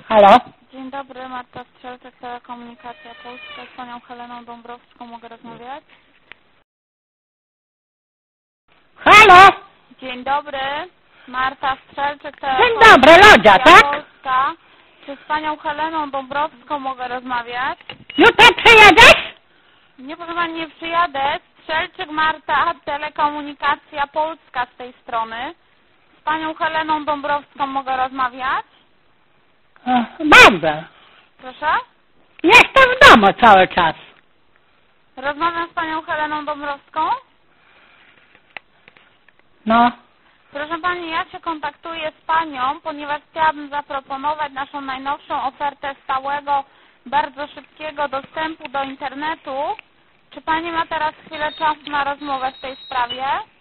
Halo? Dzień dobry, Marta Strzelczyk, Telekomunikacja Polska. Z panią Heleną Dąbrowską mogę rozmawiać? Halo? Dzień dobry, Marta Strzelczyk, Dzień dobry, Lodzia, tak? Polska. Czy z panią Heleną Dąbrowską mogę rozmawiać? Jutro przyjedziesz? Nie, proszę pani, nie przyjadę. Strzelczyk Marta, Telekomunikacja Polska z tej strony. Z panią Heleną Dąbrowską mogę rozmawiać? Dobrze. Proszę? Jestem w domu cały czas. Rozmawiam z panią Heleną Dąbrowską? No. Proszę pani, ja się kontaktuję z panią, ponieważ chciałabym zaproponować naszą najnowszą ofertę stałego, bardzo szybkiego dostępu do internetu. Czy pani ma teraz chwilę czasu na rozmowę w tej sprawie?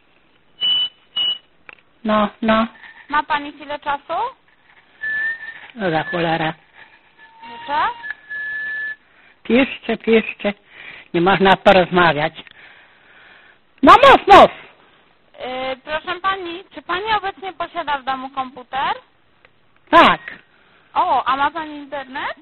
No. Ma pani chwilę czasu? Za cholera. Życzę. Piszcie. Nie można porozmawiać. No mów. Proszę pani, czy pani obecnie posiada w domu komputer? Tak. O, a ma pani internet?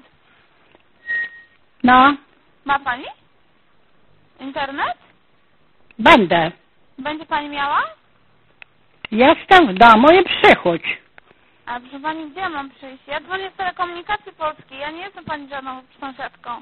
No. Ma pani? Internet? Będę. Będzie pani miała? Jestem w domu i przychodź. A proszę pani, gdzie ja mam przyjść? Ja dzwonię z Telekomunikacji Polskiej, ja nie jestem pani żadną sąsiadką.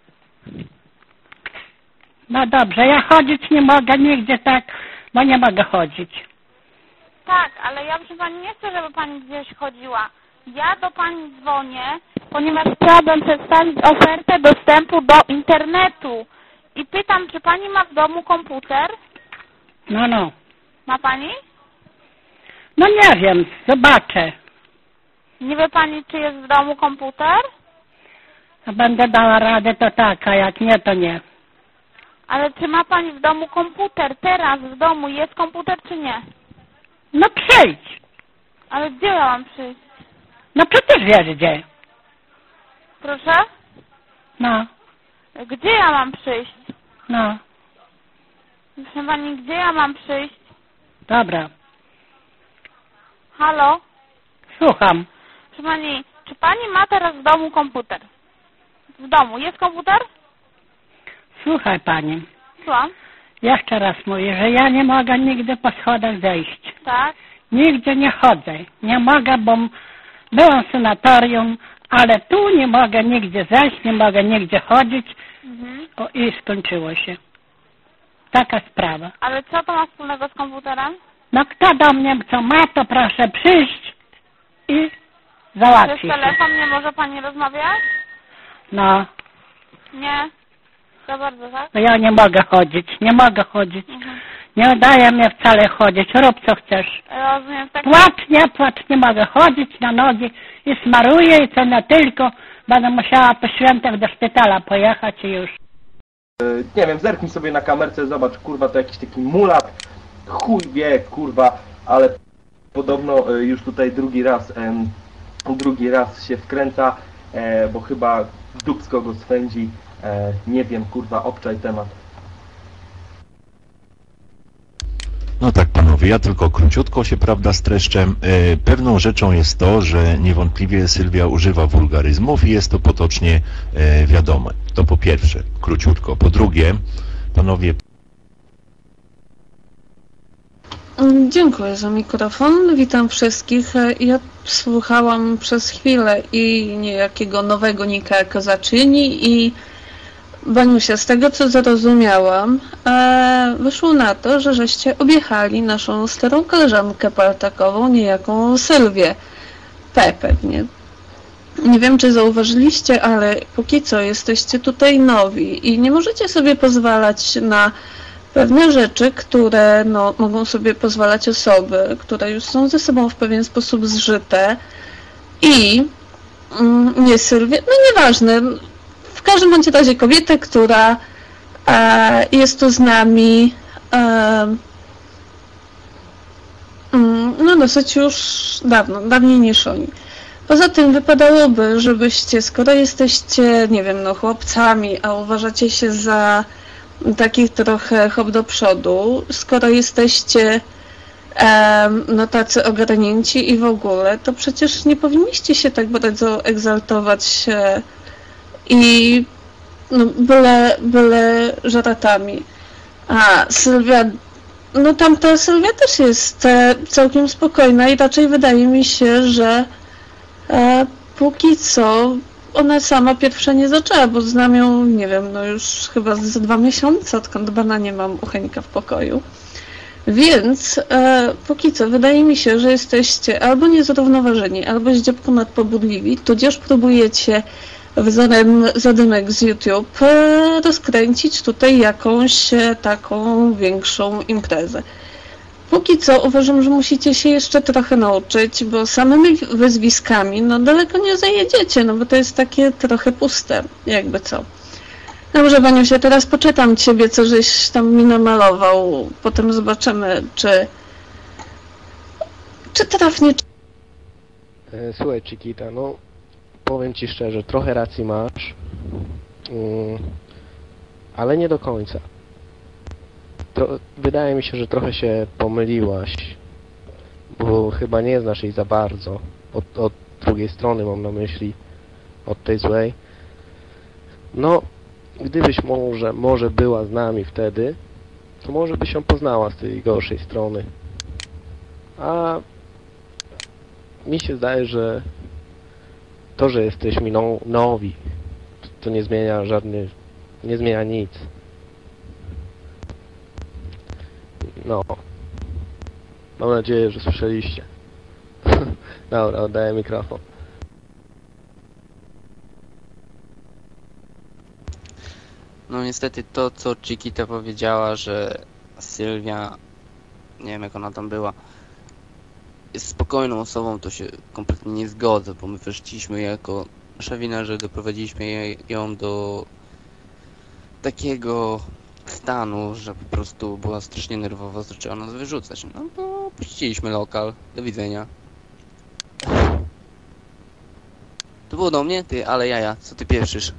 No dobrze, ja chodzić nie mogę nigdzie tak, bo nie mogę chodzić. Tak, ale ja, proszę pani, nie chcę, żeby pani gdzieś chodziła. Ja do pani dzwonię, ponieważ chciałabym przedstawić ofertę dostępu do internetu. I pytam, czy pani ma w domu komputer? No. Ma pani? No nie wiem, zobaczę. Nie wie pani, czy jest w domu komputer? A będę dała radę, to tak, a jak nie, to nie. Ale czy ma pani w domu komputer? Teraz w domu jest komputer, czy nie? No przyjdź. Ale gdzie ja mam przyjść? No przecież wiesz gdzie. Proszę? No. Gdzie ja mam przyjść? No. Proszę pani, gdzie ja mam przyjść? Dobra. Halo? Słucham. Proszę pani, czy pani ma teraz w domu komputer? W domu jest komputer? Słuchaj pani. Słucham. Jeszcze raz mówię, że ja nie mogę nigdy po schodach zejść. Tak. Nigdzie nie chodzę. Nie mogę, bo byłam w sanatorium, ale tu nie mogę nigdzie zejść, nie mogę nigdzie chodzić. O, i skończyło się. Taka sprawa. Ale co to ma wspólnego z komputerem? No kto do mnie co ma, to proszę przyjść i Przez załatwić się. telefon nie może pani rozmawiać? No. Nie. Za bardzo, tak? No ja nie mogę chodzić. Nie daje mnie wcale chodzić. Rób co chcesz. Rozumiem. Tak. Płacz, nie mogę chodzić na nogi i smaruję i co na tylko będę musiała po świętach do szpitala pojechać i już. Nie wiem, zerknij sobie na kamerce, zobacz, kurwa, to jakiś taki mulat, chuj wie, kurwa, ale podobno już tutaj drugi raz się wkręca, bo chyba dupsko go swędzi, nie wiem, kurwa, obczaj temat. No tak, panowie, ja tylko króciutko się, prawda, streszczę. Pewną rzeczą jest to, że niewątpliwie Sylwia używa wulgaryzmów i jest to potocznie wiadome. To po pierwsze, króciutko. Po drugie, panowie... Dziękuję za mikrofon. Witam wszystkich. Ja słuchałam przez chwilę i niejakiego nowego Nika Kozaczyni i Baniusia, z tego co zrozumiałam, wyszło na to, że żeście objechali naszą starą koleżankę partakową, niejaką Sylwię P. pewnie. Nie wiem, czy zauważyliście, ale póki co jesteście tutaj nowi i nie możecie sobie pozwalać na pewne rzeczy, które mogą sobie pozwalać osoby, które już są ze sobą w pewien sposób zżyte i nie Sylwię, no nieważne. W każdym bądź razie kobietę, która jest tu z nami dosyć już dawno, dawniej niż oni. Poza tym wypadałoby, żebyście, skoro jesteście, nie wiem, chłopcami, a uważacie się za takich trochę hop do przodu, skoro jesteście no tacy ogarnięci i w ogóle, to przecież nie powinniście się tak bardzo egzaltować i no, byle żartami. A Sylwia, no tamta Sylwia też jest całkiem spokojna i raczej wydaje mi się, że póki co ona sama pierwsza nie zaczęła, bo znam ją, nie wiem, no już chyba za 2 miesiące, odkąd nie mam u Henika w pokoju. Więc póki co wydaje mi się, że jesteście albo niezrównoważeni, albo zdziepko nadpobudliwi, tudzież próbujecie wzorem zadymek z YouTube rozkręcić tutaj jakąś taką większą imprezę. Póki co uważam, że musicie się jeszcze trochę nauczyć, bo samymi wyzwiskami no daleko nie zajedziecie, no bo to jest takie trochę puste, jakby co. Dobrze, Baniusia, teraz poczytam ciebie, co żeś tam mi namalował. Potem zobaczymy, czy trafnie... Słuchaj, Chiquita, no powiem ci szczerze, trochę racji masz, ale nie do końca. Wydaje mi się, że trochę się pomyliłaś, bo chyba nie znasz jej za bardzo. Od drugiej strony mam na myśli, od tej złej. No, gdybyś może była z nami wtedy, to może byś ją poznała z tej gorszej strony. A mi się zdaje, że to, że jesteśmy nowi, to nie zmienia nie zmienia nic. No. Mam nadzieję, że słyszeliście. Dobra, oddaję mikrofon. No niestety to, co Chiquita powiedziała, że Sylwia, nie wiem jak ona tam była, jest spokojną osobą, to się kompletnie nie zgodzę, bo my wyszliśmy jako nasza wina, że doprowadziliśmy ją do takiego stanu, że po prostu była strasznie nerwowa, zaczęła nas wyrzucać. No to opuściliśmy lokal, do widzenia. To było do mnie? Ty, ale jaja, co ty pieprzysz?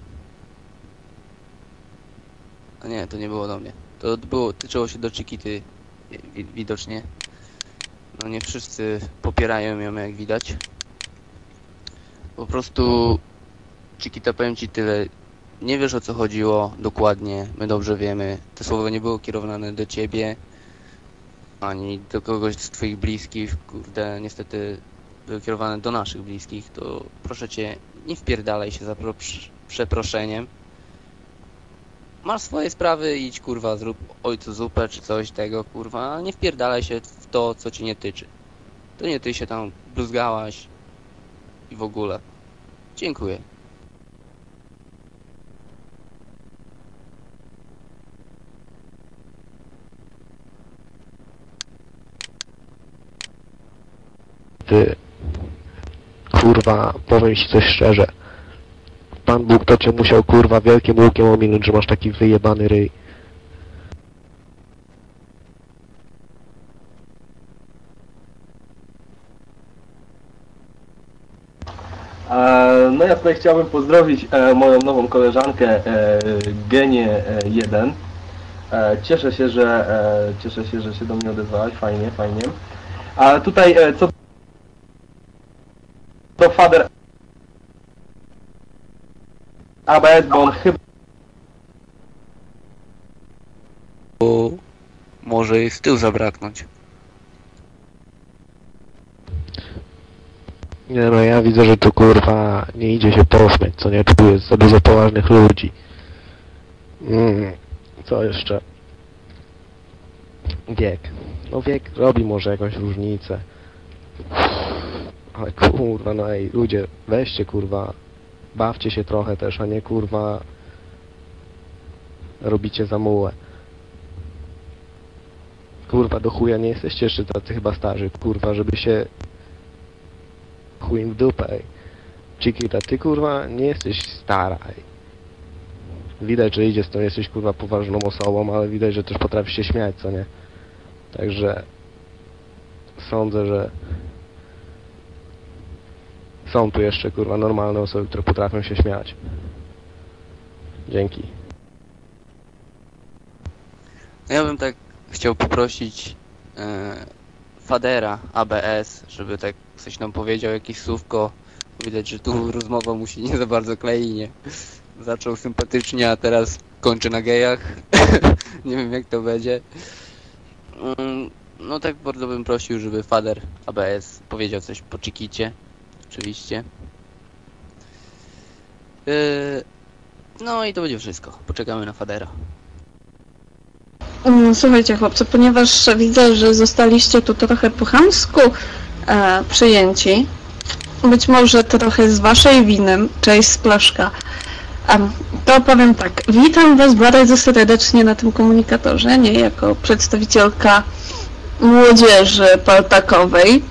A nie, to nie było do mnie. To tyczyło się do Chiquity, widocznie. No nie wszyscy popierają ją, jak widać. Po prostu Chiquita, powiem ci tyle. Nie wiesz, o co chodziło dokładnie, my dobrze wiemy. To słowo nie było kierowane do ciebie, ani do kogoś z twoich bliskich. Kurde, niestety były kierowane do naszych bliskich. To proszę cię, nie wpierdalaj się za przeproszeniem. Masz swoje sprawy, idź kurwa, zrób ojcu zupę czy coś tego, kurwa, ale nie wpierdalaj się w to, co ci nie tyczy. To nie ty się tam bluzgałaś i w ogóle. Dziękuję. Ty, kurwa, powiem ci coś szczerze. Pan Bóg to cię musiał, kurwa, wielkim łukiem ominąć, że masz taki wyjebany ryj. No ja tutaj chciałbym pozdrowić moją nową koleżankę Genię 1. Cieszę się, że się do mnie odezwałaś, fajnie, fajnie. A tutaj co do Fader ABS, bo on chyba... Bo może jej z tyłu zabraknąć. Nie no, ja widzę, że tu kurwa nie idzie się pośmiać, co nie? Tu jest za dużo poważnych ludzi. Co jeszcze? Wiek. No wiek robi może jakąś różnicę. Ale kurwa, no ej, ludzie, weźcie kurwa, bawcie się trochę też, a nie kurwa robicie za mułę. Kurwa, do chuja nie jesteście jeszcze tacy chyba starzy, kurwa, żeby się chuj w dupę, ej. Chiquita, ty kurwa nie jesteś stara, ej. Widać, że idzie z tą, jesteś kurwa poważną osobą, ale widać, że też potrafisz się śmiać, co nie? Także sądzę, że są tu jeszcze kurwa normalne osoby, które potrafią się śmiać. Dzięki. No ja bym tak chciał poprosić Fadera, ABS, żeby tak coś nam powiedział, jakieś słówko. Widać, że tu rozmowa mu się nie za bardzo klei, nie? Zaczął sympatycznie, a teraz kończy na gejach. Nie wiem, jak to będzie. No tak bardzo bym prosił, żeby Fader ABS powiedział coś po Chiquicie. Oczywiście. No i to będzie wszystko. Poczekamy na Fadera. Słuchajcie chłopcy, ponieważ widzę, że zostaliście tu trochę po chamsku przyjęci, być może trochę z waszej winy, cześć Splaszka, to powiem tak, witam was bardzo serdecznie na tym komunikatorze, nie jako przedstawicielka młodzieży partakowej,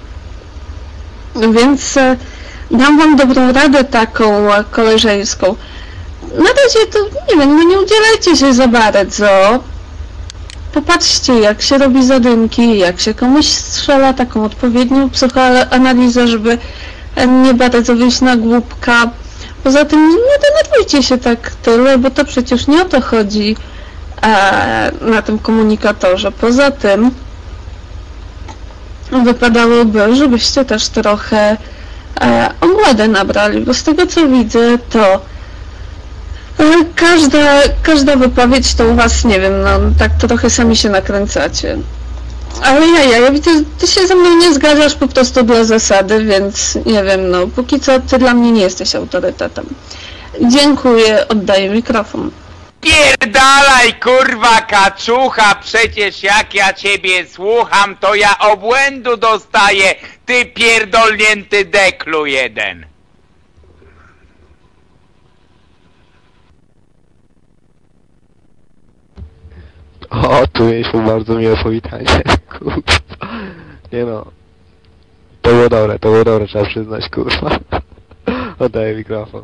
więc dam wam dobrą radę taką koleżeńską. Na razie to, nie wiem, no nie udzielajcie się za bardzo. Popatrzcie, jak się robi zadymki, jak się komuś strzela, taką odpowiednią psychoanalizę, żeby nie bardzo wyjść na głupka. Poza tym nie denerwujcie się tak tyle, bo to przecież nie o to chodzi na tym komunikatorze. Poza tym wypadałoby, żebyście też trochę ogładę nabrali, bo z tego co widzę, to każda wypowiedź to u was, nie wiem, no tak trochę sami się nakręcacie. Ale ja widzę, ty się ze mną nie zgadzasz po prostu dla zasady, więc nie wiem, no póki co ty dla mnie nie jesteś autorytetem. Dziękuję, oddaję mikrofon. Pierdalaj, kurwa kaczucha, przecież jak ja ciebie słucham, to ja obłędu dostaję, ty pierdolnięty deklu jeden. O, tu mieliśmy bardzo miłe powitanie. Kurwa. Nie no. To było dobre, trzeba przyznać, kurwa. Oddaję mikrofon.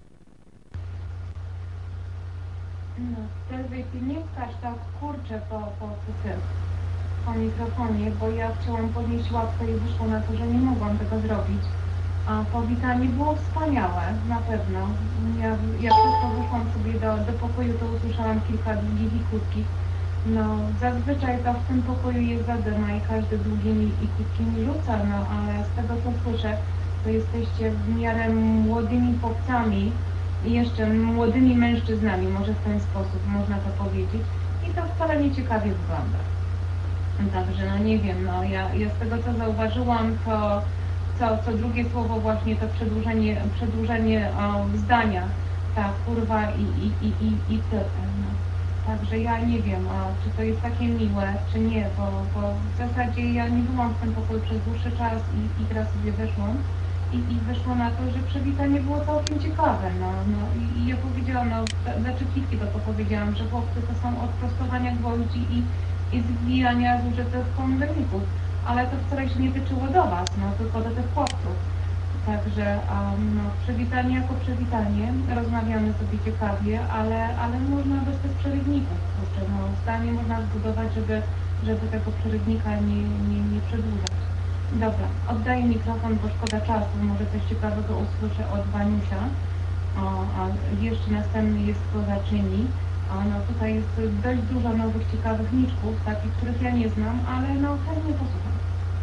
No, Sylwii, ty nie skacz tak kurczę po mikrofonie, bo ja chciałam podnieść łapkę i wyszło na to, że nie mogłam tego zrobić. A powitanie było wspaniałe, na pewno. Jak tylko wyszłam sobie do pokoju, to usłyszałam kilka długich i krótkich. No, zazwyczaj to w tym pokoju jest zadyma i każdy długimi i krótkimi rzuca, no ale z tego co słyszę, to jesteście w miarę młodymi chłopcami i jeszcze młodymi mężczyznami, może w ten sposób można to powiedzieć. I to wcale nie ciekawie wygląda. Także no nie wiem, no ja z tego co zauważyłam, to co drugie słowo właśnie to przedłużenie zdania, ta kurwa i tyle. No. Także ja nie wiem, czy to jest takie miłe, czy nie, bo w zasadzie ja nie byłam w tym pokoju przez dłuższy czas i teraz sobie weszłam i wyszło na to, że przywitanie było całkiem ciekawe, no i ja powiedziałam, no znaczy kitki to powiedziałam, że chłopcy to są od prostowania gwoździ i zwijania zużytych komorników, ale to wcale się nie tyczyło do was, no tylko do tych chłopców. Także no, przywitanie jako przywitanie, rozmawiamy sobie ciekawie, ale można bez tych przerywników, kurczę, no zdanie można zbudować, żeby tego przerywnika nie przedłużać. Dobra, oddaję mikrofon, bo szkoda czasu, może coś ciekawego usłyszę od Baniusia, a jeszcze następny jest Kozaczyni. No tutaj jest dość dużo nowych, ciekawych niczków, takich, których ja nie znam, ale no chętnie posłucham.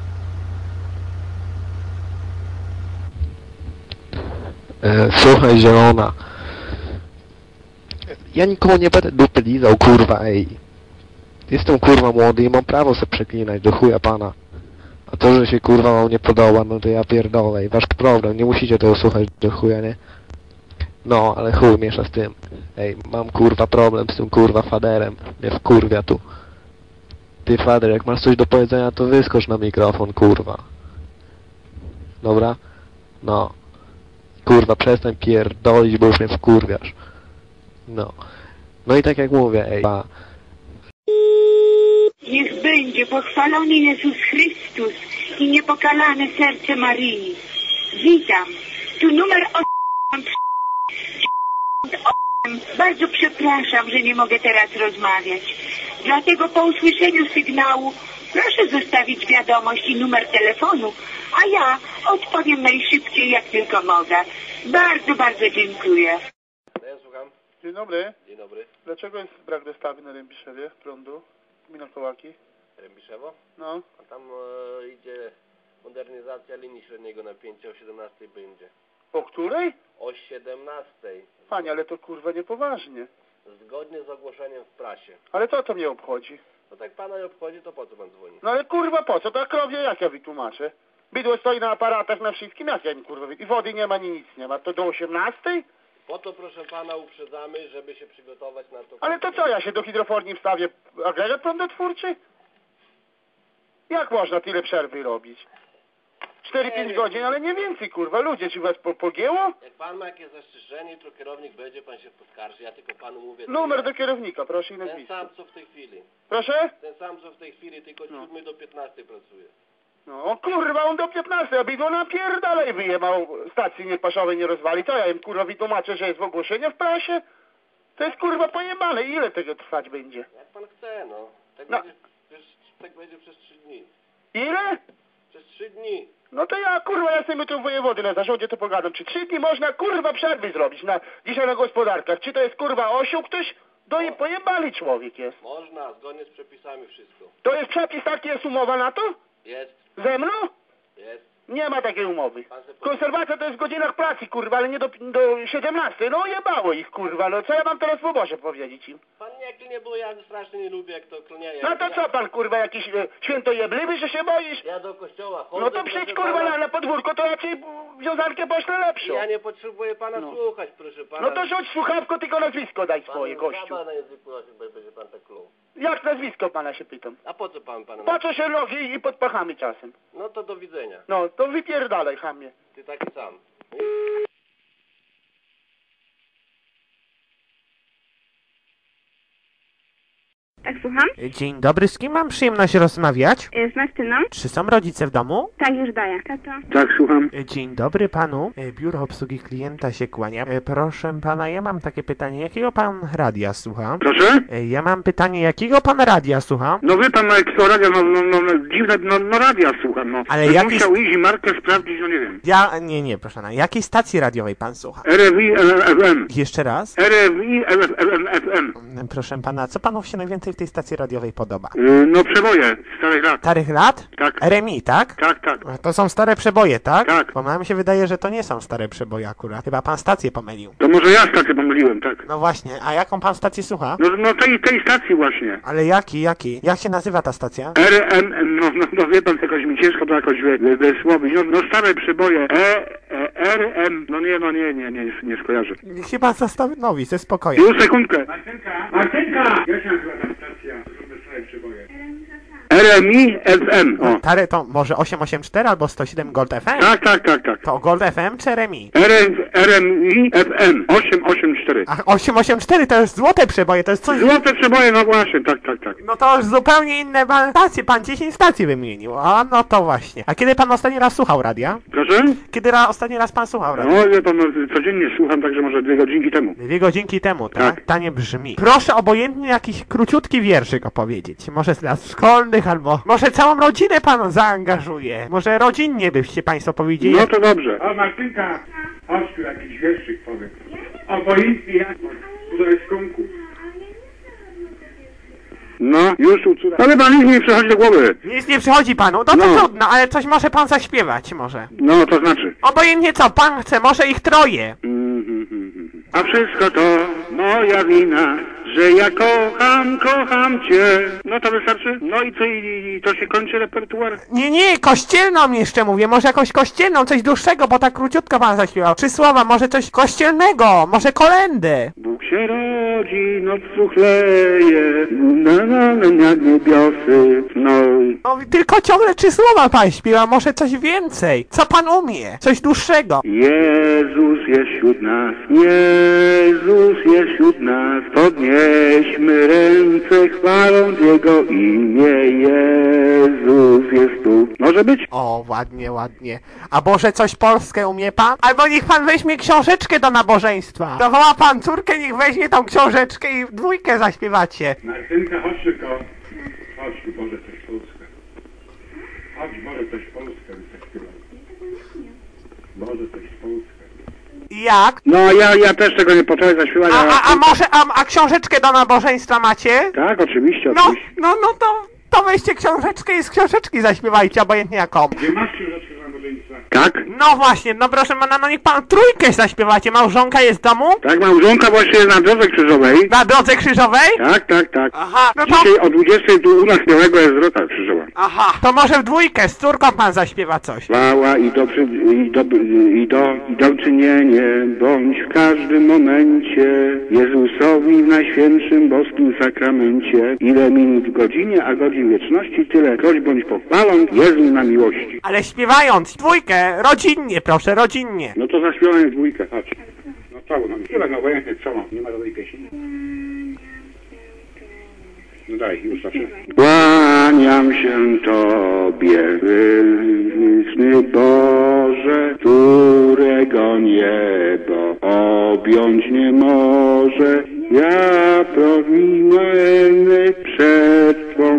Słuchaj, zielona. Ja nikomu nie będę dupy lizał, kurwa, ej. Jestem kurwa młody i mam prawo se przeklinać, do chuja pana. A to, że się kurwa wam nie podoba, no to ja pierdolę. I wasz problem, nie musicie tego słuchać do chuja, nie? No, ale chuj miesza z tym. Ej, mam kurwa problem z tym kurwa faderem. Mnie wkurwia tu. Ty fader, jak masz coś do powiedzenia, to wyskocz na mikrofon, kurwa. Dobra? No. Kurwa, przestań pierdolić, bo już mnie wkurwiasz. No. No i tak jak mówię, ej. Niech będzie pochwalony Jezus Chrystus i niepokalane serce Maryi. Witam. Tu numer 8. Bardzo przepraszam, że nie mogę teraz rozmawiać. Dlatego po usłyszeniu sygnału proszę zostawić wiadomość i numer telefonu, a ja odpowiem najszybciej jak tylko mogę. Bardzo, bardzo dziękuję. Ja słucham. Dzień dobry. Dzień dobry. Dlaczego jest brak dostawy na Rębiszewie prądu? Gmina Kołaki. Rębiszewo? No. A tam idzie modernizacja linii średniego napięcia o 17 będzie. O której? O 17. Panie, ale to kurwa niepoważnie. Zgodnie z ogłoszeniem w prasie. Ale co to mnie obchodzi? No tak pana nie obchodzi, to po co pan dzwoni? No ale kurwa po co? To krowie jak ja wytłumaczę? Bydło stoi na aparatach, na wszystkim, jak ja kurwa i wody nie ma, ni nic nie ma. To do 18? Po to proszę pana uprzedzamy, żeby się przygotować na to. Ale to co, ja się do hydroforni wstawię agregat prądotwórczy? Jak można tyle przerwy robić? 4-5 godzin, ale nie więcej, kurwa. Ludzie, czy was pogięło? Jak pan ma jakieś zastrzeżenie, to kierownik będzie, pan się poskarży. Ja tylko panu mówię... Numer do kierownika, proszę i Ten nazwisko. sam, co w tej chwili. Proszę? Ten sam, co w tej chwili, tylko od 7 do 15 pracuje. No kurwa, on do 15, a bydło napierdalej wyjebał, stacji niepaszowej nie rozwali. To ja im kurwa wytłumaczę, że jest w ogłoszeniu w prasie? To jest kurwa pojebane. Ile tego trwać będzie? Jak pan chce, no. Tak, No. tak będzie przez 3 dni. Ile? Przez 3 dni. No to ja kurwa, ja jestem tu wojewody na zarządzie, to pogadam. Czy 3 dni można kurwa przerwy zrobić dzisiaj na gospodarkach? Czy to jest kurwa osioł ktoś? Pojebali człowiek jest. Można, zgodnie z przepisami wszystko. To jest przepis taki, jest umowa na to? Jest, Ze mną? jest. Nie ma takiej umowy. Pan se Konserwacja to jest w godzinach pracy, kurwa, ale nie do 17. No jebało ich, kurwa, no co ja mam teraz w obozie powiedzieć im? Pan nie klnie, bo ja strasznie nie lubię, jak to klnieje. No to co pan, kurwa, jakiś świętojebliwy, że się boisz? Ja do kościoła chodzę... No to przyjdź, kurwa, na podwórko, to raczej wiązankę poślę lepszą. Ja nie potrzebuję pana słuchać, proszę pana. No to rzuć słuchawko, tylko nazwisko daj swoje, gościu. Pan na języku będzie pan tak kluł. Jak nazwisko pana się pytam? A po co pan pana... Po co się nogi i pod pachami czasem? No to do widzenia. No, to wypierdalaj, chamie. Ty taki sam. Tak, słucham? Dzień dobry, z kim mam przyjemność rozmawiać? Z Martyną? Czy są rodzice w domu? Tak, już daję. Tato? Tak, słucham. Dzień dobry panu. Biuro obsługi klienta się kłania. Proszę pana, ja mam takie pytanie. Jakiego pan radia słucha? Proszę? Ja mam pytanie, jakiego pan radia słucha? No wie pan, no jak to radia, dziwne, no radia słucham, no. Ale Bym jakiś... musiał iść i markę sprawdzić, no nie wiem. Nie, proszę pana. Jakiej stacji radiowej pan słucha? RFI FM. Jeszcze raz? RFI FM. Proszę pana, co panu się najwięcej w tej stacji radiowej podoba? No przeboje, starych lat. Starych lat? Tak. RMI, tak? Tak. To są stare przeboje, tak? Tak. Bo nam się wydaje, że to nie są stare przeboje akurat. Chyba pan stację pomylił. To może ja stację pomyliłem, tak. No właśnie, a jaką pan stację słucha? No tej stacji właśnie. Ale jaki? Jak się nazywa ta stacja? RMN, no wie pan, jakoś mi ciężko to jakoś wysłowić. No stare przeboje, RM, nie skojarzę. Niech się pan zastanowi, ze spokojem. Już sekundkę. Martynka! Jak się nazywa ta stacja, żeby stare przeboje? RMI FM. O. Stare to może 884 albo 107 Gold FM? Tak. To Gold FM czy RMI? RMI FM 884. Ach, 884 to jest złote przeboje, to jest coś... Złote przeboje, no właśnie, tak. No to już zupełnie inne stacje, pan 10 stacji wymienił. A no to właśnie. A kiedy pan ostatni raz słuchał radia? Proszę? Kiedy ostatni raz pan słuchał radia? No wie pan, codziennie słucham, także może 2 godzinki temu. 2 godzinki temu, tak? Tak. Tanie brzmi. Proszę obojętnie jakiś króciutki wierszyk opowiedzieć. Może z klas szkolnych, albo może całą rodzinę pan zaangażuje. Może rodzinnie byście państwo powiedzieli. No to dobrze. O Martynka, chodź tu jakiś wierszyk powiem. Obojętnie jak z skunku. No, już uczułem. Ale pan nic nie przychodzi do głowy. Nic nie przychodzi panu, no to trudno, ale coś może pan zaśpiewać, może. No, to znaczy. Obojętnie co pan chce, może ich 3. A wszystko to moja wina, że ja kocham cię. No to wystarczy? No i co, i to się kończy repertuar? Nie, kościelną jeszcze mówię, może jakąś kościelną, coś dłuższego, bo tak króciutko pan zaśpiewał. 3 słowa, może coś kościelnego, może kolędy. Bóg się rodzi, noc suchleje, na niebiosy, no. No tylko ciągle 3 słowa pan śpiewa, może coś więcej. Co pan umie? Coś dłuższego. Jezus jest wśród nas, podnieśmy ręce chwaląc Jego imię, Jezus jest tu. Może być? O, ładnie. A może coś polskie umie pan? Albo niech pan weźmie książeczkę do nabożeństwa. Dowoła pan córkę, niech weźmie tą książeczkę i 2 zaśpiewacie. Martynka, chodź tylko. Chodź tu, może coś polskie. Chodź, może coś polskie zaśpiewać. Może coś polskie. Jak? No, ja też tego nie potrafię zaśpiewać. A książeczkę do nabożeństwa macie? Tak, oczywiście. No to To weźcie książeczkę i z książeczki zaśpiewajcie, obojętnie jaką. Gdzie masz książeczkę z nabożeństwa? Tak? No właśnie, no proszę pana, no niech pan trójkę zaśpiewacie. Małżonka jest w domu? Tak, małżonka właśnie jest na drodze krzyżowej. Na drodze krzyżowej? Tak, tak, tak. Aha, no to... Dzisiaj o 20 tu u nas Białego jest droga krzyżowa. Aha, to może w dwójkę, z córką pan zaśpiewa coś. Chwała i do czynienie, bądź w każdym momencie Jezusowi w najświętszym boskim sakramencie. Ile minut w godzinie, a godzin wieczności, tyle kroć bądź pochwalą Jezu na miłości. Ale śpiewając dwójkę, rodzinnie, proszę, rodzinnie. No to zaśpiewamy dwójkę, chodź. No całą, no śpiewaj, no obojętnie, co ma, nie ma żadnej pieśni. No daj, już zaczynam. Kłaniam się Tobie, wieczny Boże, którego niebo objąć nie może. Ja promienny przed Twą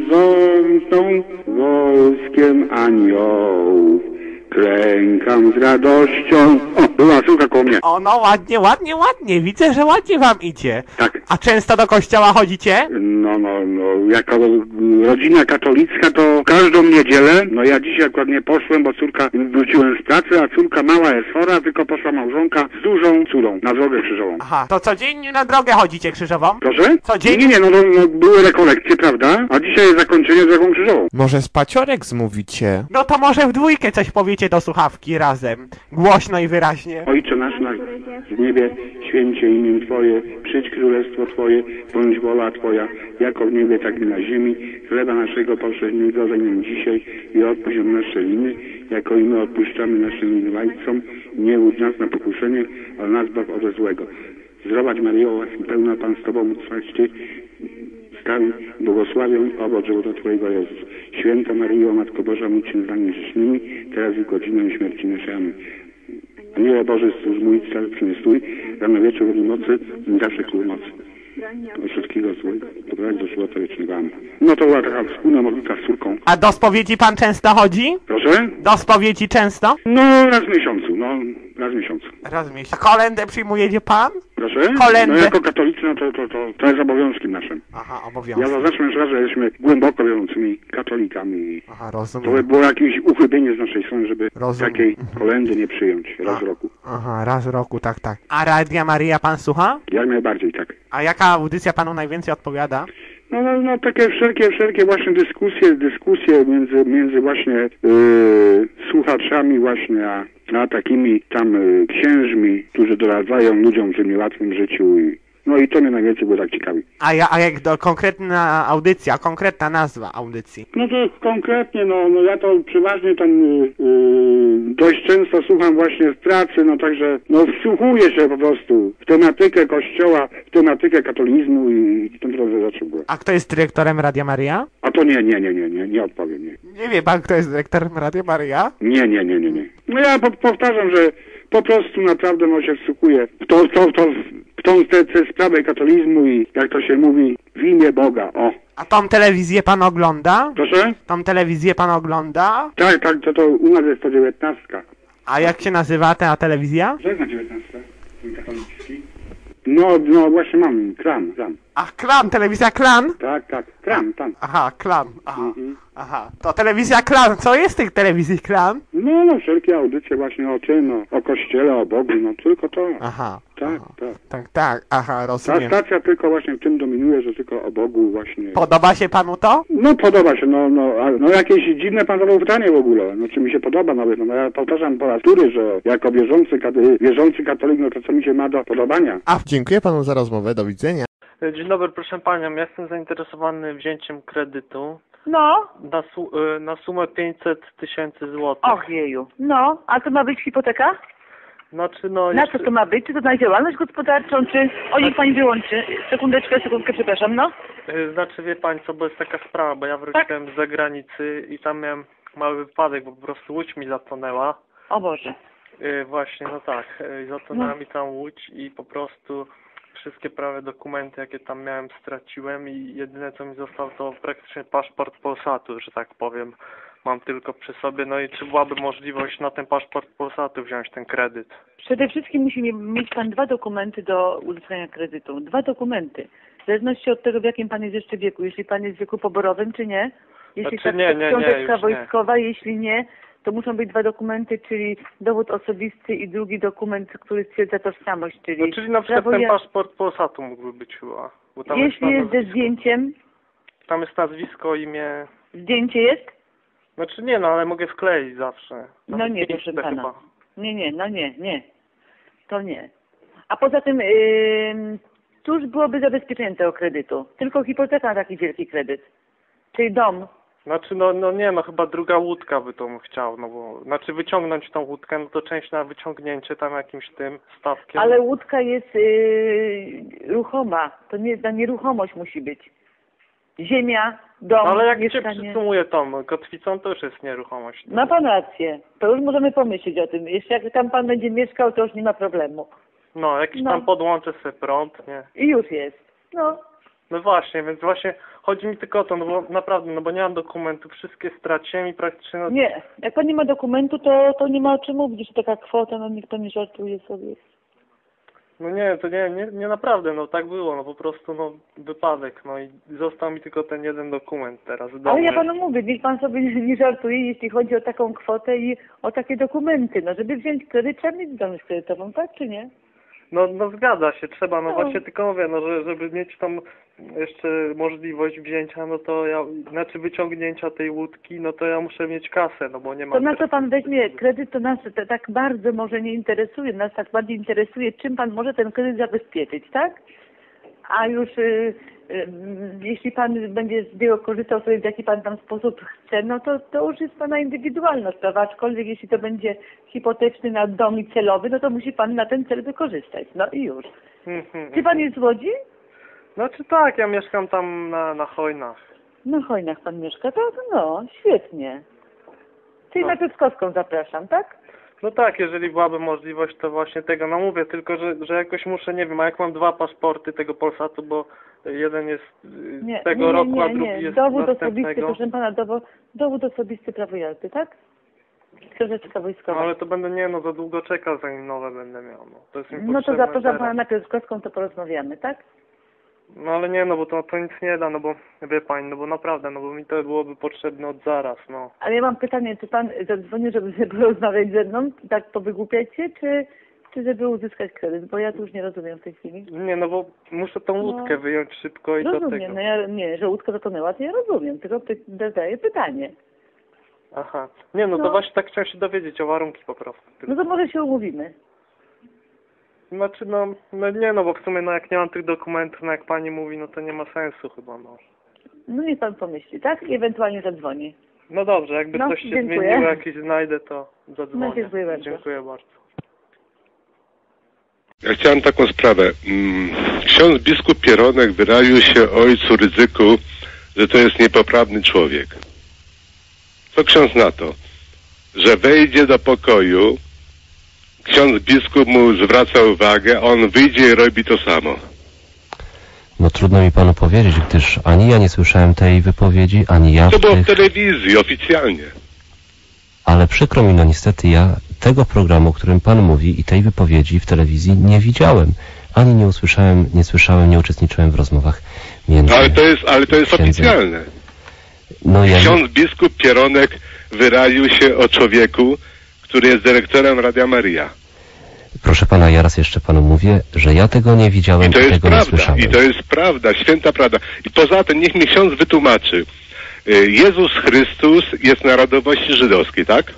nudzącą wojskiem aniołów klękam z radością. O, była córka koło mnie. O, no ładnie, ładnie, ładnie. Widzę, że ładnie wam idzie. Tak. A często do kościoła chodzicie? No, jako rodzina katolicka to każdą niedzielę, no ja dzisiaj akurat nie poszłem, bo córka, wróciłem z pracy, a córka mała jest chora, tylko poszła małżonka z dużą córą na drogę krzyżową. Aha, to codziennie na drogę chodzicie krzyżową? Proszę? Codziennie? Nie, no były rekolekcje, prawda? A dzisiaj jest zakończenie drogą krzyżową. Może spaciorek zmówicie? No to może w dwójkę coś powiecie do słuchawki razem. Głośno i wyraźnie. Ojcze nasz w niebie, święcie imię Twoje, przyjdź królestwo Twoje, bądź wola Twoja, jako w niebie, tak i na ziemi. Chleba naszego powszedniego daj nam dzisiaj i odpuść nam nasze winy, jako i my odpuszczamy naszym winowajcom. Nie łudź nas na pokuszenie, ale nas baw ode złego. Zdrowaś Maryjo, łaski pełna, Pan z Tobą, chwać Ty, stawi, błogosławią owoc żywota Twojego Jezus. Święta Maryjo, Matko Boża, módl się za nami grzesznymi, teraz i godzinę śmierci naszej. Amen. Aniele Boży, stróż mój, cały przymysłuj, rano wieczór w nocy, zawsze król mocy. Od wszystkiego złego, doprowadź do żywota wiecznego. Amen. No to była taka wspólna modlitwa z córką. A do spowiedzi pan często chodzi? Proszę? Do spowiedzi często? No, raz w miesiącu, raz w miesiącu. Raz w miesiącu. A kolędę przyjmujecie pan? Proszę? Kolędę. No jako katolicy, to jest obowiązkiem naszym. Aha, obowiązkiem. Ja zaznaczam jeszcze raz, że jesteśmy głęboko wierzącymi katolikami. Aha, rozumiem. To by było jakieś uchybienie z naszej strony, żeby takiej kolendy nie przyjąć raz w roku. Aha, raz w roku, tak. A Radia Maryja pan słucha? Jak najbardziej, tak. A jaka audycja panu najwięcej odpowiada? No takie wszelkie właśnie dyskusje między właśnie słuchaczami właśnie, a takimi tam księżmi, którzy doradzają ludziom w niełatwym życiu. No i to mnie najwięcej było tak ciekawi. A jak konkretna audycja, konkretna nazwa audycji? No to konkretnie, no ja to przeważnie tam dość często słucham właśnie w pracy, no także wsłuchuję się po prostu w tematykę kościoła, w tematykę katolicyzmu i w tym drodze zaczął było. A kto jest dyrektorem Radia Maryja? A to nie odpowiem, nie. Nie wie pan, kto jest dyrektorem Radia Maryja? Nie. No ja powtarzam, że po prostu naprawdę się wsłuchuję w tę sprawę katolicyzmu i jak to się mówi, w imię Boga, o. A tą telewizję pan ogląda? Proszę? Tą telewizję pan ogląda? Tak, to u nas jest to 19. A jak się nazywa ta telewizja? Żadna 19, ten katolicki. No właśnie mam, Klan. Ach, Klan, telewizja Klan? Tak, Klan. Aha, Klan, aha. To telewizja Klan, co jest w tych telewizji Klan? No wszelkie audycje właśnie o tym, o kościele, o Bogu, tylko to. Aha. Tak, aha, rozumiem. Ta stacja tylko właśnie w tym dominuje, że tylko o Bogu właśnie. Podoba się panu to? No podoba się, no jakieś dziwne pan zadał pytanie w ogóle, czy mi się podoba nawet, ja powtarzam po raz wtóry, że jako wierzący katolik, to co mi się ma do podobania. Dziękuję panu za rozmowę, do widzenia. Dzień dobry, proszę panią, ja jestem zainteresowany wzięciem kredytu. No. Na sumę 500 000 złotych. Och jeju. No, a to ma być hipoteka? Znaczy Na co to ma być? Czy to na działalność gospodarczą, czy... niech pani wyłączy. Sekundkę, przepraszam, no. Znaczy wie pani co, bo jest taka sprawa, bo ja wróciłem z zagranicy i tam miałem mały wypadek, bo po prostu łódź mi zatonęła. O Boże. Właśnie, zatonęła mi tam łódź i po prostu wszystkie prawie dokumenty, jakie tam miałem, straciłem i jedyne co mi zostało to praktycznie paszport Polsatu, że tak powiem. Mam tylko przy sobie, no i czy byłaby możliwość na ten paszport Polsatu wziąć ten kredyt? Przede wszystkim musi mieć pan 2 dokumenty do uzyskania kredytu. 2 dokumenty. W zależności od tego, w jakim pan jest jeszcze wieku. Jeśli pan jest w wieku poborowym, czy nie? Jeśli Znaczy, książeczka już wojskowa, jeśli nie, to muszą być 2 dokumenty, czyli dowód osobisty i drugi dokument, który stwierdza tożsamość, czyli... No, czyli na przykład ten paszport Polsatu mógłby być chyba. Bo tam jeśli jest ze zdjęciem... Tam jest nazwisko, imię... Zdjęcie jest? Znaczy nie, no ale mogę wkleić zawsze. Tam No nie, proszę pana. chyba. Nie. To nie. A poza tym, cóż byłoby zabezpieczenie tego kredytu? Tylko hipoteka na taki wielki kredyt. Czyli dom. Znaczy, chyba druga łódka by to chciał, no bo, znaczy wyciągnąć tą łódkę, no to część na wyciągnięcie tam jakimś tym stawkiem. Ale łódka jest ruchoma, to nie na nieruchomość musi być. Ziemia, dom, Ale jak mieszkanie. się przysumuje tą kotwicą, to już jest nieruchomość. Ma pan rację, to już możemy pomyśleć o tym. Jeszcze jak tam pan będzie mieszkał, to już nie ma problemu. No, jakiś tam podłączę sobie prąd, nie? I już jest, No właśnie, więc właśnie chodzi mi tylko o to, no bo naprawdę, no bo nie mam dokumentu, wszystkie straciłem i praktycznie... No... Nie, jak pan nie ma dokumentu, to nie ma o czym mówić, że taka kwota, no nikt to nie żartuje sobie. No nie, to nie naprawdę, no tak było, no po prostu, no wypadek, no i został mi tylko ten jeden dokument teraz. Ale ja panu mówię, niech pan sobie nie żartuje, jeśli chodzi o taką kwotę i o takie dokumenty, no żeby wziąć kredyt, trzeba mieć zdolność kredytową, tak czy nie? No zgadza się, trzeba, no właśnie tylko mówię, no żeby mieć tam jeszcze możliwość wzięcia, no to znaczy wyciągnięcia tej łódki, no to ja muszę mieć kasę, no bo nie mam... To na co pan weźmie kredyt, to nas tak bardzo może nie interesuje, nas tak bardziej interesuje, czym pan może ten kredyt zabezpieczyć, tak? A już jeśli pan będzie z niego korzystał sobie w jaki pan tam sposób chce, no to już jest pana indywidualna sprawa, aczkolwiek jeśli to będzie hipoteczny na dom i celowy, no to musi pan na ten cel wykorzystać, no i już. Czy pan jest z Łodzi? Znaczy tak, ja mieszkam tam na Chojnach. Na Chojnach pan mieszka, tak? No, świetnie. Czyli na Piotrkowską zapraszam, tak? No tak, jeżeli byłaby możliwość, to właśnie tego, no mówię, tylko że jakoś muszę, nie wiem, a jak mam 2 paszporty tego Polsatu, bo jeden jest z tego roku, a drugi jest dowód następnego. osobisty, proszę pana, dowód osobisty, prawo jazdy, tak? Książeczka wojskowa. No ale to będę, za długo czekał, zanim nowe będę miał, no. To jest mi no to zapraszam teraz. pana na Piotrkowską, to porozmawiamy, tak? No ale bo to nic nie da, no bo wie pani, no bo naprawdę, no bo mi to byłoby potrzebne od zaraz, no. Ale ja mam pytanie, czy pan zadzwonił, żeby porozmawiać ze mną, tak powygłupiać się, czy żeby uzyskać kredyt, bo ja tu już nie rozumiem w tej chwili. Nie, no bo muszę tą łódkę wyjąć szybko i rozumiem, do tego. No ja nie, że łódka zatonęła, to ja rozumiem, tylko zadaję pytanie. Aha, to właśnie tak chciałem się dowiedzieć o warunki po prostu. No to może się umówimy. Znaczy, bo w sumie, jak nie mam tych dokumentów, jak pani mówi, no to nie ma sensu chyba, no. No niech pan pomyśli, tak? I ewentualnie zadzwoni. No dobrze, jakby coś się zmieniło, jakieś znajdę, to zadzwonię. No, dziękuję bardzo. Dziękuję bardzo. Ja chciałem taką sprawę. Ksiądz biskup Pieronek wyraził się ojcu Rydzyku, że to jest niepoprawny człowiek. Co ksiądz na to? Że wejdzie do pokoju, ksiądz biskup mu zwraca uwagę, on wyjdzie i robi to samo. No trudno mi panu powiedzieć, gdyż ani ja nie słyszałem tej wypowiedzi, ani ja... To było w telewizji, oficjalnie. Ale przykro mi, niestety ja tego programu, o którym pan mówi i tej wypowiedzi w telewizji nie widziałem. Ani nie usłyszałem, nie słyszałem, nie uczestniczyłem w rozmowach między... Ale to jest oficjalne. Ksiądz biskup Pieronek wyraził się o człowieku, który jest dyrektorem Radia Maryja. Proszę pana, ja raz jeszcze panu mówię, że ja tego nie widziałem i tego nie słyszałem. I to jest prawda, święta prawda. I poza tym niech mi ksiądz wytłumaczy. Jezus Chrystus jest narodowości żydowskiej, tak?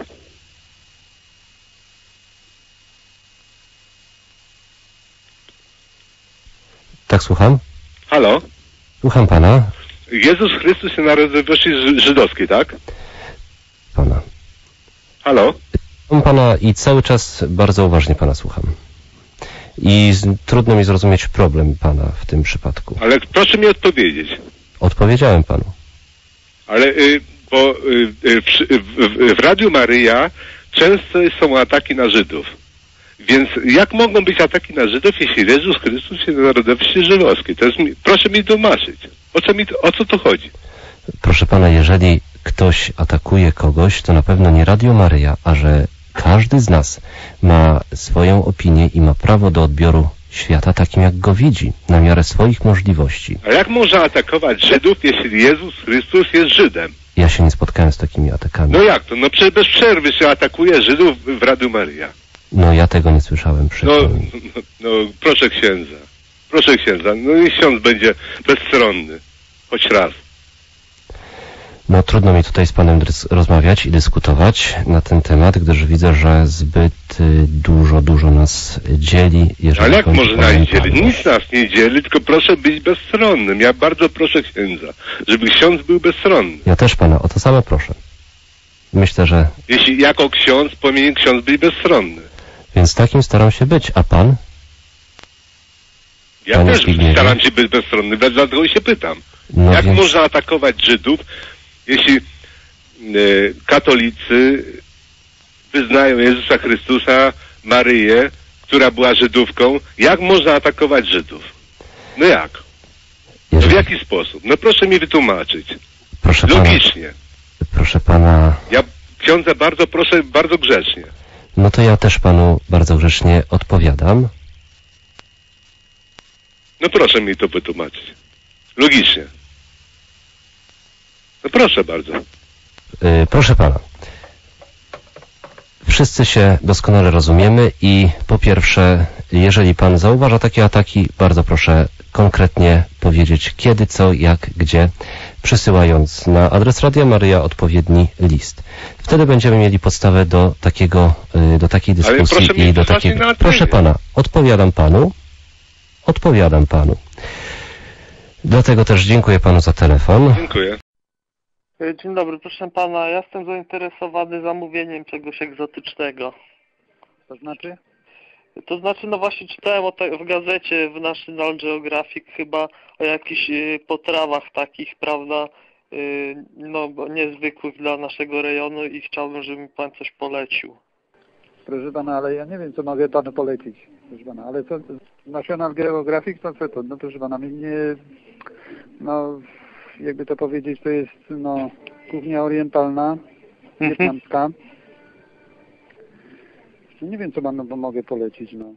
Tak, słucham? Halo? Słucham pana. Jezus Chrystus jest narodowości żydowskiej, tak? Pana. Halo? Słucham pana i cały czas bardzo uważnie pana słucham. I trudno mi zrozumieć problem pana w tym przypadku. Ale proszę mi odpowiedzieć. Odpowiedziałem panu. Ale bo w Radiu Maryja często są ataki na Żydów. Więc jak mogą być ataki na Żydów, jeśli Jezus Chrystus jest narodowości żydowskiej? Proszę mi tłumaczyć. O co to chodzi? Proszę pana, jeżeli ktoś atakuje kogoś, to na pewno nie Radio Maryja, a że każdy z nas ma swoją opinię i ma prawo do odbioru świata takim, jak go widzi, na miarę swoich możliwości. A jak można atakować Żydów, jeśli Jezus Chrystus jest Żydem? Ja się nie spotkałem z takimi atakami. No jak to? No przecież bez przerwy się atakuje Żydów w Radiu Maryja. No ja tego nie słyszałem. No proszę księdza. Proszę księdza. No i ksiądz będzie bezstronny. Choć raz. No trudno mi tutaj z panem rozmawiać i dyskutować na ten temat, gdyż widzę, że zbyt dużo nas dzieli. Ale jak może nas dzielić? Nic nas nie dzieli, tylko proszę być bezstronnym. Ja bardzo proszę księdza, żeby ksiądz był bezstronny. Ja też pana o to samo proszę. Myślę, że... Jeśli jako ksiądz powinien ksiądz być bezstronny. Więc takim staram się być, a pan? Ja Panie też Zbigniewie? staram się być bezstronny, dlatego się pytam. No jak więc... można atakować Żydów, jeśli katolicy wyznają Jezusa Chrystusa, Maryję, która była Żydówką, jak można atakować Żydów? No jak? No w jaki sposób? No proszę mi wytłumaczyć. Proszę logicznie. Pana, proszę pana... Ja księdza bardzo proszę, bardzo grzecznie. No to ja też panu bardzo grzecznie odpowiadam. No proszę mi to wytłumaczyć. Logicznie. No proszę bardzo. Proszę pana. Wszyscy się doskonale rozumiemy i po pierwsze, jeżeli pan zauważa takie ataki, bardzo proszę konkretnie powiedzieć kiedy, co, jak, gdzie, przysyłając na adres Radia Maryja odpowiedni list. Wtedy będziemy mieli podstawę do takiej dyskusji i do takiego... Proszę pana, odpowiadam panu. Dlatego też dziękuję panu za telefon. Dziękuję. Dzień dobry, proszę pana, ja jestem zainteresowany zamówieniem czegoś egzotycznego. To znaczy? To znaczy, no właśnie czytałem w gazecie w National Geographic chyba o jakichś potrawach takich, prawda, no niezwykłych dla naszego rejonu i chciałbym, żeby mi pan coś polecił. Proszę pana, ale ja nie wiem, co mogę panu polecić. Proszę pana, ale co, National Geographic, to co to? No proszę pana, mnie, no jakby to powiedzieć, to jest, no, kuchnia orientalna, wietnamska. Nie wiem, co panu mogę polecić, no.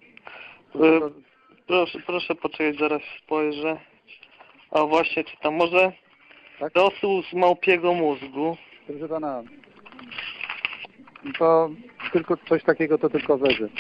Proszę poczekać, zaraz spojrzę. A właśnie, czy tam może rosół z małpiego mózgu? Proszę pana, to tylko coś takiego to tylko wezmę.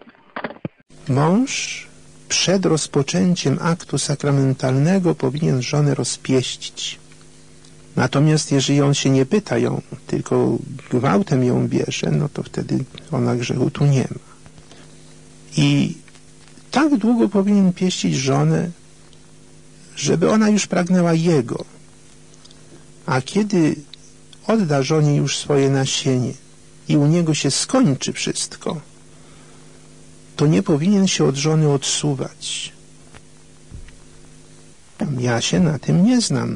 Mąż przed rozpoczęciem aktu sakramentalnego powinien żonę rozpieścić. Natomiast jeżeli on się nie pyta ją, tylko gwałtem ją bierze, no to wtedy ona grzechu tu nie ma. I tak długo powinien pieścić żonę, żeby ona już pragnęła jego. A kiedy odda żonie już swoje nasienie i u niego się skończy wszystko, to nie powinien się od żony odsuwać. Ja się na tym nie znam.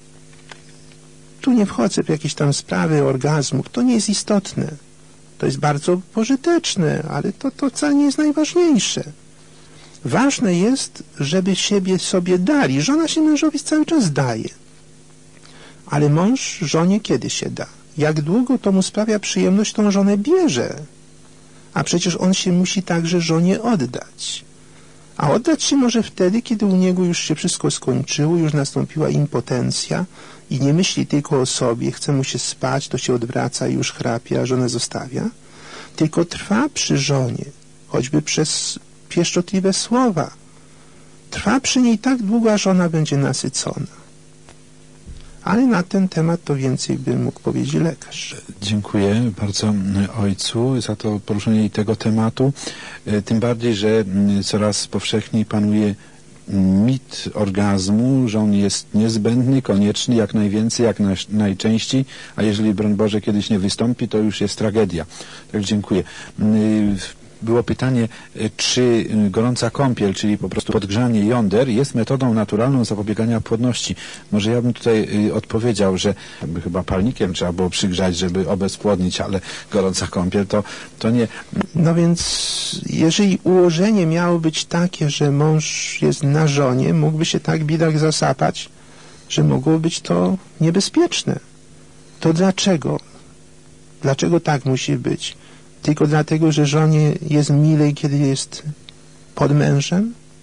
Tu nie wchodzę w jakieś tam sprawy orgazmów. To nie jest istotne. To jest bardzo pożyteczne, ale to wcale nie jest najważniejsze. Ważne jest, żeby siebie sobie dali. Żona się mężowi cały czas daje. Ale mąż żonie kiedy się da? Jak długo to mu sprawia przyjemność, tą żonę bierze. A przecież on się musi także żonie oddać. A oddać się może wtedy, kiedy u niego już się wszystko skończyło, już nastąpiła impotencja i nie myśli tylko o sobie, chce mu się spać, to się odwraca i już chrapie, a żonę zostawia, tylko trwa przy żonie, choćby przez pieszczotliwe słowa. Trwa przy niej tak długo, aż ona będzie nasycona. Ale na ten temat to więcej by mógł powiedzieć lekarz. Dziękuję bardzo ojcu za to poruszenie tego tematu. Tym bardziej, że coraz powszechniej panuje mit orgazmu, że on jest niezbędny, konieczny, jak najwięcej, jak najczęściej, a jeżeli, broń Boże, kiedyś nie wystąpi, to już jest tragedia. Tak, dziękuję. Było pytanie, czy gorąca kąpiel, czyli po prostu podgrzanie jąder, jest metodą naturalną zapobiegania płodności. Może ja bym tutaj odpowiedział, że chyba palnikiem trzeba było przygrzać, żeby obezpłodnić, ale gorąca kąpiel to nie. No więc, jeżeli ułożenie miało być takie, że mąż jest na żonie, mógłby się tak bidak zasapać, że mogło być to niebezpieczne. To dlaczego? Dlaczego tak musi być? Tylko dlatego, że żonie jest milej, kiedy jest pod mężem?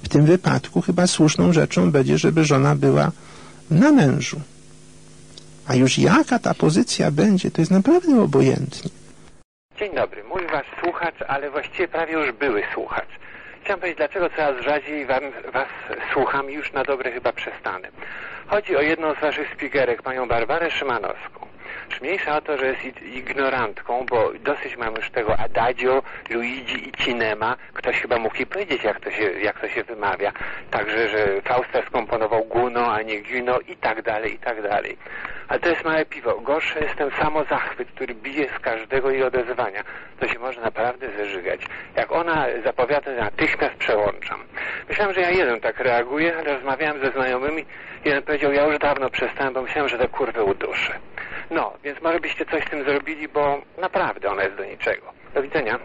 W tym wypadku chyba słuszną rzeczą będzie, żeby żona była na mężu. A już jaka ta pozycja będzie, to jest naprawdę obojętnie. Dzień dobry, mój wasz słuchacz, ale właściwie prawie już były słuchacz. Chciałem powiedzieć, dlaczego coraz rzadziej was słucham i już na dobre chyba przestanę. Chodzi o jedną z waszych spikerek, panią Barbarę Szymanowską. Mniejsza o to, że jest ignorantką, bo dosyć mam już tego Adagio, Luigi i Cinema. Ktoś chyba mógł jej powiedzieć, jak to się wymawia. Także, że Fausta skomponował Guno, a nie Guno i tak dalej, i tak dalej. Ale to jest małe piwo. Gorszy jest ten samozachwyt, który bije z każdego jej odezwania. To się może naprawdę zeżygać. Jak ona zapowiada, natychmiast przełączam. Myślałem, że ja jeden tak reaguję, ale rozmawiałem ze znajomymi. Jeden powiedział, ja już dawno przestałem, bo myślałem, że te kurwy uduszę. No, więc może byście coś z tym zrobili, bo naprawdę ona jest do niczego. Do widzenia.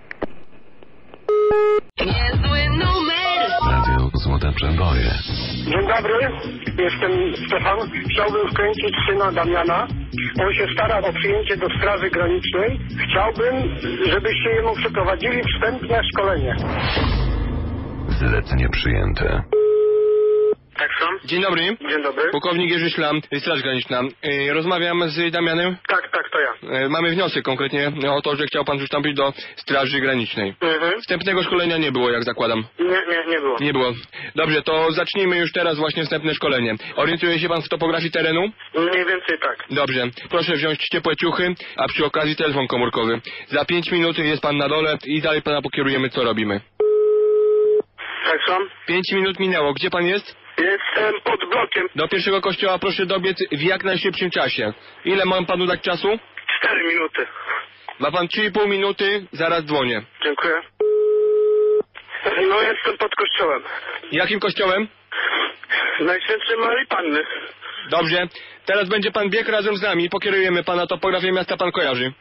Radio Złote Przeboje. Dzień dobry, jestem Stefan. Chciałbym wkręcić syna Damiana. On się stara o przyjęcie do Straży Granicznej. Chciałbym, żebyście jemu przeprowadzili wstępne szkolenie. Zlecenie przyjęte. Tak, sam? Dzień dobry. Dzień dobry. Pułkownik Jerzy Szlam, Straż Graniczna. Rozmawiam z Damianem? Tak, to ja. Mamy wniosek konkretnie o to, że chciał pan przystąpić do Straży Granicznej. Wstępnego szkolenia nie było, jak zakładam. Nie było. Nie było. Dobrze, to zacznijmy już teraz właśnie wstępne szkolenie. Orientuje się pan w topografii terenu? Mniej więcej tak. Dobrze. Proszę wziąć ciepłe ciuchy, a przy okazji telefon komórkowy. Za 5 minut jest pan na dole i dalej pana pokierujemy, co robimy. Tak, sam? 5 minut minęło. Gdzie pan jest? Jestem pod blokiem. Do pierwszego kościoła proszę dobiec w jak najszybszym czasie. Ile mam panu dać czasu? 4 minuty. Ma pan 3,5 minuty, zaraz dzwonię. Dziękuję. No, jestem pod kościołem. Jakim kościołem? Najświętszej Marii Panny. Dobrze. Teraz będzie pan biegł razem z nami. Pokierujemy pana topografię miasta, pan kojarzy.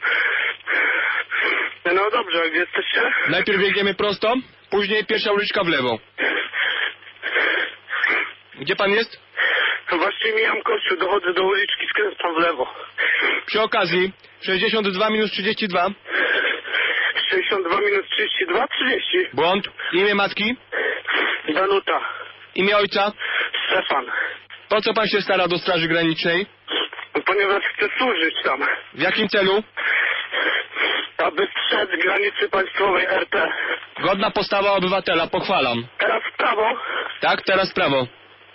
No dobrze, a gdzie jesteście? Najpierw biegniemy prosto, później pierwsza uliczka w lewo. Gdzie pan jest? Właśnie mijam kościół, dochodzę do uliczki, skręcam w lewo. Przy okazji, 62 minus 32. 62 minus 32, 30. Błąd. Imię matki? Danuta. Imię ojca? Stefan. Po co pan się stara do Straży Granicznej? Ponieważ chcę służyć tam. W jakim celu? Aby strzec granicy państwowej RP. Godna postawa obywatela, pochwalam. Teraz w prawo. Tak, teraz w prawo.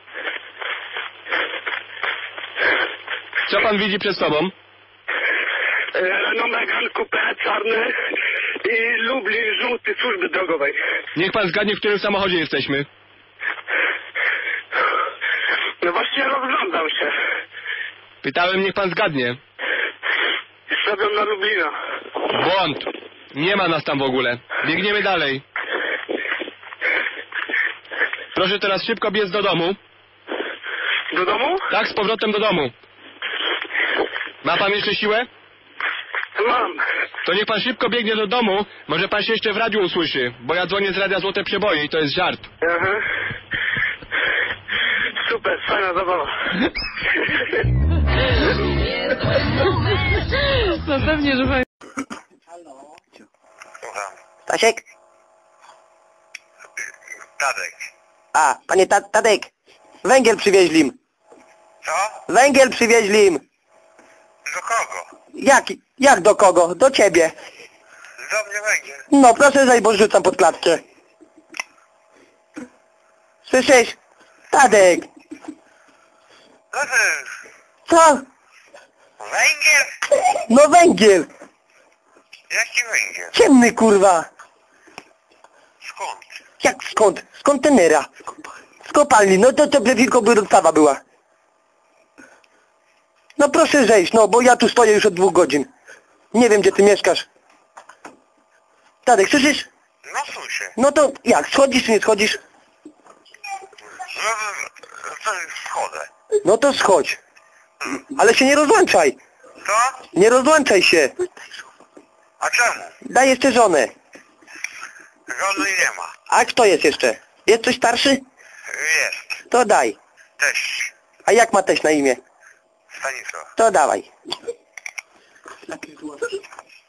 Co pan widzi przed sobą? Renault Megane Coupe czarny i Lublin żółty służby drogowej. Niech pan zgadnie, w którym samochodzie jesteśmy. No właśnie rozglądam się. Pytałem, niech pan zgadnie. Stawiam na Lublina. Błąd. Nie ma nas tam w ogóle. Biegniemy dalej. Proszę teraz szybko biec do domu. Do domu? Tak, z powrotem do domu. Ma pan jeszcze siłę? Mam. To niech pan szybko biegnie do domu. Może pan się jeszcze w radiu usłyszy, bo ja dzwonię z Radia Złote Przeboje i to jest żart. Aha. Super, fajna zabawa. No pewnie, że fajnie. Stasiek? Tadek. A, panie Tadek, węgiel przywieźli im. Co? Węgiel przywieźli im. Do kogo? Jak do kogo? Do ciebie. Do mnie węgiel. No proszę zejść, bo rzucam pod klatkę. Słyszysz? Tadek. Co ty? Co? Węgiel? No węgiel. Jaki węgiel? Ciemny kurwa. Skąd? Jak skąd? Z kontenera. Z kopalni. No to tylko by dostawa była. No proszę zejść, no bo ja tu stoję już od 2 godzin. Nie wiem, gdzie ty mieszkasz. Tadek, słyszysz? No słyszę. No to jak, schodzisz czy nie schodzisz? No to schodzę. No to schodź. Ale się nie rozłączaj. Co? Nie rozłączaj się. A czemu? Daj jeszcze żonę. Żony nie ma. A kto jest jeszcze? Jest ktoś starszy? Jest. To daj. Teść. A jak ma teść na imię? Stanisław. To dawaj.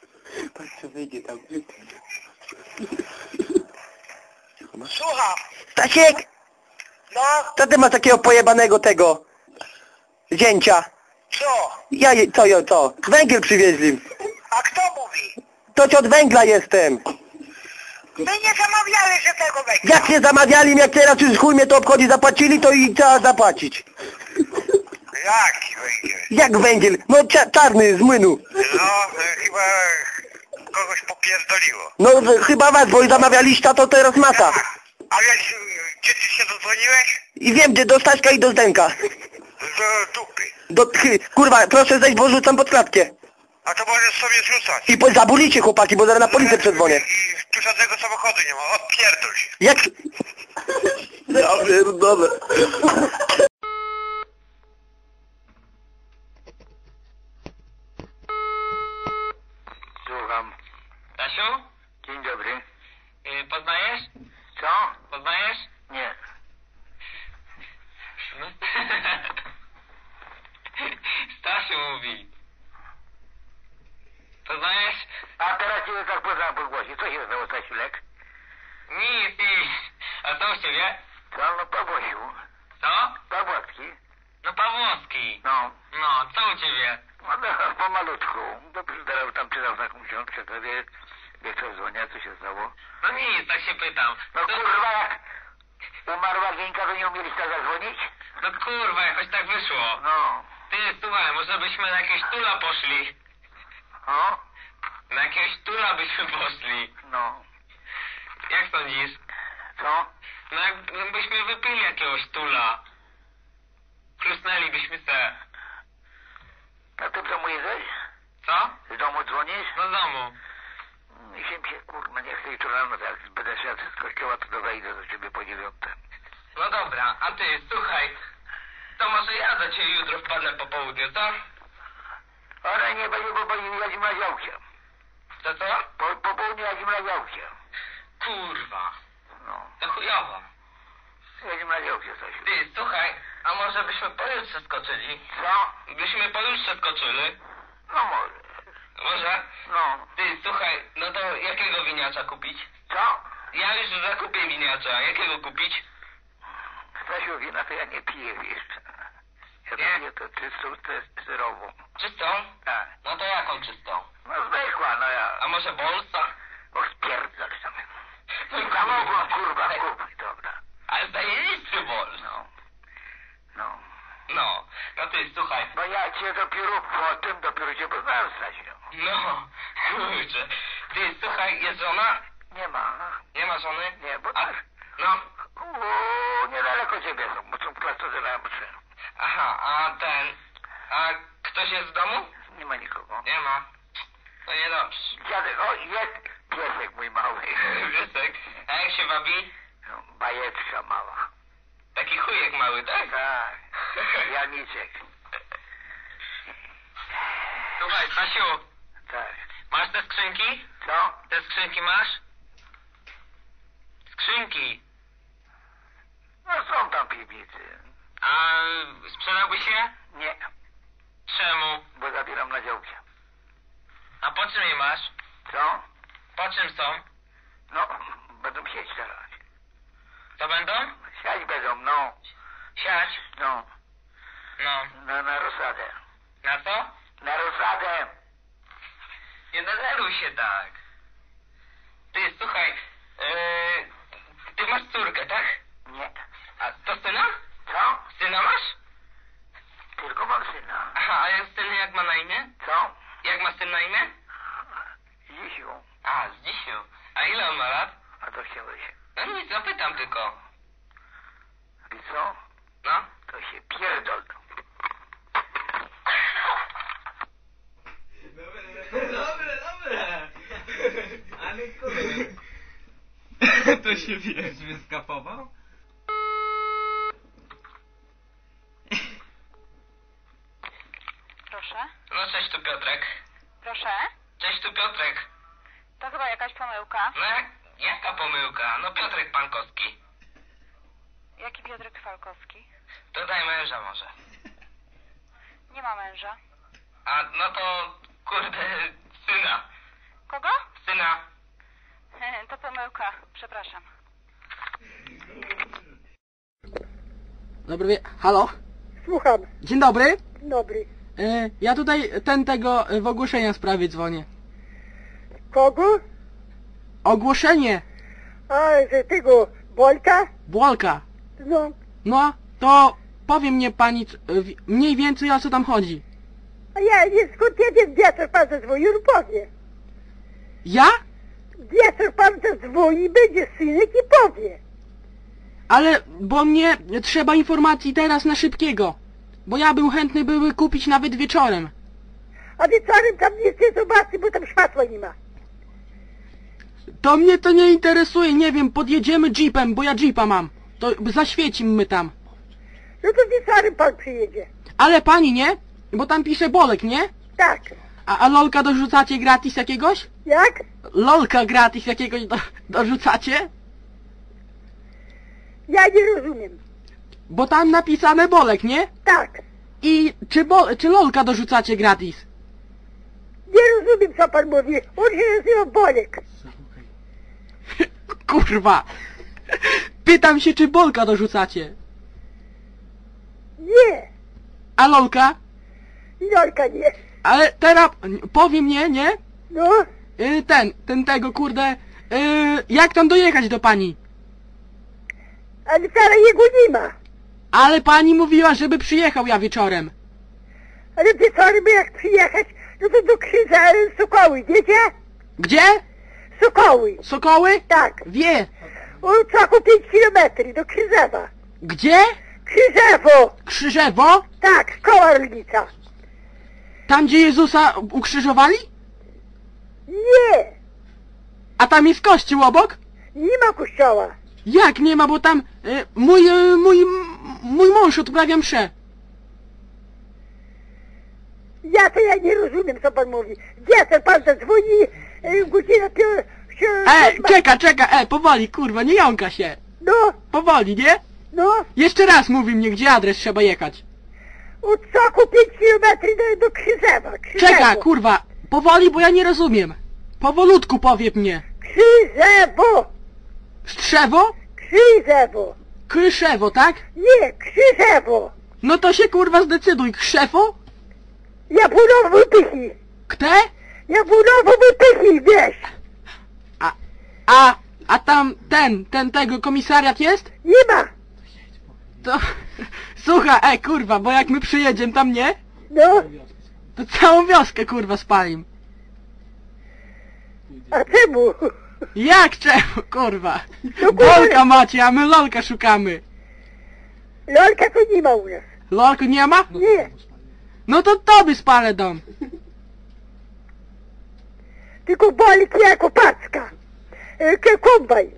Patrz co wyjdzie tam. Słucham. Stasiek? No? Co ty masz takiego pojebanego tego zięcia? Co? Co? Węgiel przywieźli. A kto mówi? To ci od węgla jestem. My nie zamawiali, że tego węgla. Jak nie zamawiali, jak teraz już chuj mnie to obchodzi, zapłacili, to i trzeba zapłacić. Jaki węgiel? Jak węgiel? No czarny, z młynu. No, chyba kogoś popierdoliło. No chyba was, bo zamawialiście, to teraz masa. A wiesz, gdzie ty się dodzwoniłeś? I wiem, gdzie do Staśka i do Zdenka. Do dupy. Kurwa, proszę zejść, bo rzucam pod klatkę. A to możesz sobie zrzucać. I zabulicie chłopaki, bo zaraz na policję przedzwonię. I tu żadnego samochodu nie ma, odpierdol się. Jak? Ja pierdolę. Słucham. Stasiu? Dzień dobry. Poznajesz? Co? Poznajesz? Nie. No. Stasiu mówi. Poznajesz? A teraz cię tak poznałem po głosie. Co się stało, Stasiulek? Nic. A co u ciebie? Co? No Pawłosiu. Co? Pawłowski. No Pawłowski. No. No, co u ciebie? No pomalutku. Dobrze, teraz tam czytał taką książkę, to wie co dzwonię, co się stało. No nic, tak się pytam. No kurwa, jak umarła Gieńka, to nie umieliście zadzwonić? No kurwa, jakoś tak wyszło. No. Ty, słuchaj, może byśmy na jakiegoś tula poszli. O? Na jakiegoś tula byśmy poszli. No. Jak sądzisz? Co? No jakbyśmy wypili jakiegoś tula. Plusnęlibyśmy se. A ty w domu jesteś? Co? Z domu dzwonisz? No z domu. Mi się kurwa nie chce jutro rano, jak będę szedł z kościoła, to wejdę do ciebie po 9. No dobra, a ty, słuchaj. To może ja do ciebie jutro wpadnę po południu, co? Ale nie będzie, bo jadzimy na działkę. Co? Po południu jadzimy na działkę. Kurwa. No. To chujowo. Jadzimy na działkę, Stasiu. Ty, słuchaj, a może byśmy pojutrze skoczyli? Co? Byśmy pojutrze skoczyli? No może. Może? No. Ty, słuchaj, no to jakiego winiacza kupić? Co? Ja już zakupię winiacza, jakiego kupić? Stasiu, wina to ja nie piję, wiesz. Ja piję to czystą, serową. Czystą? Tak. No to jaką czystą? No zwykła, no ja. A może Bolsa? Och, spierdol sam. Samochód, kurwa, kupuj, dobra. Ale zajebisty Bols. No. No ty, słuchaj. Bo ja cię dopiero cię poznałem, Stasiu. No, kurczę. Ty, słuchaj, jest żona? Nie ma. Nie ma żony? Nie, bo... No. Niedaleko ciebie są, bo są w klasztorze na Ambrze. Aha, a ktoś jest w domu? Nie ma nikogo. Nie ma. To niedobrze. Dziadek, o, jest piesek mój mały. Piesek? A jak się wabi? No, bajeczka mała. Taki chujek mały, tak? Tak. Janiczek. Słuchaj, Stasiu. Tak. Masz te skrzynki? Co? Te skrzynki masz? Skrzynki. No są tam piwnicy. A sprzedałbyś się? Nie. Czemu? Bo zabieram na działkę. A po czym je masz? Co? Po czym są? No, będą sieć teraz. To będą? Siać będą, no. Siać? No. No. Na rozsadę. Na co? Na rozsadę. Nie denerwuj się tak. Ty, słuchaj, ty masz córkę, tak? Nie. A to syna? Co? Syna masz? Tylko mam syna. Aha, a jak syn jak ma na imię? Co? Jak ma syn na imię? Dzisiu. A, z dzisiu. A ile on ma lat? A to chciałeś? No nic, zapytam tylko. I co? No? To się pierdol. Dobre. Ale kurde. To się wiesz, wyskapował? Proszę? No cześć, tu Piotrek. Proszę? Cześć, tu Piotrek. To chyba jakaś pomyłka. No jaka pomyłka? No Piotrek Pankowski. Jaki Piotrek Falkowski? To daj męża może. Nie ma męża. A no to kurde, syna. Kogo? Syna. To pomyłka, przepraszam. Dobry, halo? Słucham. Dzień dobry. Dzień dobry. Ja tutaj w ogłoszenia sprawie dzwonię. Kogo? Ogłoszenie. A, że tego Bolka? Bolka. No. No, to powie mnie pani mniej więcej o co tam chodzi. A ja nie skąd ja wiem, wieczór pan zadzwonił, no powie. Ja? Wieczór pan zadzwoni, będzie synek i powie. Ale, bo mnie trzeba informacji teraz na szybkiego. Bo ja bym chętny były kupić nawet wieczorem. A wieczorem tam nic nie zobaczy, bo tam światła nie ma. To mnie to nie interesuje, nie wiem, podjedziemy jeepem, bo ja jeepa mam. To zaświecimy tam. No to wieczorem pan przyjedzie. Ale pani nie? Bo tam pisze Bolek, nie? Tak. A lolka dorzucacie gratis jakiegoś? Jak? Lolka gratis jakiegoś dorzucacie? Ja nie rozumiem. Bo tam napisane Bolek, nie? Tak. I czy lolka dorzucacie gratis? Nie rozumiem, co pan mówi. On się nazywa Bolek. Kurwa. Pytam się, czy Bolka dorzucacie? Nie. A lolka? Lolka nie. Ale teraz powie mnie, nie? No. Tego kurde. Jak tam dojechać do pani? Ale teraz jego nie ma. Ale pani mówiła, żeby przyjechał ja wieczorem. Ale wieczorem jak przyjechać, no to do Krzyża Sokoły, wiecie? Gdzie? Sokoły. Sokoły? Tak. Wie. O czaku 5 kilometrów do Krzyżewa. Gdzie? Krzyżewo. Krzyżewo? Tak, szkoła rolnicza. Tam, gdzie Jezusa ukrzyżowali? Nie. A tam jest kościół obok? Nie ma kościoła. Jak nie ma, bo tam mój mąż odprawia mszę. Ja nie rozumiem, co pan mówi. Gdzie pan zadzwoni, godzina Czeka, powoli, kurwa, nie jąka się. No. Powoli, nie? No. Jeszcze raz mówi mnie, gdzie adres trzeba jechać. Od Soku 5 kilometrów do Krzyżewa. Czeka, kurwa, powoli, bo ja nie rozumiem. Powolutku powie mnie. Krzyżewo. Strzewo? Krzyżewo. Kryszewo, tak? Nie, Krzyżewo. No to się kurwa zdecyduj, Krzefo? Jabłonowo wypychy. Kte? Jabłonowo wypychy, wiesz. A tam tego komisariat jest? Nie ma. To, słuchaj, kurwa, bo jak my przyjedziemy tam, nie? No. To całą wioskę, kurwa, spalim. A czemu? Jak czemu, kurwa? No, Bolka macie, a my lolka szukamy. Lolka to nie ma u nas. Lolku nie ma? Nie. No to tobie spalę dom. Tylko Bolek jako packa. Kombaj.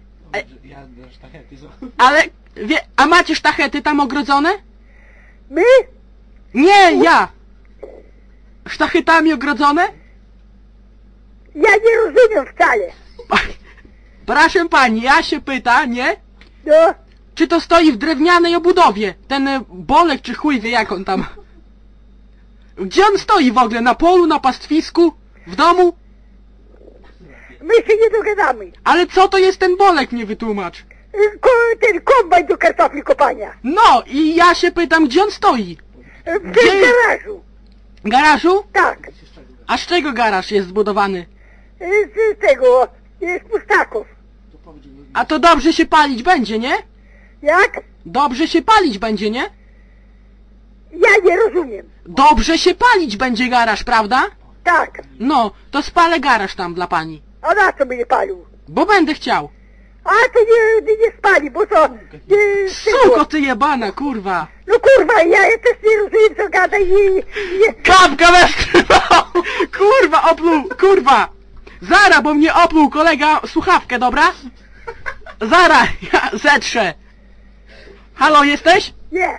Ale, a macie sztachety tam ogrodzone? My? Nie, ja. Sztachetami ogrodzone? Ja nie rozumiem wcale. Proszę pani, ja się pyta, nie? No. Czy to stoi w drewnianej obudowie? Ten Bolek czy chuj wie jak on tam. Gdzie on stoi w ogóle? Na polu, na pastwisku? W domu? My się nie dogadamy. Ale co to jest ten Bolek, mnie wytłumacz. Ten kombajn do kartofli kopania. No i ja się pytam, gdzie on stoi? W garażu. Garażu? Tak. A z czego garaż jest zbudowany? Z tego, z pustaków. A to dobrze się palić będzie, nie? Jak? Dobrze się palić będzie, nie? Ja nie rozumiem. Dobrze się palić będzie garaż, prawda? Tak. No, to spalę garaż tam dla pani. A na co mnie palił? Bo będę chciał. A to nie spali, bo to... Suko ty jebana, kurwa. No kurwa, ja też nie rozumiem, co gada i... Kapka weskrywał! Kurwa, opluł, kurwa! Zara, bo mnie opluł kolega słuchawkę, dobra? Zara, ja zetrzę. Halo, jesteś? Nie.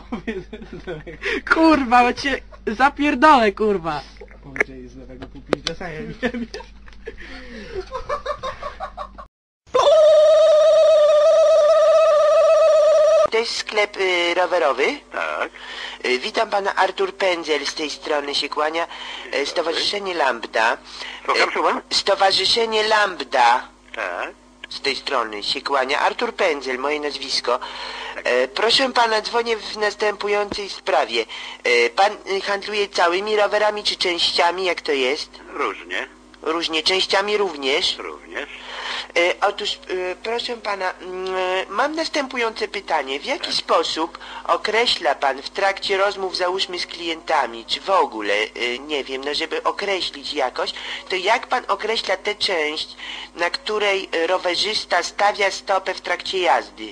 Kurwa, bo cię zapierdolę, kurwa. Powiedzieli z lewego pupić, ja nie wiem. To jest sklep rowerowy? Tak. Witam pana, Artur Pędzel z tej strony się kłania. Stowarzyszenie Lambda. Słucham. Stowarzyszenie Lambda. Tak. Z tej strony się kłania Artur Pędzel, moje nazwisko. Proszę pana, dzwonię w następującej sprawie. Pan handluje całymi rowerami czy częściami, jak to jest? Różnie. Różnie, częściami również? Również. Otóż, proszę pana, mam następujące pytanie. W jaki sposób określa pan w trakcie rozmów, załóżmy z klientami, czy w ogóle, nie wiem, no żeby określić jakoś, to jak pan określa tę część, na której rowerzysta stawia stopę w trakcie jazdy?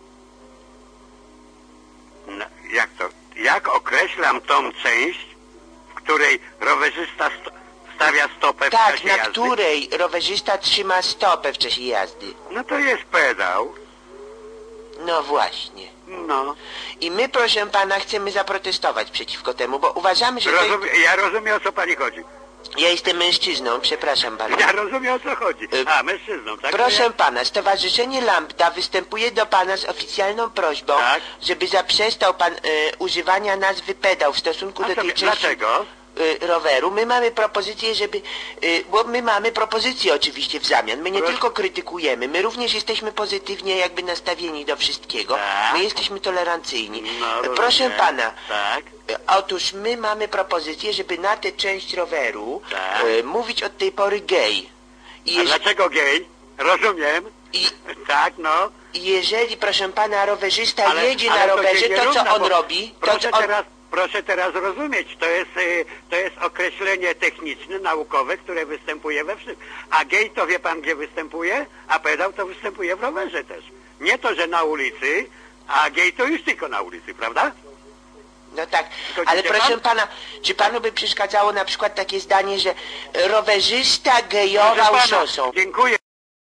No, jak to? Jak określam tą część, w której rowerzysta stawia stopę w tak, czasie na jazdy? której rowerzysta trzyma stopę w czasie jazdy. No to jest pedał. No właśnie. No. I my, proszę pana, chcemy zaprotestować przeciwko temu, bo uważamy, że Ja rozumiem, o co pani chodzi. Ja jestem mężczyzną, przepraszam pana. Ja rozumiem, o co chodzi. A, mężczyzną, tak? Proszę pana, Stowarzyszenie Lambda występuje do pana z oficjalną prośbą, żeby zaprzestał pan używania nazwy pedał w stosunku do tej części... Dlaczego? Roweru. My mamy propozycję, żeby... bo my mamy propozycję oczywiście w zamian. My nie tylko krytykujemy, my również jesteśmy pozytywnie jakby nastawieni do wszystkiego. My jesteśmy tolerancyjni. Proszę pana, otóż my mamy propozycję, żeby na tę część roweru mówić od tej pory gej. A dlaczego gej? Rozumiem. Tak, no. Jeżeli, proszę pana, rowerzysta jedzie na rowerze, to co on robi? Proszę teraz rozumieć, to jest określenie techniczne, naukowe, które występuje we wszystkim. A gej to wie pan gdzie występuje? A pedał to występuje w rowerze też. Nie to, że na ulicy, a gej to już tylko na ulicy, prawda? No tak, ale proszę pana, czy panu by przeszkadzało na przykład takie zdanie, że rowerzysta gejował szosą? Dziękuję.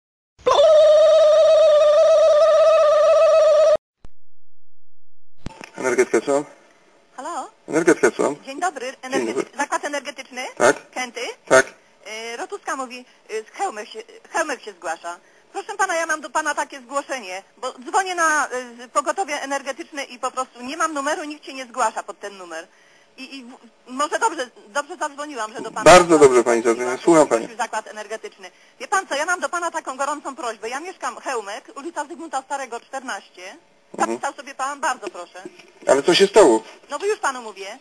Energetyka co? Halo? Energetyka co? Dzień dobry. Zakład energetyczny? Tak? Kęty? Tak. Rotuska mówi, Chełmek się zgłasza. Proszę pana, ja mam do pana takie zgłoszenie, bo dzwonię na pogotowie energetyczne i po prostu nie mam numeru, nikt się nie zgłasza pod ten numer. I może dobrze zadzwoniłam, że do pana... Bardzo dobrze pani zadzwoniła, słucham pani. Zakład energetyczny. Wie pan co, ja mam do pana taką gorącą prośbę. Ja mieszkam Chełmek, ulica Zygmunta Starego 14. Zapisał sobie pan, bardzo proszę. Ale co się stało? No bo już panu mówię.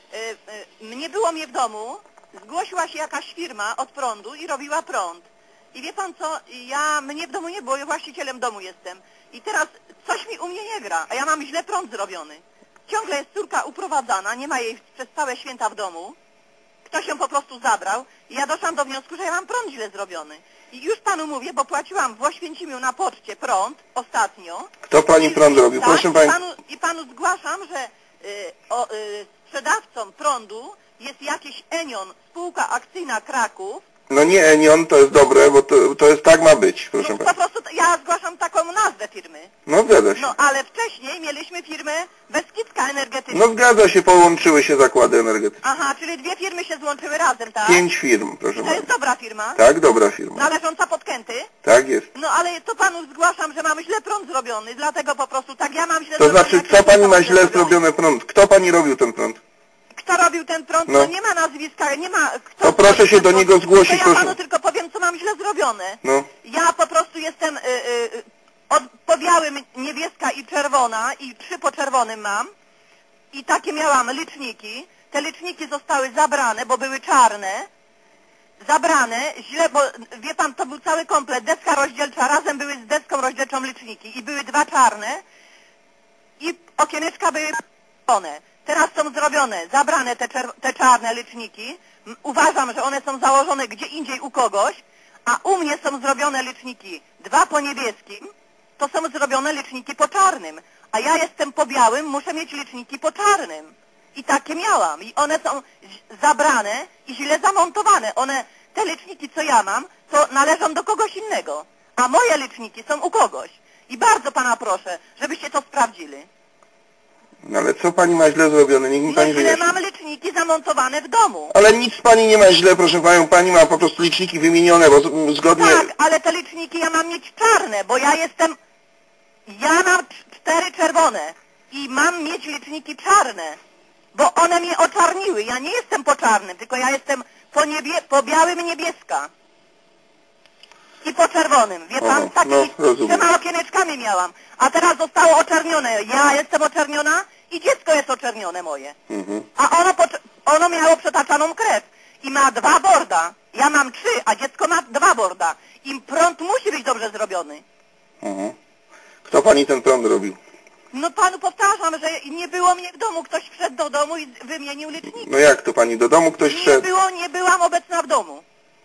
Nie było mnie w domu, zgłosiła się jakaś firma od prądu i robiła prąd. I wie pan co, mnie w domu nie było, ja właścicielem domu jestem. I teraz coś mi u mnie nie gra, a ja mam źle prąd zrobiony. Ciągle jest córka uprowadzana, nie ma jej przez całe święta w domu. Ktoś ją po prostu zabrał i ja doszłam do wniosku, że ja mam prąd źle zrobiony. I już panu mówię, bo płaciłam w Oświęcimiu na poczcie prąd ostatnio. Kto pani prąd robił? Tak, Proszę pani. I panu zgłaszam, że sprzedawcą prądu jest jakiś Enion, spółka akcyjna Kraków. No nie Enion, to jest dobre, bo to jest tak ma być, proszę pani. Po prostu ja zgłaszam taką nazwę firmy. No zgadza się. No ale wcześniej mieliśmy firmę Beskidzka Energetyczna. No zgadza się, połączyły się zakłady energetyczne. Aha, czyli dwie firmy się złączyły razem, tak? 5 firm, proszę To pani. jest dobra firma? Tak, dobra firma. Należąca pod Kęty? Tak jest. No ale to panu zgłaszam, że mam źle prąd zrobiony, dlatego po prostu tak ja mam źle To zrobiony. znaczy, co pani ma źle zrobiony prąd? Kto pani robił ten prąd? Kto robił ten prąd? No. No nie ma nazwiska, nie ma... To proszę się do niego zgłosić, to ja panu proszę. tylko powiem, co mam źle zrobione. No. Ja po prostu jestem po białym niebieska i czerwona i 3 po czerwonym mam. I takie miałam liczniki. Te liczniki zostały zabrane, bo były czarne. Zabrane, źle, bo wie pan, to był cały komplet, deska rozdzielcza, razem były z deską rozdzielczą liczniki i były 2 czarne i okieneczka były czerwone. Teraz są zrobione, zabrane te czarne liczniki. Uważam, że one są założone gdzie indziej u kogoś, a u mnie są zrobione liczniki 2 po niebieskim, to są zrobione liczniki po czarnym. A ja jestem po białym, muszę mieć liczniki po czarnym. I takie miałam. I one są zabrane i źle zamontowane. Te liczniki, co ja mam, to należą do kogoś innego. A moje liczniki są u kogoś. I bardzo pana proszę, żebyście to sprawdzili. No ale co pani ma źle zrobione? Niech mi pani Źle wyjaśni. mam liczniki zamontowane w domu. Ale nic pani nie ma źle, proszę panią. Pani ma po prostu liczniki wymienione, bo zgodnie... Tak, ale te liczniki ja mam mieć czarne, bo ja mam 4 czerwone i mam mieć liczniki czarne, bo one mnie oczarniły. Ja nie jestem po czarnym, tylko ja jestem po białym niebieska. i po czerwonym. Wie pan, takimi trzema okieneczkami miałam. A teraz zostało oczernione. Ja jestem oczerniona i dziecko jest oczernione moje. A ono miało przetaczaną krew. I ma 2 borda. Ja mam 3, a dziecko ma 2 borda. I prąd musi być dobrze zrobiony. Kto pani ten prąd robił? No panu powtarzam, że nie było mnie w domu. Ktoś wszedł do domu i wymienił liczniki. No jak to pani, do domu ktoś wszedł? Nie byłam obecna w domu.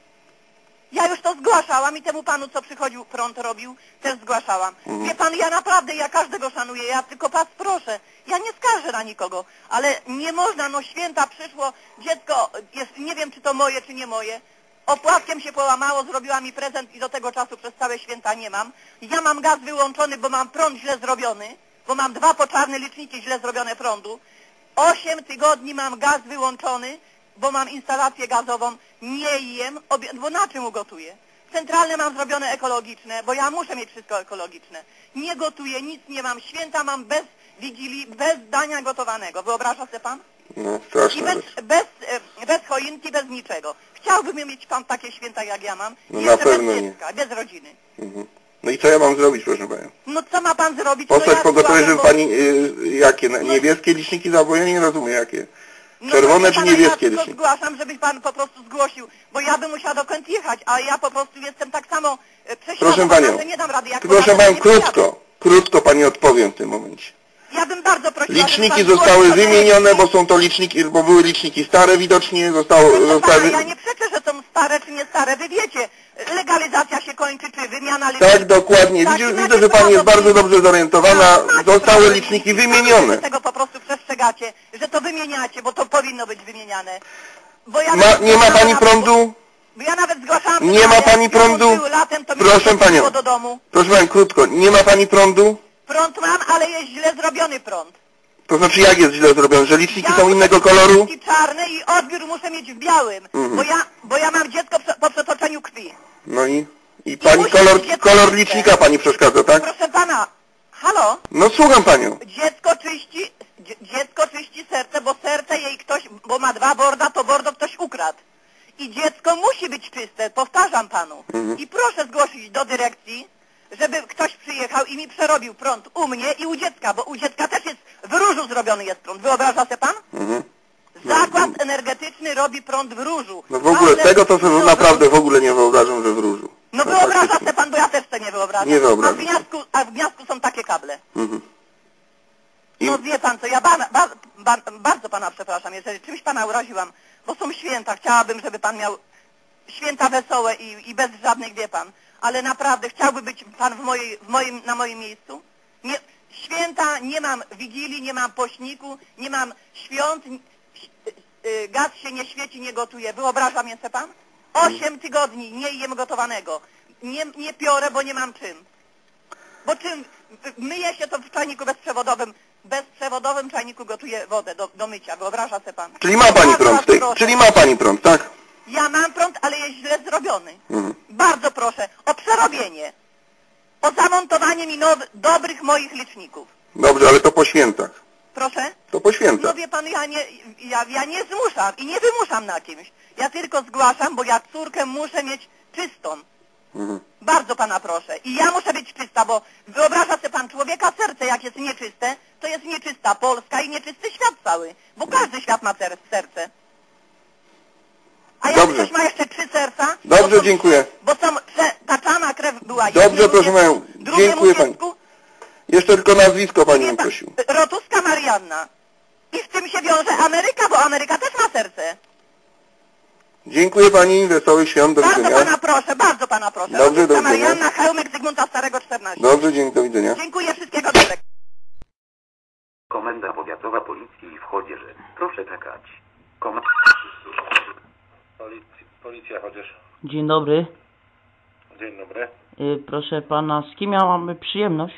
Ja już to zgłaszałam i temu panu, co przychodził, prąd robił, też zgłaszałam. Wie pan, ja naprawdę, ja każdego szanuję, ja tylko was proszę. Ja nie skarżę na nikogo, ale nie można, no święta przyszło, dziecko jest, nie wiem czy to moje, czy nie moje. Opłatkiem się połamało, zrobiła mi prezent i do tego czasu przez całe święta nie mam. Ja mam gaz wyłączony, bo mam prąd źle zrobiony, bo mam 2 poczarne liczniki źle zrobione prądu. 8 tygodni mam gaz wyłączony, bo mam instalację gazową, nie jem, bo na czym ugotuję? Centralne mam zrobione ekologiczne, bo ja muszę mieć wszystko ekologiczne. Nie gotuję, nic nie mam, święta mam bez wigilii, bez dania gotowanego. Wyobraża sobie pan? No, straszne. I bez choinki, bez niczego. Chciałby mieć pan takie święta, jak ja mam. No na pewno bez dziecka, bez rodziny. No i co ja mam zrobić, proszę panią? No co ma pan zrobić? Postać pogotowie, żeby pani, jakie, niebieskie liczniki za, bo ja nie rozumiem, jakie. Czerwone czy niebieskie liczniki? Ja zgłaszam, żebyś pan po prostu zgłosił, bo ja bym musiała dokąd jechać, a ja po prostu jestem tak samo prześladowana, że nie dam rady. Proszę panią, krótko pani odpowiem w tym momencie. Ja bym bardzo prosiła, liczniki zostały wymienione, bo są to liczniki, bo były liczniki stare widocznie, Ja nie przeczę, że są stare czy nie stare, wy wiecie, legalizacja się kończy, czy wymiana liczników. Tak, dokładnie. Widzę, że pani jest bardzo dobrze zorientowana. Zostały liczniki wymienione. Tego po prostu przestrzegacie, że to wymieniacie, bo to powinno być wymieniane. Bo ja nie ma pani prądu? Bo ja nawet zgłaszałam... Nie ma pani prądu? Proszę panią. Proszę panią, krótko. Nie ma pani prądu? Prąd mam, ale jest źle zrobiony prąd. To znaczy jak jest źle zrobiony? Że liczniki są innego koloru? Liczniki czarne i odbiór muszę mieć w białym. Bo ja mam dziecko po przetoczeniu krwi. No i pani kolor licznika pani przeszkadza, tak? Proszę pana, halo? No słucham panią. Dziecko czyści serce, bo serce jej ktoś, bo ma 2 borda, to bordo ktoś ukradł. I dziecko musi być czyste, powtarzam panu. I proszę zgłosić do dyrekcji, żeby ktoś przyjechał i mi przerobił prąd u mnie i u dziecka, bo u dziecka też jest, w Różu zrobiony jest prąd. Wyobraża sobie pan? Zakład energetyczny robi prąd w Różu. No w ogóle tego to sobie naprawdę w ogóle nie wyobrażam, że w Różu. No wyobraża sobie pan, bo ja też sobie nie wyobrażam. Nie wyobrażam. A w Gniazdku są takie kable. No wie pan co, ja bardzo pana przepraszam, jeżeli czymś pana uraziłam, bo są święta, chciałabym, żeby pan miał święta wesołe i bez żadnych, wie pan. Ale naprawdę chciałby być pan na moim miejscu? Nie, święta, nie mam wigilii, nie mam pośniku, nie mam świąt, gaz się nie świeci, nie gotuje. Wyobraża mnie se pan? 8 tygodni nie jem gotowanego. Nie piorę, bo nie mam czym. Bo czym? Myję się to w czajniku bezprzewodowym czajniku gotuję wodę do mycia. Wyobraża se pan? Czyli ma pani prąd, czyli ma pani prąd, tak? Ja mam prąd, ale jest źle zrobiony. Bardzo proszę o przerobienie. O zamontowanie mi dobrych moich liczników. Dobrze, ale to po świętach. Proszę? To po świętach. No wie pan, ja nie zmuszam i nie wymuszam na kimś. Ja tylko zgłaszam, bo ja córkę muszę mieć czystą. Bardzo pana proszę. I ja muszę być czysta, bo wyobraża sobie pan, człowieka serce jak jest nieczyste, to jest nieczysta Polska i nieczysty świat cały. Bo każdy świat ma serce. A jak ktoś ma jeszcze 3 serca... Dobrze, dziękuję. Bo taczana krew była... Dobrze, proszę panią. Dziękuję pani. Jeszcze tylko nazwisko pani bym prosił. Rotuska Marianna. I z tym się wiąże Ameryka, bo Ameryka też ma serce. Dziękuję pani, wesołych świąt, do widzenia. Bardzo pana proszę. Dobrze, do widzenia. Marianna, Chełmek Zygmunta Starego 14. Dobrze, dzięki, do widzenia. Dziękuję, wszystkiego dobrego. Komenda Powiatowa Policji w Chodzieży. Proszę czekać. Policja Chodzież. Dzień dobry. Dzień dobry. Proszę pana, z kim ja mam przyjemność?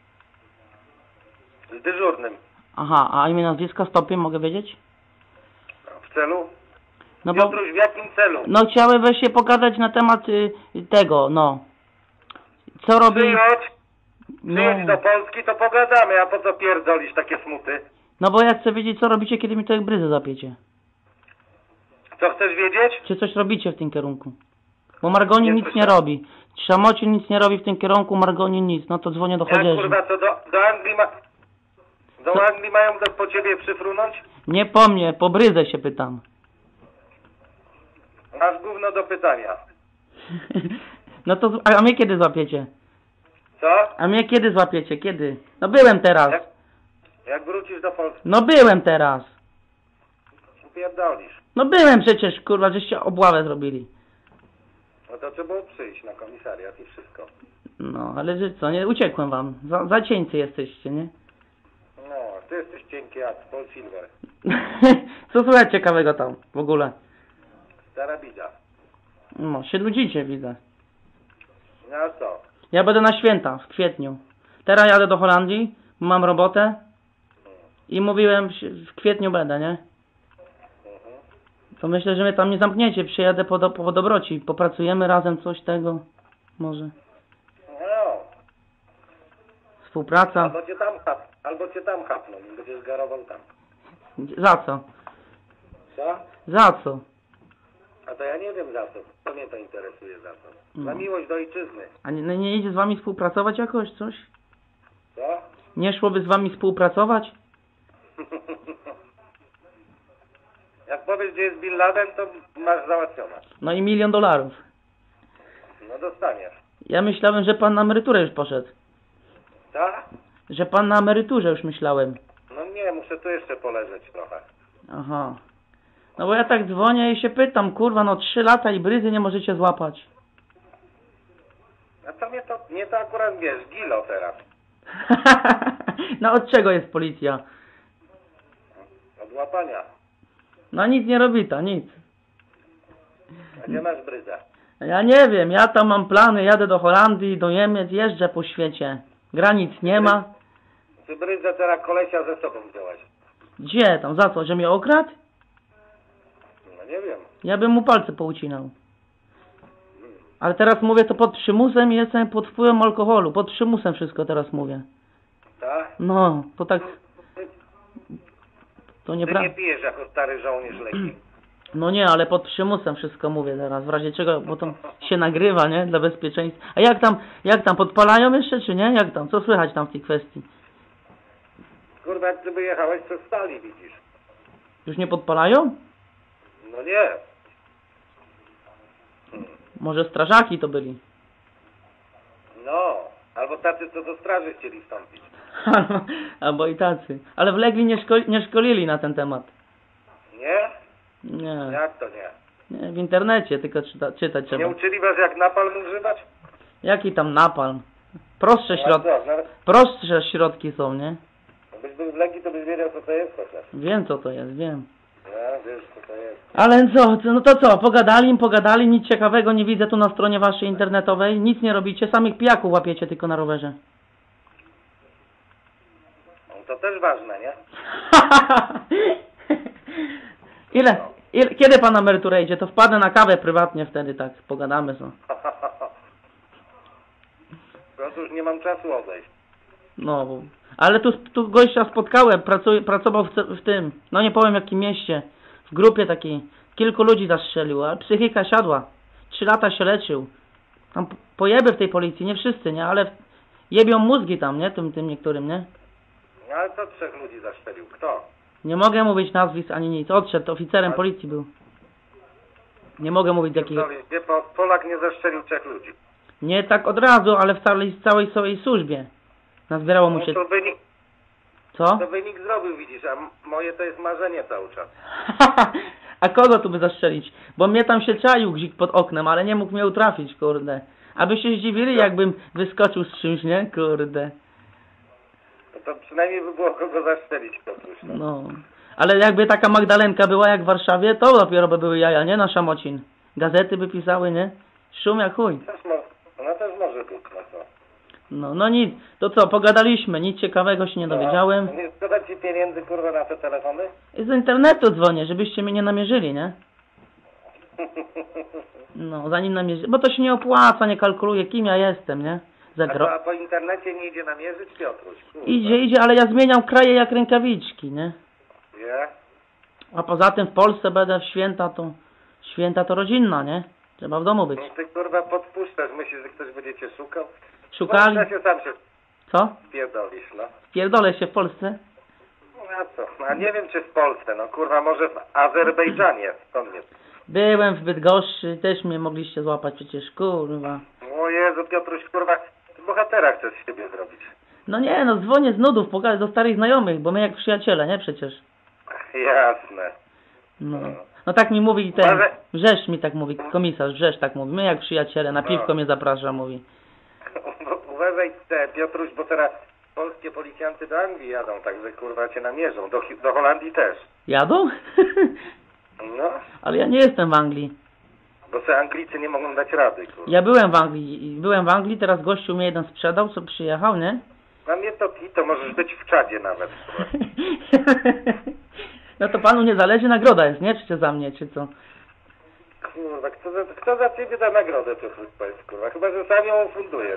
Z dyżurnym. Aha, a imię, nazwiska, stopień mogę wiedzieć? W celu? No bo... Piotruś, w jakim celu? No chciałem właśnie pogadać na temat tego, no. Co robi... Przyjedź do Polski, to pogadamy, a po co pierdolisz takie smuty? No bo ja chcę wiedzieć, co robicie, kiedy mi to bryzę zapiecie. Co chcesz wiedzieć? Czy coś robicie w tym kierunku? Bo Margoni nic nie robi. Szamocin nic nie robi w tym kierunku, Margonin nic. No to dzwonię do Jak chodzieży. kurwa, to do Anglii do Anglii mają po ciebie przyfrunąć? Nie po mnie, po Bryzę się pytam. Masz gówno do pytania. No to, a mnie kiedy złapiecie? Co? A mnie kiedy złapiecie? Kiedy? No byłem teraz. Jak wrócisz do Polski? No byłem teraz. Pierdolisz. No byłem przecież, kurwa, żeście obławę zrobili. No to trzeba było przyjść na komisariat i wszystko. No, ale że co, nie? Uciekłem wam. Za cieńcy jesteście, nie? No, ty jesteś cienki jak Paul Silver. Co słychać ciekawego tam w ogóle? Stara bida. No, się nudzicie, widzę. No a co? Ja będę na święta, w kwietniu. Teraz jadę do Holandii, mam robotę. I mówiłem, w kwietniu będę, nie? To myślę, że mnie tam nie zamkniecie. Przyjadę po dobroci. Popracujemy razem coś tego. Może. No. Współpraca. Albo cię tam chapną i będziesz garował tam. Za co? Co? Za co? A to ja nie wiem za co. To mnie to interesuje za co. No. Za miłość do ojczyzny. A nie idzie z wami współpracować jakoś, coś? Co? Nie szłoby z wami współpracować? Jak powiesz, gdzie jest Bin Laden, to masz załatwione. No i $1 000 000. No dostaniesz. Ja myślałem, że pan na emeryturę już poszedł. Tak? Że pan na emeryturze już myślałem. No nie, muszę tu jeszcze poleżeć trochę. Aha. No bo ja tak dzwonię i się pytam, kurwa, no 3 lata i Bryzy nie możecie złapać. A to mnie to akurat, wiesz, gilo teraz. No od czego jest policja? Od łapania. No nic nie robi ta, nic. A gdzie masz Bryzę? Ja nie wiem, ja tam mam plany, jadę do Holandii, do Niemiec, jeżdżę po świecie. Granic nie ma. Ty Bryzę teraz kolesia ze sobą wziąłeś. Gdzie tam, za co, że mnie okradł? No nie wiem. Ja bym mu palce poucinał. Ale teraz mówię to pod przymusem i jestem pod wpływem alkoholu. Pod przymusem wszystko teraz mówię. Tak? No, to tak... To Ty nieprawda. nie pijesz jako stary żołnierz leki. No nie, ale pod przymusem wszystko mówię teraz, w razie czego, bo to się nagrywa, nie? Dla bezpieczeństwa. A jak tam, podpalają jeszcze, czy nie? Jak tam, co słychać tam w tej kwestii? Kurwa, jak ty wyjechałeś, to stali, widzisz. Już nie podpalają? No nie. Może strażaki to byli. No, albo tacy, co do straży chcieli wstąpić. Albo i tacy. Ale w Legii nie szkolili na ten temat. Nie? Nie. Jak to nie? Nie, w internecie tylko czytać trzeba. Nie uczyli was, jak napalm używać? Jaki tam napalm? Prostsze prostsze środki są, nie? Jakbyś był w Legii, to byś wiedział, co to jest chociaż. Wiem, co to jest, wiem. Ja, wiesz, co to jest. Ale co, no to co, pogadali, nic ciekawego nie widzę tu na stronie waszej internetowej, nic nie robicie, samych pijaków łapiecie tylko na rowerze. No, to też ważne, nie? Kiedy pan na emeryturę idzie? To wpadę na kawę prywatnie wtedy, tak, pogadamy co. No to już nie mam czasu odejść. No, ale tu gościa spotkałem, pracował w tym, no nie powiem jakim mieście, w grupie takiej, kilku ludzi zastrzelił, ale psychika siadła, 3 lata się leczył. Tam pojeby w tej policji, nie wszyscy, nie, ale jebią mózgi tam, nie, tym niektórym, nie? No ale co 3 ludzi zaszczelił? Kto? Nie mogę mówić nazwisk ani nic, odszedł, oficerem policji był. Nie mogę mówić jakiego... Gdzie Polak nie zaszczelił 3 ludzi? Nie tak od razu, ale w całej swojej służbie. Nazbierało mu się... No to wynik... Co? To wynik zrobił, widzisz, a moje to jest marzenie cały czas. A kogo tu by zastrzelić? Bo mnie tam się czaił gzik pod oknem, ale nie mógł mnie utrafić, kurde. Aby się zdziwili, jakbym wyskoczył z czymś, nie? Kurde. To przynajmniej by było kogo zastrzelić, Piotruś. No. Ale jakby taka Magdalenka była jak w Warszawie, to dopiero by były jaja, nie? Na Szamocin. Gazety by pisały, nie? Szum jak chuj. Ona też może być, no co? No nic. To co, pogadaliśmy, nic ciekawego się nie dowiedziałem. Nie szkoda ci pieniędzy, kurwa, na te telefony? I z internetu dzwonię, żebyście mnie nie namierzyli, nie? No, zanim namierzy... Bo to się nie opłaca, nie kalkuluje, kim ja jestem, nie? A po internecie nie idzie namierzyć, Piotruś? Kurwa. Idzie, ale ja zmieniam kraje jak rękawiczki, nie? Nie? A poza tym w Polsce będę w święta to rodzinna, nie? Trzeba w domu być. No ty kurwa podpuszczasz, myślisz, że ktoś będzie cię szukał? Szukali? No, się sam się Co? spierdolisz, no. Pierdolę się w Polsce? No a co? No, a nie wiem czy w Polsce, no kurwa może w Azerbejdżanie, stąd nie. Byłem w Bydgoszczy, też mnie mogliście złapać przecież, kurwa. O Jezu, Piotruś, kurwa, ty bohatera chcesz z siebie zrobić. No nie, no dzwonię z nudów, pokażę do starych znajomych, bo my jak przyjaciele, nie przecież. Jasne. No. No tak mi mówi ten, Wrzesz mi tak mówi, komisarz Wrzesz tak mówi, my jak przyjaciele, na piwko mnie zaprasza, mówi. Uważaj Piotruś, bo teraz polskie policjanty do Anglii jadą, także kurwa cię namierzą, do Holandii też. Jadą? No. Ale ja nie jestem w Anglii. Bo se Anglicy nie mogą dać rady, kurwa. Ja byłem w Anglii, teraz gościu mnie jeden sprzedał, co przyjechał, nie? Na mnie to możesz być w Czadzie nawet. No to panu nie zależy, nagroda jest, nie? Czy za mnie, czy co? Kurwa, kto za ciebie da nagrodę, to jest, kurwa? Chyba, że sam ją ufundujesz.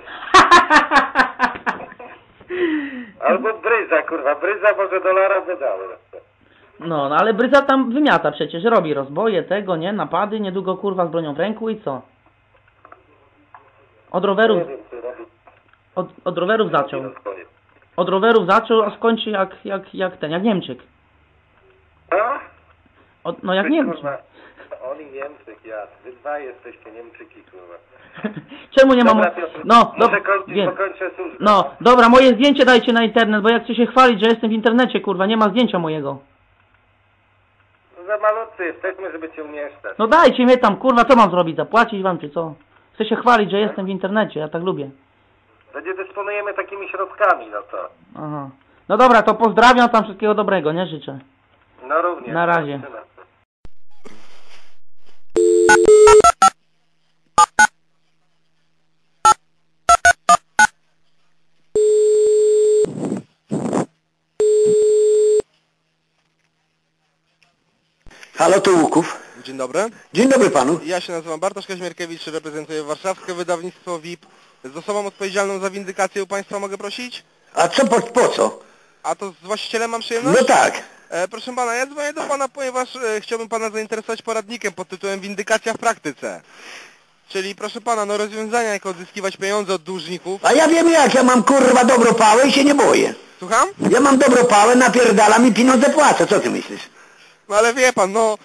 Albo Bryza, kurwa. Bryza może dolara wydały. No, ale Bryza tam wymiata przecież, robi rozboje tego, nie? Napady, niedługo kurwa z bronią w ręku i co? Od rowerów... Od rowerów zaczął. Od rowerów zaczął, a skończy jak Niemczyk. A? No jak Niemczyk. Oni Niemczyk, ja. Wy dwa jesteście Niemczyki, kurwa. Czemu nie mam... No, pokończę służbę. No, dobra, moje zdjęcie dajcie na internet, bo jak chcę się chwalić, że jestem w internecie, kurwa, nie ma zdjęcia mojego. Za malutcy jesteśmy, żeby cię umieszczać. No dajcie mnie tam, kurwa, co mam zrobić? Zapłacić wam, czy co? Chcę się chwalić, że jestem w internecie, ja tak lubię. Będzie dysponujemy takimi środkami, no to. Aha. No dobra, to pozdrawiam, tam wszystkiego dobrego, nie? Życzę. No również. Na razie. Halo, to Łuków. Dzień dobry. Dzień dobry panu. Ja się nazywam Bartosz Kaźmierkiewicz, reprezentuję warszawskie wydawnictwo VIP. Z osobą odpowiedzialną za windykację u Państwa mogę prosić? A co, po co? A to z właścicielem mam przyjemność? No tak. Proszę Pana, ja dzwonię do Pana, ponieważ chciałbym Pana zainteresować poradnikiem pod tytułem Windykacja w praktyce. Czyli proszę Pana, no rozwiązania jak odzyskiwać pieniądze od dłużników. A ja wiem jak, ja mam kurwa dobrą pałę i się nie boję. Słucham? Ja mam dobrą pałę, napierdalam i pieniądze płacę, co ty myślisz? No ale wie Pan, no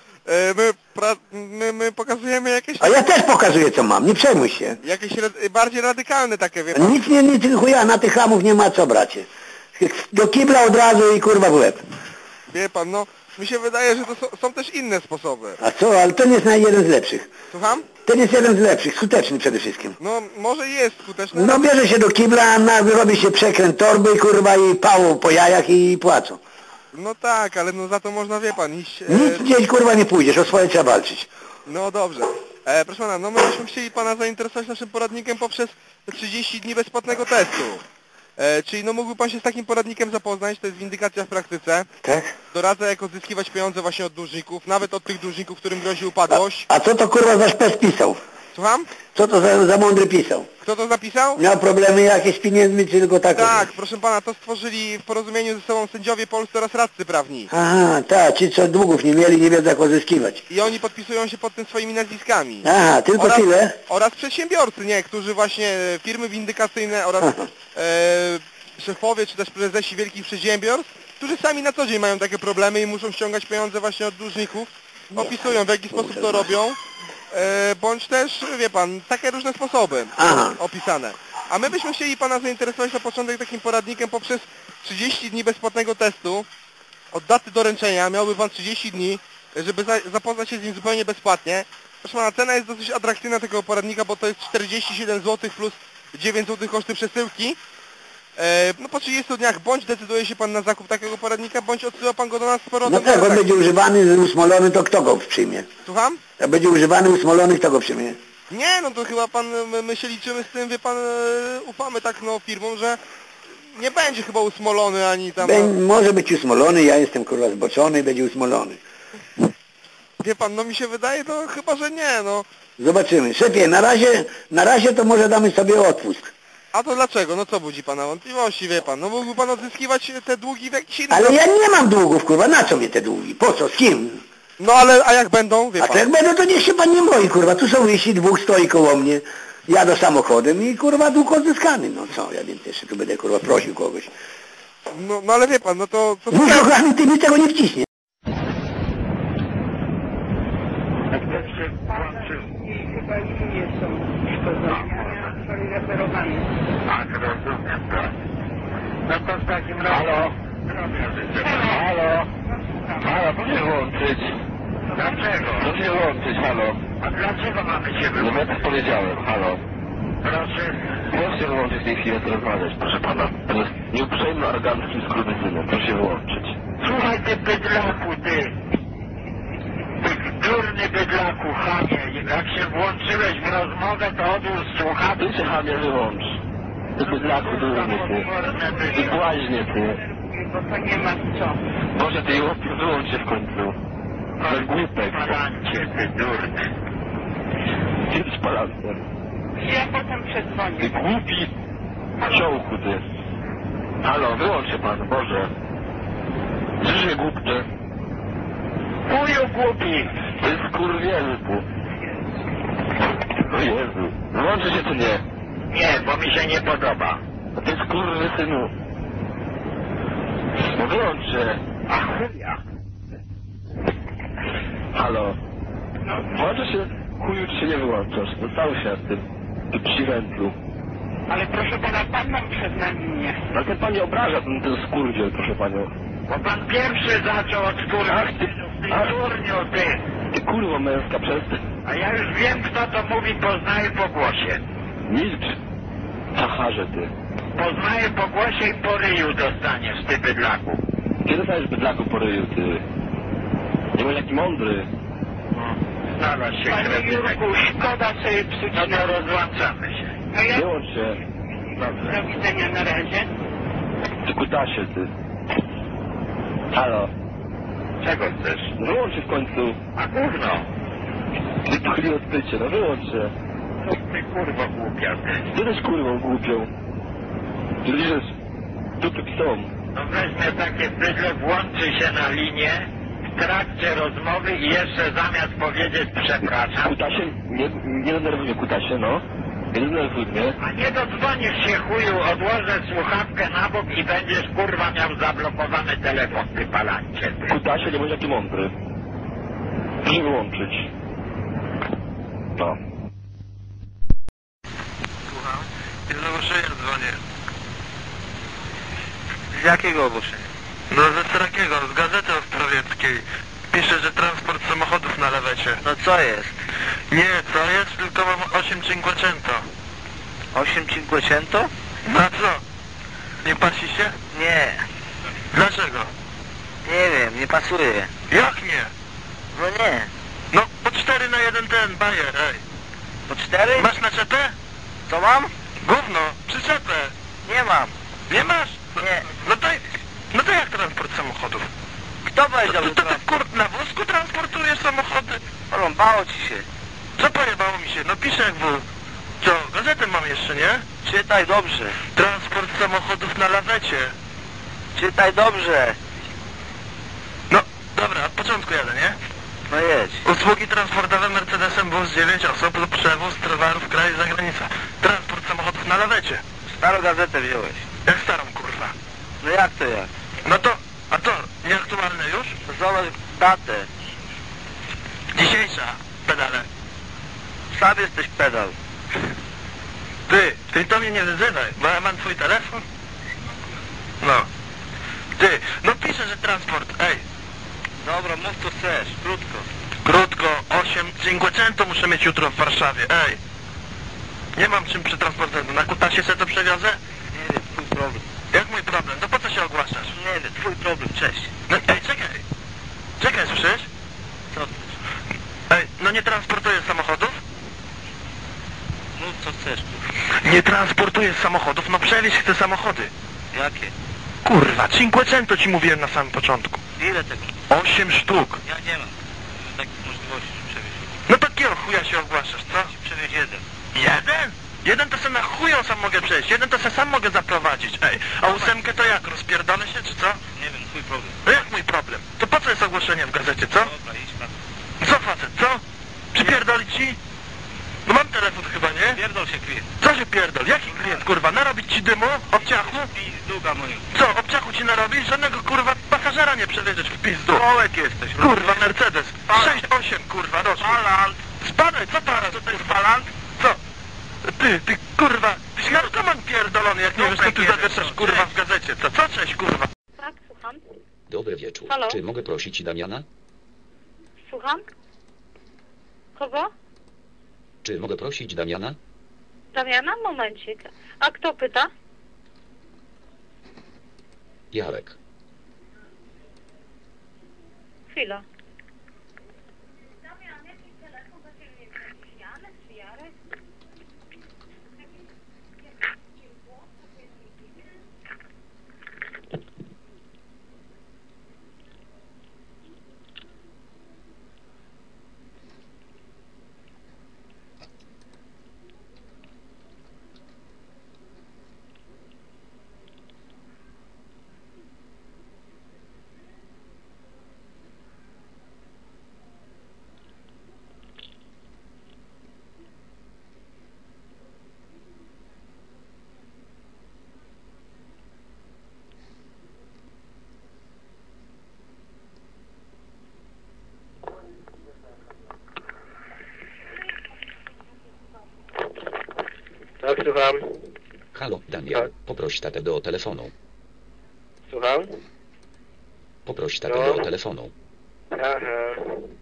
my pokazujemy jakieś... A ja też pokazuję co mam, nie przejmuj się. Jakieś bardziej radykalne takie, wie Pan. Nic chuja, na tych hamów nie ma co, bracie. Do kibla od razu i kurwa w łeb. Wie Pan, no mi się wydaje, że to są też inne sposoby. A co, ale ten jest jeden z lepszych. Słucham? Ten jest jeden z lepszych, skuteczny przede wszystkim. No może jest skuteczny. No bierze się do kibla, robi się przekręt torby, kurwa i pałą po jajach i płacą. No tak, ale no za to można, wie Pan, iść... Nic gdzieś kurwa nie pójdziesz, o swoje trzeba walczyć. No dobrze. Proszę Pana, no my byśmy chcieli Pana zainteresować naszym poradnikiem poprzez 30 dni bezpłatnego testu. Czyli no mógłby Pan się z takim poradnikiem zapoznać, to jest windykacja w praktyce. Tak? Doradza jak odzyskiwać pieniądze właśnie od dłużników, nawet od tych dłużników, którym grozi upadłość. A co to kurwa za szpec pisał? Słucham? Co to za mądry pisał? Kto to napisał? Miał problemy jakieś z pieniędzmi, czy tylko tak? Tak, proszę Pana, to stworzyli w porozumieniu ze sobą sędziowie polscy oraz radcy prawni. Aha, tak, ci co długów nie mieli, nie wiedzą jak odzyskiwać. I oni podpisują się pod tym swoimi nazwiskami. Aha, tylko tyle? Oraz przedsiębiorcy, nie, którzy właśnie, firmy windykacyjne oraz szefowie czy też prezesi wielkich przedsiębiorstw, którzy sami na co dzień mają takie problemy i muszą ściągać pieniądze właśnie od dłużników, opisują w jaki sposób to robią, bądź też, wie Pan, takie różne sposoby opisane. A my byśmy chcieli Pana zainteresować na początek takim poradnikiem poprzez 30 dni bezpłatnego testu. Od daty doręczenia miałby Pan 30 dni, żeby zapoznać się z nim zupełnie bezpłatnie. Proszę Pana, cena jest dosyć atrakcyjna tego poradnika, bo to jest 47 zł plus 9 zł koszty przesyłki. No po 30 dniach bądź decyduje się Pan na zakup takiego poradnika, bądź odsyła Pan go do nas z powrotem. No tak, on będzie używany, usmolony, to kto go przyjmie? Słucham? Jak będzie używany, usmolony, kto go przyjmie? Nie, no to chyba Pan, my się liczymy z tym, wie Pan, ufamy tak no firmom, że nie będzie chyba usmolony ani tam... Może być usmolony, ja jestem kurwa zboczony, będzie usmolony. Wie Pan, no mi się wydaje, to chyba, że nie, no. Zobaczymy. Szefie, na razie to może damy sobie odpust. A to dlaczego? No co budzi Pana wątpliwości, wie Pan? No mógłby Pan odzyskiwać te długi w jakiś inny... Ale ja nie mam długów, kurwa, na co mnie te długi? Po co? Z kim? No ale, a jak będą, wie A pan? to jak będą, to niech się pan nie boi, kurwa. Tu są wyjści, dwóch stoi koło mnie. Jadę samochodem i kurwa dług odzyskany. No co, ja więc jeszcze tu będę kurwa prosił kogoś. No ale wie pan, no to... Dwóch ochrany ty mi tego nie wciśnie. No to w takim razie... Halo, proszę włączyć. Dlaczego? Proszę włączyć, halo. A dlaczego mamy się wyłączyć? No ja tak powiedziałem, halo. Proszę. Proszę wyłączyć w tej chwili, to rozmawiać, proszę pana. To jest nieuprzejmy, arogancki skurwysynem. Proszę wyłączyć. Słuchaj ty bydlaku, ty. Durny bydlaku, chamie. Jak się włączyłeś w rozmowę, to odłóż słuchawki. Ty się, chamie, wyłącz. Ty bydlaku, durny, ty. Ty błaźnie, ty. Bo to nie ma co. Boże, ty ją wyłącz się w końcu. Za głupek. Palancie, ty durny. Ty palancem. Ja potem przedzwonię. Ty głupi ciołku, ty. Halo, wyłącz się pan, Boże. Żyje głupcze. Uju głupi. Ty skurwielku. O Jezu. Wyłączy się czy nie? Nie, bo mi się nie podoba. A ty skurwysynu. No wyłącz się. A chuja. Halo. Włącza się, chuju, czy się nie wyłączasz? No cały się z tym. Ty psi wędlu. Ale proszę pana, pan nam przez nami nie. Ale ten pan nie obraża, ten skurwiel, proszę panią. Bo pan pierwszy zaczął od skurwielu. Ty durniu, ty. Ty kurwo męska, przestań. A ja już wiem, kto to mówi, poznaję po głosie. Milcz. Hacharze, ty. Poznaję po głosie i po ryju dostaniesz, ty bydlaku. Kiedy dostaniesz bydlaku po ryju, ty? Nie bądź jaki mądry. Znalazł się Panie Jurku, szkoda sobie psuć. No to rozłączamy się. No ja... Wyłącz się. Dobrze. Do widzenia na razie. Ty kutasie, ty. Halo. Czego chcesz? Wyłącz się w końcu. A gówno. Ty pchli odbycie, no wyłącz się. No ty kurwa głupia, ty. Ty też kurwą głupią. Ty liżesz dupy psom. No weźmy takie bydle, włączy się na linię w trakcie rozmowy i jeszcze zamiast powiedzieć przepraszam. Kutasie, nie denerwuj mnie, kutasie, no. Nie denerwuj mnie. A nie dodzwonisz się, chuju, odłożę słuchawkę na bok i będziesz kurwa miał zablokowany telefon, ty palancie. Ty. Kutasie, nie bądź jaki mądry. Proszę wyłączyć. No. Słucham. Z ogłoszenia dzwonię. Z jakiego ogłoszenia? No ze Srakiego, z Gazety Ostrowieckiej. Pisze, że transport samochodów na lewecie. No co jest? Nie, co jest, tylko mam 8 cinquecento. 8 cinquecento? Na co? Nie pasi się? Nie. Dlaczego? Nie wiem, nie pasuje. Jak nie? No nie. No po 4 na 1 ten bajer, ej. Po 4? Masz naczepę? Co mam? Gówno, przyczepę. Nie mam. Nie masz? No, Nie. No to jak transport samochodów? Kto powiedział, że To ty na wózku transportujesz samochody? Porąbało ci się. Co pojebało mi się? No piszę jak wóz. Co, gazetę mam jeszcze, nie? Czytaj dobrze. Transport samochodów na lawecie. Czytaj dobrze. No, dobra, od początku jadę, nie? No jedź. Usługi transportowe Mercedesem wóz 9 osób lub przewóz towaru w kraju i za granicą. Transport samochodów na lawecie. Starą gazetę wziąłeś. Jak starą, kurwa? No jak to jak? No to, a to, nieaktualne już? To zobacz datę. Dzisiejsza, pedale. Sam jesteś pedał. Ty to mnie nie wyzywaj, bo ja mam twój telefon. No. Ty, no piszę, że transport, ej. Dobra, mów co chcesz, krótko. Krótko, 8 cinquecento muszę mieć jutro w Warszawie, ej. Nie mam czym przetransportować, na kutasie se to przewiozę? Nie wiem, twój problem. Jak mój problem? To po co się ogłaszasz? Nie wiem, twój problem, cześć. No, ej, czekaj. Czekaj, słyszysz? Co chcesz? Ej, no nie transportuję samochodów? Mów co chcesz. Nie transportuję samochodów, no przewieźć chcę samochody. Jakie? Kurwa, cinquecento ci mówiłem na samym początku. Ile tego? 8 sztuk. Ja nie mam takich możliwości, żeby przewieźć. No takiego chuja się ogłaszasz, co? Przewieźć jeden. Jeden? Jeden to se na chują sam mogę przejść, jeden to se sam mogę zaprowadzić, ej. A 8 to jak, rozpierdolę się, czy co? Nie wiem, twój problem. No jak mój problem? To po co jest ogłoszenie w gazecie, co? Dobra, idź pan. Co, obciachu ci narobisz? Żadnego kurwa pasażera nie przewieziesz w pizdu. Kołek jesteś, kurwa Mercedes. 6-8 kurwa, doszło. Balant. Spadaj, co teraz? Co to jest balant? Co? Ty kurwa, tyś narkoman pierdolony, jak nie wiesz co ty zawieszasz kurwa w gazecie. Co cześć kurwa? Tak, słucham. Dobry wieczór. Halo? Czy mogę prosić Damiana? Słucham? Kogo? Czy mogę prosić Damiana? Damiana? Momencik. A kto pyta? Jarek. Chwila. Tak, słucham. Halo, Damian. Poproś tatę do telefonu. Słucham? Poproś tatę do telefonu. Aha.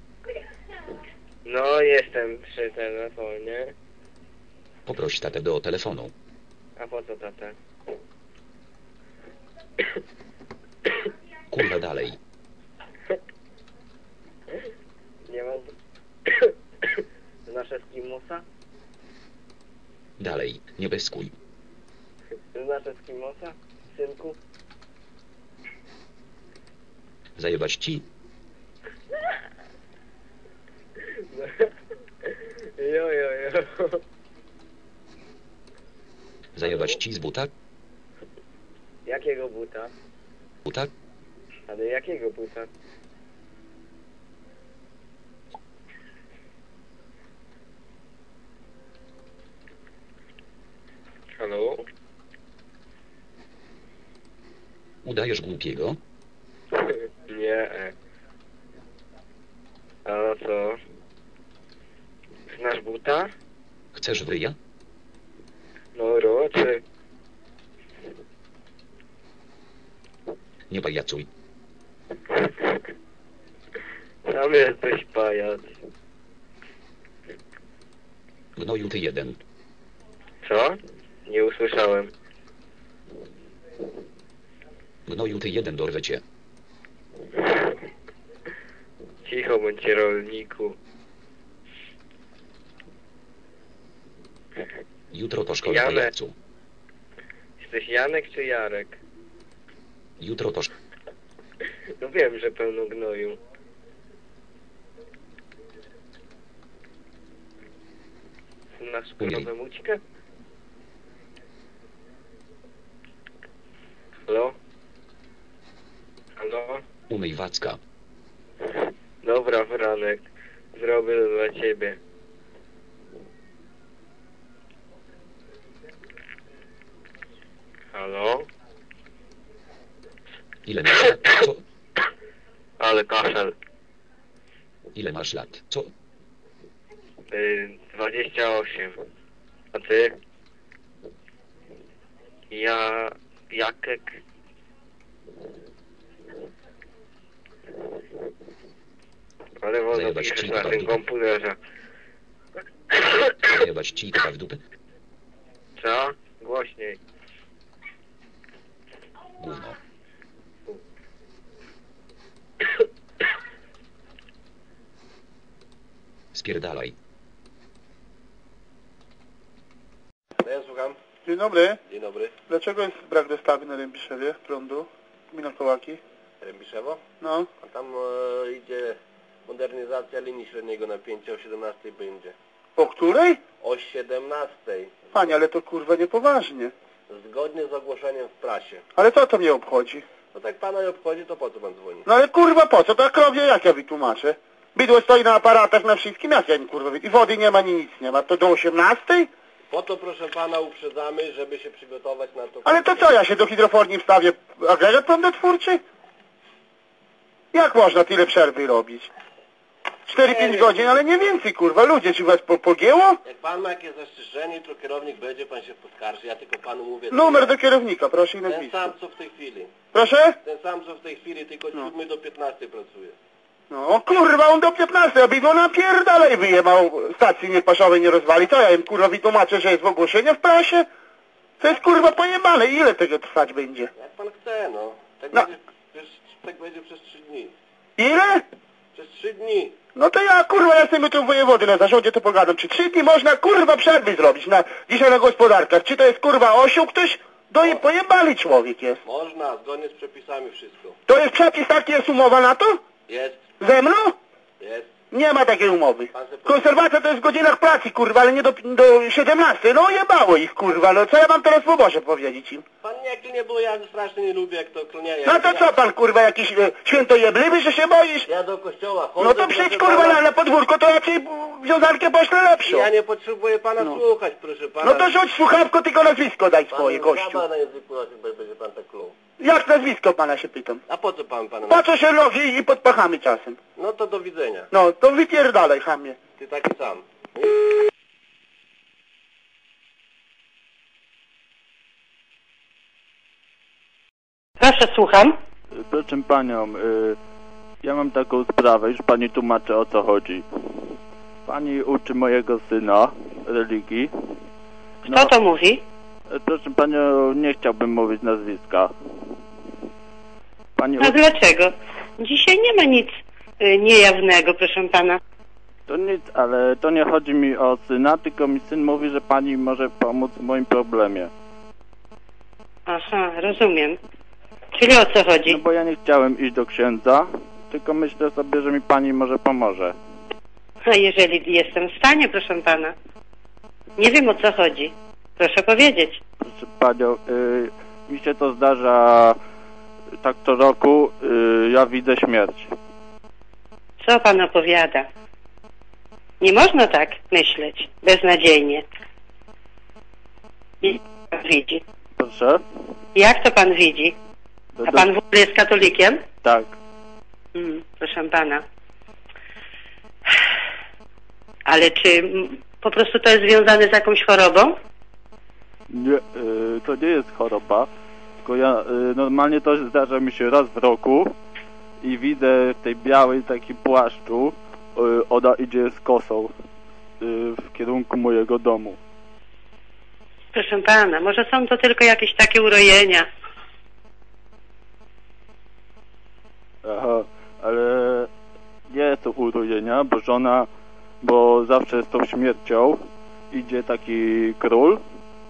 No, jestem przy telefonie. Poproś tatę do telefonu. A po co tata? Kurwa dalej. Nie mam... Znasz Eskimosa? Dalej, nie pyskuj. Znasz Eskimosa, synku? Zajebać ci? Jo. Zajebać ci z buta? Jakiego buta? Buta? Ale jakiego buta? Halo? Udajesz głupiego? Nie. A co? Znasz buta? Chcesz wyja? No raczej. Nie pajacuj. Sam jesteś pajac. Gnoju ty jeden. Co? Nie usłyszałem. Gnoju ty jeden, dorwę cię. Cicho bądźcie, rolniku. Jutro po szkole, Janek. pajacu. Jesteś Janek czy Jarek? Jutro po No wiem, że pełno gnoju. Znasz krowę Mućkę? Halo? Halo? Umyj Wacka. Dobra, Franek. Zrobię to dla ciebie. Halo? Ile masz lat? Co? Ale kaszel. Ile masz lat? Co? 28. A ty? Jakek? Ale wolno Zajebać piszesz ci na w tym dupę. komputerze. Zajebać ci taka w dupę? Co? Głośniej. Gówno. Spierdalaj. Ja słucham. Dzień dobry. Dzień dobry. Dlaczego jest brak dostawy na Rębiszewie prądu? Gmina Kołaki. Rębiszewo? No. A tam idzie modernizacja linii średniego napięcia o 17 będzie. O której? O 17. Panie, ale to kurwa niepoważnie. Zgodnie z ogłoszeniem w prasie. Ale co to mnie obchodzi? No tak pana nie obchodzi, to po co pan dzwoni? No ale kurwa po co? To jak robię, jak ja wytłumaczę? Bydło stoi na aparatach na wszystkim, jak ja kurwa i wody nie ma, nic nie ma. To do 18? Po to, proszę pana, uprzedzamy, żeby się przygotować na to. Ale to co, ja się do hydroforni wstawię agregat prądotwórczy? Jak można tyle przerwy robić? 4-5 godzin, ale nie więcej, kurwa. Ludzie, czy was pogięło? Jak pan ma jakieś zastrzeżenie, to kierownik będzie, pan się poskarży. Ja tylko panu mówię... Numer do kierownika, proszę i Ten nazwisko. sam, co w tej chwili. Proszę? Ten sam, co w tej chwili, tylko od 7 do 15 pracuje. No kurwa, on do 15, aby go napierdalej wyjebał, stacji niepaszowej nie rozwali. Co ja im kurwa wytłumaczę, że jest w ogłoszeniu w prasie? To jest kurwa pojebane, ile tego trwać będzie? Jak pan chce, no. Tak będzie przez 3 dni. Ile? Przez 3 dni. No to ja kurwa, ja jestem tu wojewody na zarządzie, to pogadam. Czy 3 dni można kurwa przerwy zrobić dzisiaj na gospodarkach? Czy to jest kurwa osioł ktoś? Pojebali człowiek jest. Można, zgodnie z przepisami wszystko. To jest przepis taki, jest umowa na to? Jest. Ze mną? Jest. Nie ma takiej umowy. Konserwacja to jest w godzinach pracy, kurwa, ale nie do 17. No jebało ich, kurwa, no co ja mam teraz po Boże powiedzieć im? Pan jaki nie był, ja strasznie nie lubię, jak to kloniaje. No to co pan, kurwa, jakiś świętojebliwy, że się boisz? Ja do kościoła chodzę. No to przyjdź, kurwa, na podwórko, to raczej wiązankę poślę lepszą. Ja nie potrzebuję pana słuchać, proszę pana. No to rzuć słuchawko, tylko nazwisko daj swoje, gościu. na języku będzie pan tak kluł. Jak nazwisko pana się pytam? A po co pana? Po co się nogi i pod pachami czasem? No to do widzenia. No, to wypierdalaj, chamie. Ty taki sam. Proszę, słucham. Proszę panią, ja mam taką sprawę, już pani tłumaczy, o co chodzi. Pani uczy mojego syna religii. Kto to mówi? Proszę panią, nie chciałbym mówić nazwiska. Pani A dlaczego? Dzisiaj nie ma nic niejawnego, proszę pana. To nic, ale to nie chodzi mi o syna, tylko mi syn mówi, że pani może pomóc w moim problemie. Aha, rozumiem. Czyli o co chodzi? No bo ja nie chciałem iść do księdza, tylko myślę sobie, że mi pani może pomoże. A jeżeli jestem w stanie, proszę pana. Nie wiem, o co chodzi. Proszę powiedzieć. Proszę panią, mi się to zdarza tak co roku, ja widzę śmierć. Co pan opowiada? Nie można tak myśleć, beznadziejnie. Jak pan widzi? Proszę? Jak to pan widzi? A pan w ogóle jest katolikiem? Tak. Proszę pana. Ale czy po prostu to jest związane z jakąś chorobą? Nie, to nie jest choroba, tylko ja normalnie to zdarza mi się raz w roku i widzę w tej białej takim płaszczu, ona idzie z kosą w kierunku mojego domu. Proszę pana, może są to tylko jakieś takie urojenia. Aha, ale nie są urojenia, bo żona, bo zawsze z tą śmiercią idzie taki król,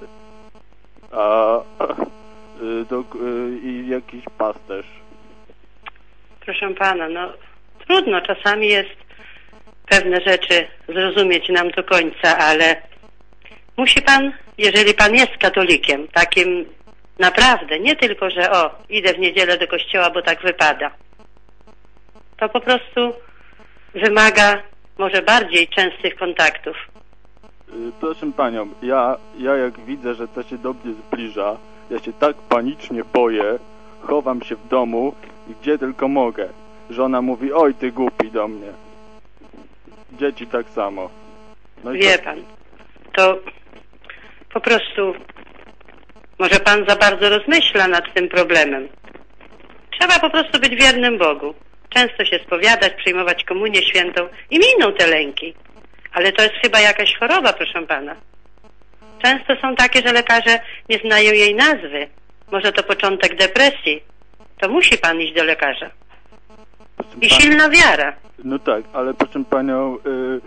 i jakiś pasterz. Proszę pana, no trudno czasami jest pewne rzeczy zrozumieć nam do końca, ale musi pan, jeżeli pan jest katolikiem, takim naprawdę, nie tylko, że idę w niedzielę do kościoła, bo tak wypada. To po prostu wymaga może bardziej częstych kontaktów. Proszę panią, ja jak widzę, że to się do mnie zbliża, ja się tak panicznie boję, chowam się w domu, gdzie tylko mogę. Żona mówi, oj ty głupi do mnie. Dzieci tak samo. No wie pan, to po prostu może pan za bardzo rozmyśla nad tym problemem. Trzeba po prostu być wiernym Bogu. Często się spowiadać, przyjmować komunię świętą i miną te lęki. Ale to jest chyba jakaś choroba, proszę pana. Często są takie, że lekarze nie znają jej nazwy. Może to początek depresji. To musi pan iść do lekarza. I silna wiara. No tak, ale proszę panią,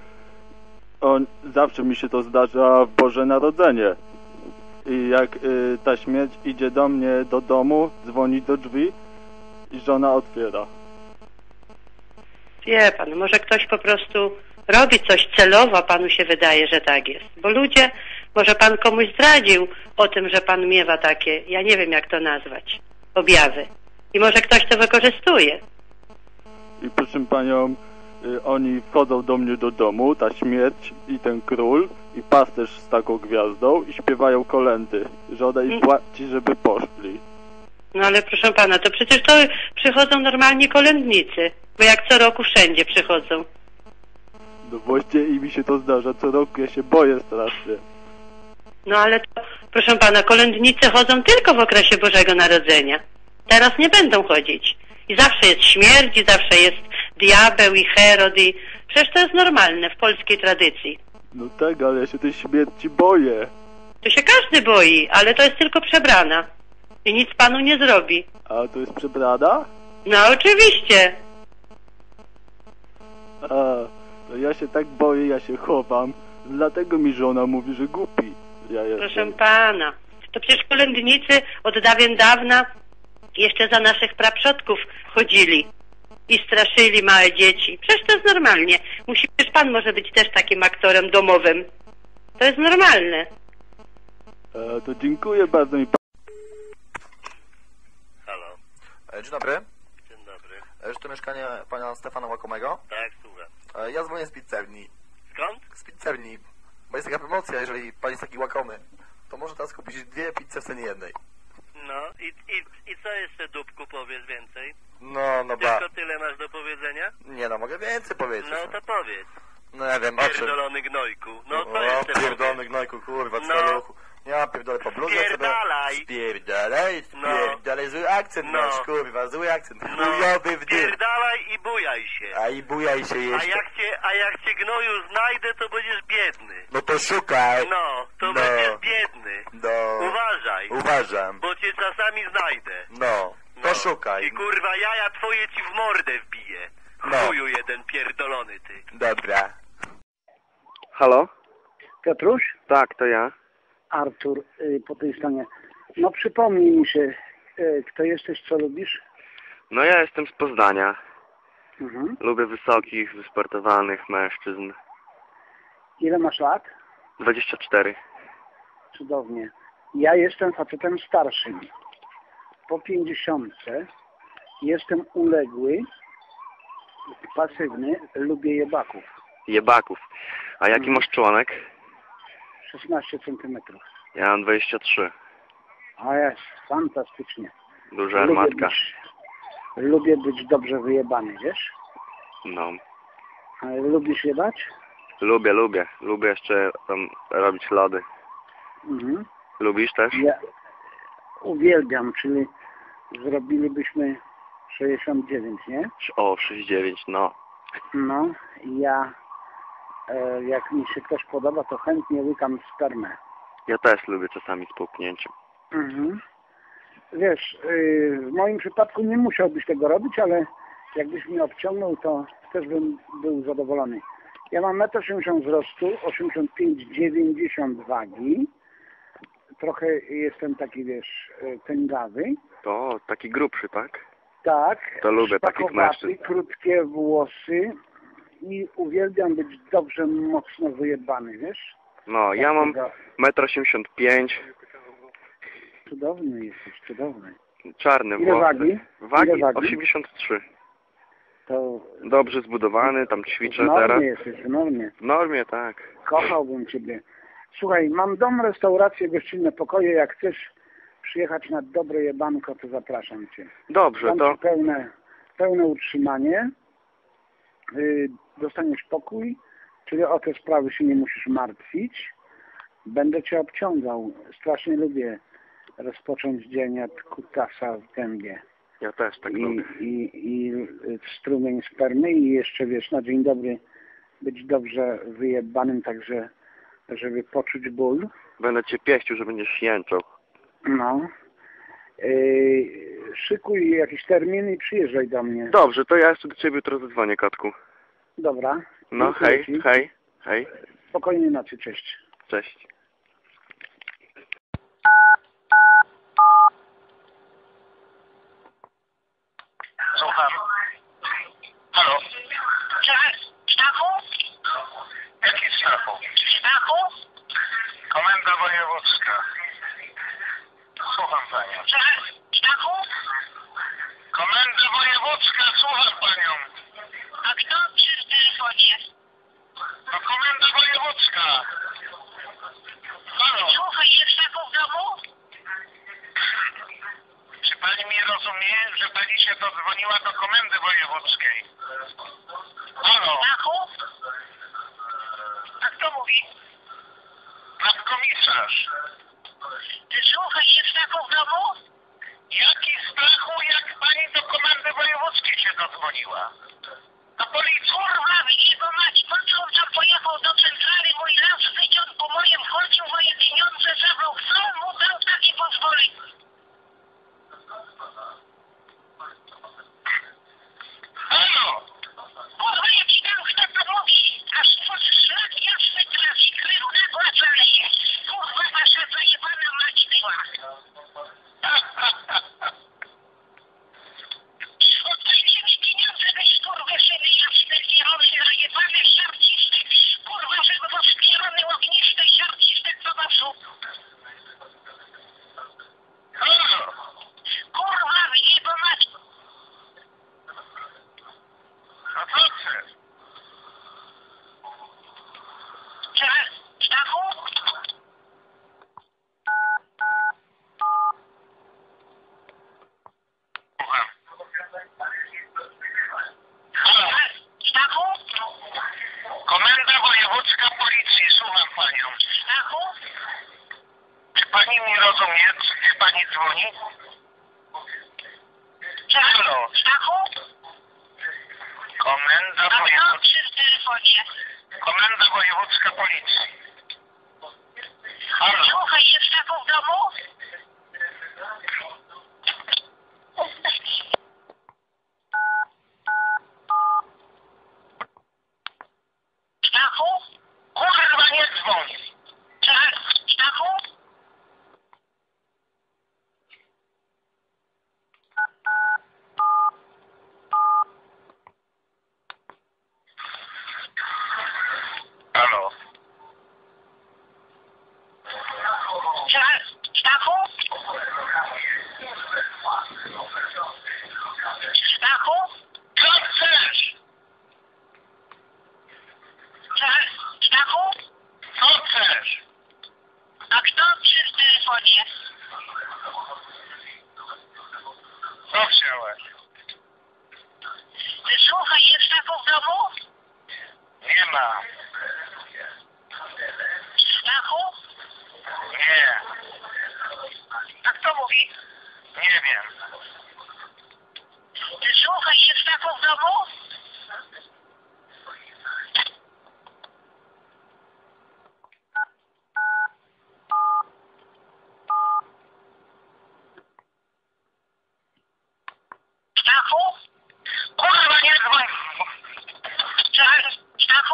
zawsze mi się to zdarza w Boże Narodzenie. I jak ta śmierć idzie do mnie do domu, dzwoni do drzwi i żona otwiera. Wie pan, może ktoś po prostu robi coś celowo, panu się wydaje, że tak jest. Bo ludzie, może pan komuś zdradził o tym, że pan miewa takie, ja nie wiem jak to nazwać, objawy. I może ktoś to wykorzystuje. I proszę panią, oni wchodzą do mnie do domu, ta śmierć i ten król, i pasterz z taką gwiazdą i śpiewają kolędy, że ona im płaci, żeby poszli. No ale proszę pana, to przecież to przychodzą normalnie kolędnicy, bo jak co roku wszędzie przychodzą. No właśnie i mi się to zdarza co roku, ja się boję strasznie. No ale to, proszę pana, kolędnicy chodzą tylko w okresie Bożego Narodzenia. Teraz nie będą chodzić. I zawsze jest śmierć, i zawsze jest diabeł i Herod i... Przecież to jest normalne w polskiej tradycji. No tak, ale ja się tej śmierci boję. To się każdy boi, ale to jest tylko przebrana. I nic panu nie zrobi. A to jest przebrana? No oczywiście. A, to ja się tak boję, ja się chowam. Dlatego mi żona mówi, że głupi ja jestem. Proszę pana, to przecież kolędnicy od dawien dawna jeszcze za naszych praprzodków chodzili i straszyli małe dzieci. Przecież to jest normalnie. Przecież pan może być też takim aktorem domowym. To jest normalne. To dziękuję bardzo mi. Halo. Dzień dobry. Dzień dobry. Czy to mieszkanie pana Stefana Łakomego? Tak, słucham. Ja dzwonię z pizzerni. Skąd? Z pizzerni. Bo jest taka promocja, jeżeli pan jest taki łakomy, to może teraz kupić 2 pizze w cenie jednej. No i co jeszcze, dupku, powiesz więcej? No Tylko tyle masz do powiedzenia? Nie no, mogę więcej powiedzieć. No to powiedz. No ja wiem, o czym. Pierdolony gnojku. No to o, jeszcze pierdolony gnojku, kurwa, No. celuchu. Ja pierdolę po bluzę Spierdalaj. sobie. Spierdalaj, zły akcent No. masz, kurwa, zły akcent. No. Chujowy w dół. Spierdalaj i bujaj się. A i bujaj się jeszcze. A jak cię gnoju znajdę, to będziesz biedny. No to szukaj. No, to będziesz biedny. No. Uważaj. Uważam. Bo cię czasami znajdę. No, to szukaj. I kurwa jaja twoje ci w mordę wbiję. No. Chuju jeden pierdolony ty. Dobra. Halo? Piotruś? Tak, to ja. Artur, po tej stronie. No przypomnij mi się, kto jesteś, co lubisz? No ja jestem z Poznania. Mhm. Lubię wysokich, wysportowanych mężczyzn. Ile masz lat? 24. Cudownie. Ja jestem facetem starszym. Po 50. Jestem uległy, pasywny, lubię jebaków. Jebaków. A jaki masz członek? 16 centymetrów. Ja mam 23. A jest, fantastycznie. Duża armatka. Lubię być dobrze wyjebany, wiesz? No. Ale lubisz jebać? Lubię. Lubię jeszcze tam robić lody. Mhm. Lubisz też? Ja uwielbiam, czyli zrobilibyśmy 69, nie? O, 69, no. No, ja jak mi się ktoś podoba, to chętnie łykam spermę. Ja też lubię czasami z połknięciem. Mhm. Wiesz, w moim przypadku nie musiałbyś tego robić, ale jakbyś mnie obciągnął, to też bym był zadowolony. Ja mam 1,80 m wzrostu, 85-90 wagi. Trochę jestem taki, wiesz, tęgawy. To taki grubszy, tak? Tak. To lubię takich mężczyzn. Krótkie włosy i uwielbiam być dobrze mocno wyjebany, wiesz? No, ja mam 1,85 m. Cudowny jesteś, cudowny. Czarny Ile włosy. wagi? Wagi? Ile wagi? 83. To Dobrze zbudowany, tam ćwiczę w normie teraz. jesteś, w normie. W normie, tak. Kochałbym ciebie. Słuchaj, mam dom, restaurację, gościnne pokoje. Jak chcesz przyjechać na dobre jebanko, to zapraszam cię. Dobrze, Dam to... ci pełne utrzymanie. Dostaniesz pokój, czyli o te sprawy się nie musisz martwić. Będę cię obciągał. Strasznie lubię rozpocząć dzień od kutasa w gębie. Ja też tak lubię. I strumień spermy i jeszcze, wiesz, na dzień dobry być dobrze wyjebanym, także żeby poczuć ból. Będę cię pieścił, że będziesz jęczał. No. Szykuj jakiś termin i przyjeżdżaj do mnie. Dobrze, to ja jeszcze do ciebie jutro zadzwonię, Katku. Dobra. No, Dziękuję hej, ci. hej. Spokojnej nocy, cześć. Cześć. Słucham. Halo. Stachu? Jaki Stachu? Stachu? Komenda wojewódzka. Słucham panią. Stachu? Komenda wojewódzka, słucham panią. A kto przy telefonie? No komenda wojewódzka. mnie, że pani się dodzwoniła do komendy wojewódzkiej. Halo? Stachu? A kto mówi? Nadkomisarz. Ty słuchaj, jest Stachu w domu? Jaki Stachu, jak pani do komendy wojewódzkiej się dodzwoniła? Do policji. Kurwa, jego mać, pan co tam pojechał do centrali, mój las wyciął po moim, chodził moje pieniądze, zabrał, kto mu dał takie pozwolenie? Halo? Kurwa, ja ci tam kto to mówi, aż pod szlak jasny trafi, krył na głacaleje. Kurwa, wasza zajebana mać była. Oddajcie mi pieniądze, weź kurwa syny jasne, kierony, najebane siarcisty. Kurwa, żeby was kierony ognisty, siarcisty, co was Halo? kurwa, jego mać. A co chcesz? Stachu? Halo? Stachu? Komenda wojewódzka policji, słucham panią. Stachu? Czy pani mnie rozumie, gdzie pani dzwoni? Halo? Stachu? Komenda A kto wojewódzka... przy telefonie? Komenda wojewódzka policji. Halo? Słuchaj, jest Stachu w domu? Stachu? Kurwa, nie dzwoń! Stachu? Halo? Stachu? Stachu? Co chcesz? Stachu? Co chcesz? A kto przy telefonie? Co chciałeś? Ty słuchaj, jest Stachu w domu? Nie ma. Stachu? Nie. A kto mówi? Nie wiem. Ty słuchaj, jest Stachu w domu? Stachu? Kurwa, nie dzwoń! Stachu?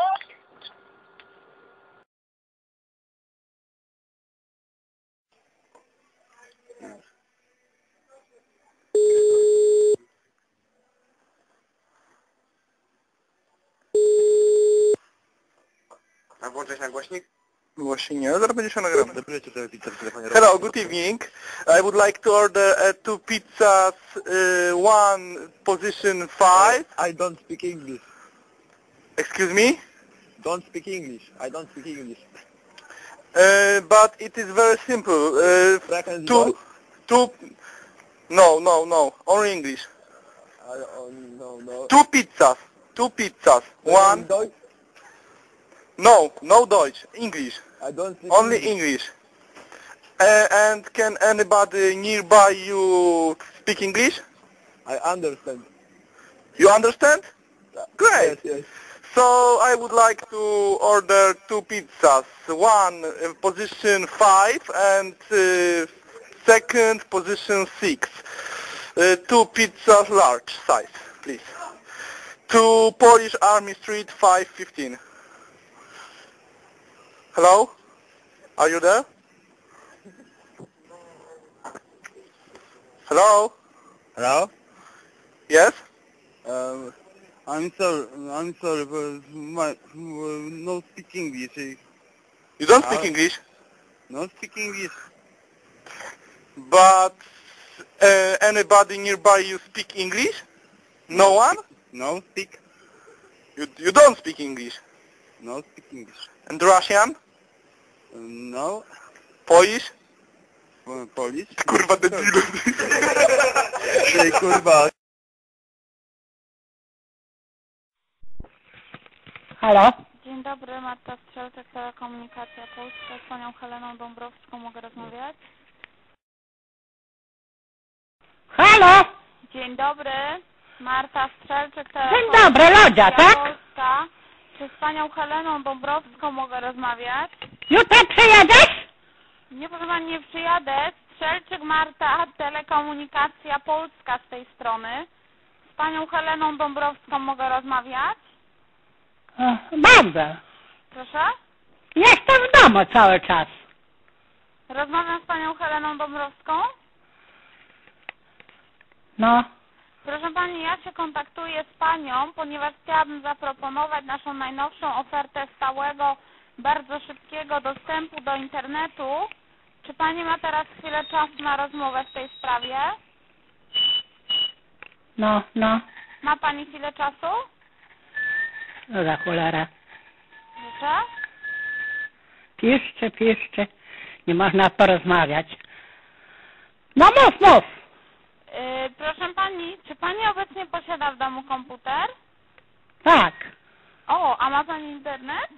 A włączać na głośnik? Właśnie nie, zaraz będzie się nagrane. Hello, Hello, good evening. I would like to order two pizzas, one position 5. I don't speak English. Excuse me? Don't speak English. I don't speak English. But it is very simple. Sprechen Sie Two, Deutsch? two, no, only English. No. Two pizzas, one. Deutsch? No Deutsch, English. I don't speak Only English. English. And can anybody nearby you speak English? I understand. You understand? Great. Yes. So I would like to order two pizzas. One position 5 and second position 6. Two pizzas large size, please. To Polish Army Street 515. Hello? Are you there? Hello? Hello? Yes? I'm sorry, but no speak English. You don't speak English? No speak English. But anybody nearby you speak English? No one? No speak. You don't speak English? No speak English. And Russian? No. Polish? Polish? Kurwa debilu. Ej, kurwa. Halo? Dzień dobry, Marta Strzelczyk, Telekomunikacja Polska. Z panią Heleną Dąbrowską mogę rozmawiać? Halo? Dzień dobry, Marta Strzelczyk, Dzień dobry, Lodzia, tak? Polska. Czy z panią Heleną Dąbrowską mogę rozmawiać? Jutro przyjedziesz? Nie, proszę pani, nie przyjadę. Strzelczyk Marta, Telekomunikacja Polska z tej strony. Z panią Heleną Dąbrowską mogę rozmawiać? Dobrze. Proszę? Jestem w domu cały czas. Rozmawiam z panią Heleną Dąbrowską? No. Proszę pani, ja się kontaktuję z panią, ponieważ chciałabym zaproponować naszą najnowszą ofertę stałego, bardzo szybkiego dostępu do internetu. Czy pani ma teraz chwilę czasu na rozmowę w tej sprawie? No. Ma pani chwilę czasu? No za cholera. Proszę? Piszcie. Nie można porozmawiać. No mów. Proszę pani, czy pani obecnie posiada w domu komputer? Tak. O, a ma pani internet?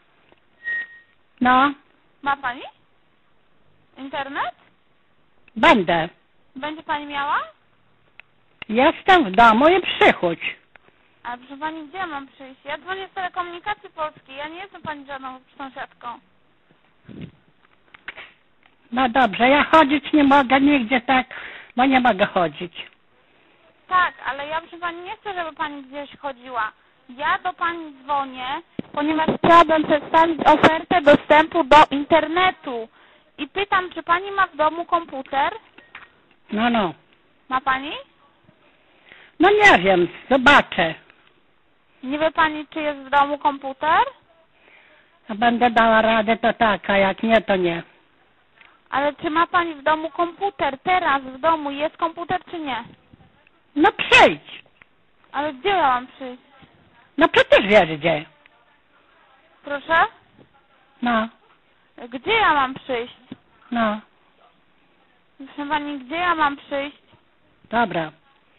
No. Ma pani? Internet? Będę. Będzie pani miała? Jestem w domu i przychodź. Ale proszę pani, gdzie ja mam przyjść? Ja dzwonię z Telekomunikacji Polskiej, ja nie jestem pani żadną sąsiadką. No dobrze, ja chodzić nie mogę nigdzie tak, bo nie mogę chodzić. Tak, ale ja proszę pani nie chcę, żeby pani gdzieś chodziła. Ja do pani dzwonię, ponieważ chciałabym przedstawić ofertę dostępu do internetu. I pytam, czy pani ma w domu komputer? No. Ma pani? No nie wiem, zobaczę. Nie wie pani, czy jest w domu komputer? A będę dała radę, to tak, a jak nie, to nie. Ale czy ma pani w domu komputer? Teraz w domu jest komputer, czy nie? No przyjdź. Ale gdzie ja mam przyjść? No przecież wiesz gdzie. Proszę? No. Gdzie ja mam przyjść? No. Proszę pani, gdzie ja mam przyjść? Dobra.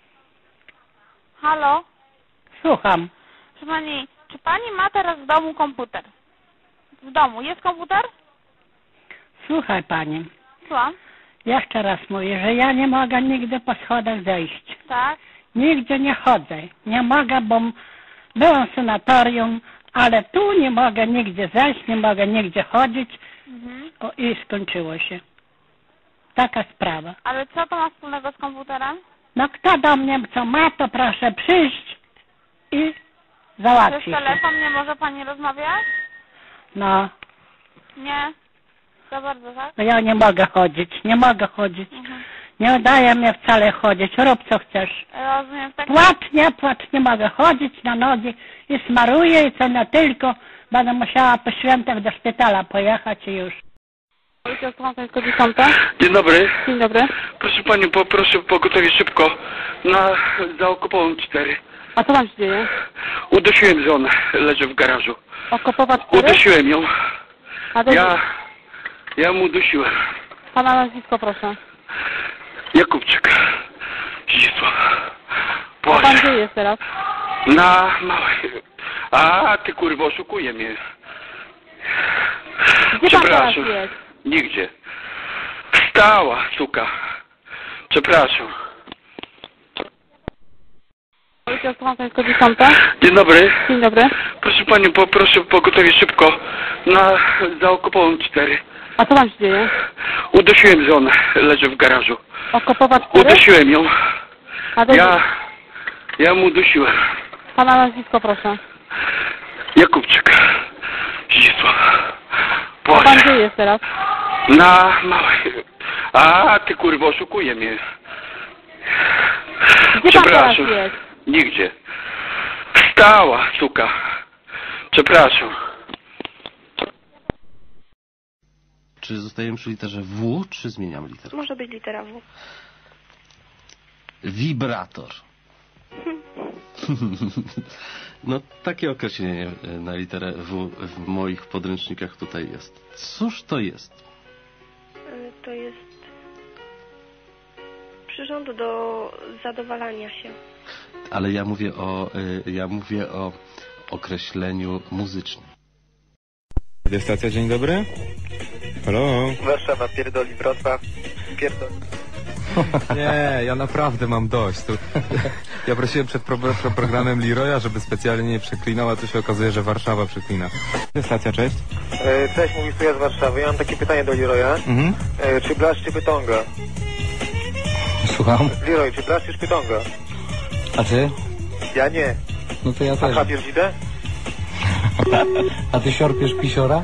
Halo? Słucham. Proszę pani, czy pani ma teraz w domu komputer? W domu jest komputer? Słuchaj pani. Słucham. Jeszcze raz mówię, że ja nie mogę nigdy po schodach zejść. Tak. Nigdzie nie chodzę. Nie mogę, bo byłam w sanatorium, ale tu nie mogę nigdzie zejść, nie mogę nigdzie chodzić. O, i skończyło się. Taka sprawa. Ale co to ma wspólnego z komputerem? No kto do mnie co ma, to proszę przyjść i załatwić. Przez telefon nie może pani rozmawiać? No. Nie. Za bardzo, tak? No ja nie mogę chodzić. Nie udaje mnie wcale chodzić. Rób co chcesz. Rozumiem. Tak. Płacz, nie mogę chodzić na nogi i smaruję i co na tylko będę musiała po świętach do szpitala pojechać i już. Dzień dobry. Dzień dobry. Proszę panią, poproszę pogotowie szybko za Okopową 4. A co tam się dzieje? Udusiłem żonę, leży w garażu. Okopowa 4? Udusiłem ją. A to Ja ją udusiłem. pana nazwisko, proszę. Jakubczyk. Zdzisław. A pan gdzie jest teraz? Na małej. A ty kurwa, oszukuje mnie. Gdzie pan teraz jest? Nigdzie. Wstała, suka. Przepraszam. Dzień dobry. Dzień dobry. Proszę panią, poproszę pogotowie szybko za Okopową 4. A co tam się dzieje? Udusiłem żonę, leży w garażu. Okopowa 4? Udusiłem ją. A to Ja ją udusiłem. pana nazwisko, proszę. Jakubczyk. Zdzisław. A pan gdzie jest teraz? Na małej. A ty kurwa, oszukuje mnie. Gdzie pan teraz jest? Nigdzie. Wstała, suka. Przepraszam. Czy zostajemy przy literze W, czy zmieniamy literę? Może być litera W. Wibrator. No, takie określenie na literę W w moich podręcznikach tutaj jest. Cóż to jest? To jest przyrząd do zadowalania się. Ale ja mówię o określeniu muzycznym. Radiostacja, dzień dobry. Halo? Warszawa, pierdoli Wrocław, pierdoli. Nie, ja naprawdę mam dość. Ja prosiłem przed programem Leroya, żeby specjalnie nie przeklinał, a tu się okazuje, że Warszawa przeklina. Radiostacja, cześć. Cześć, mówi Stuja z Warszawy. Ja mam takie pytanie do Leroya. Czy Blaszcz, czy Pytonga? Słucham? Leroy, czy Blaszcz, czy Pytonga? A ty? Ja nie. No to ja też. A chapiesz idę? A ty siorpiesz pisiora?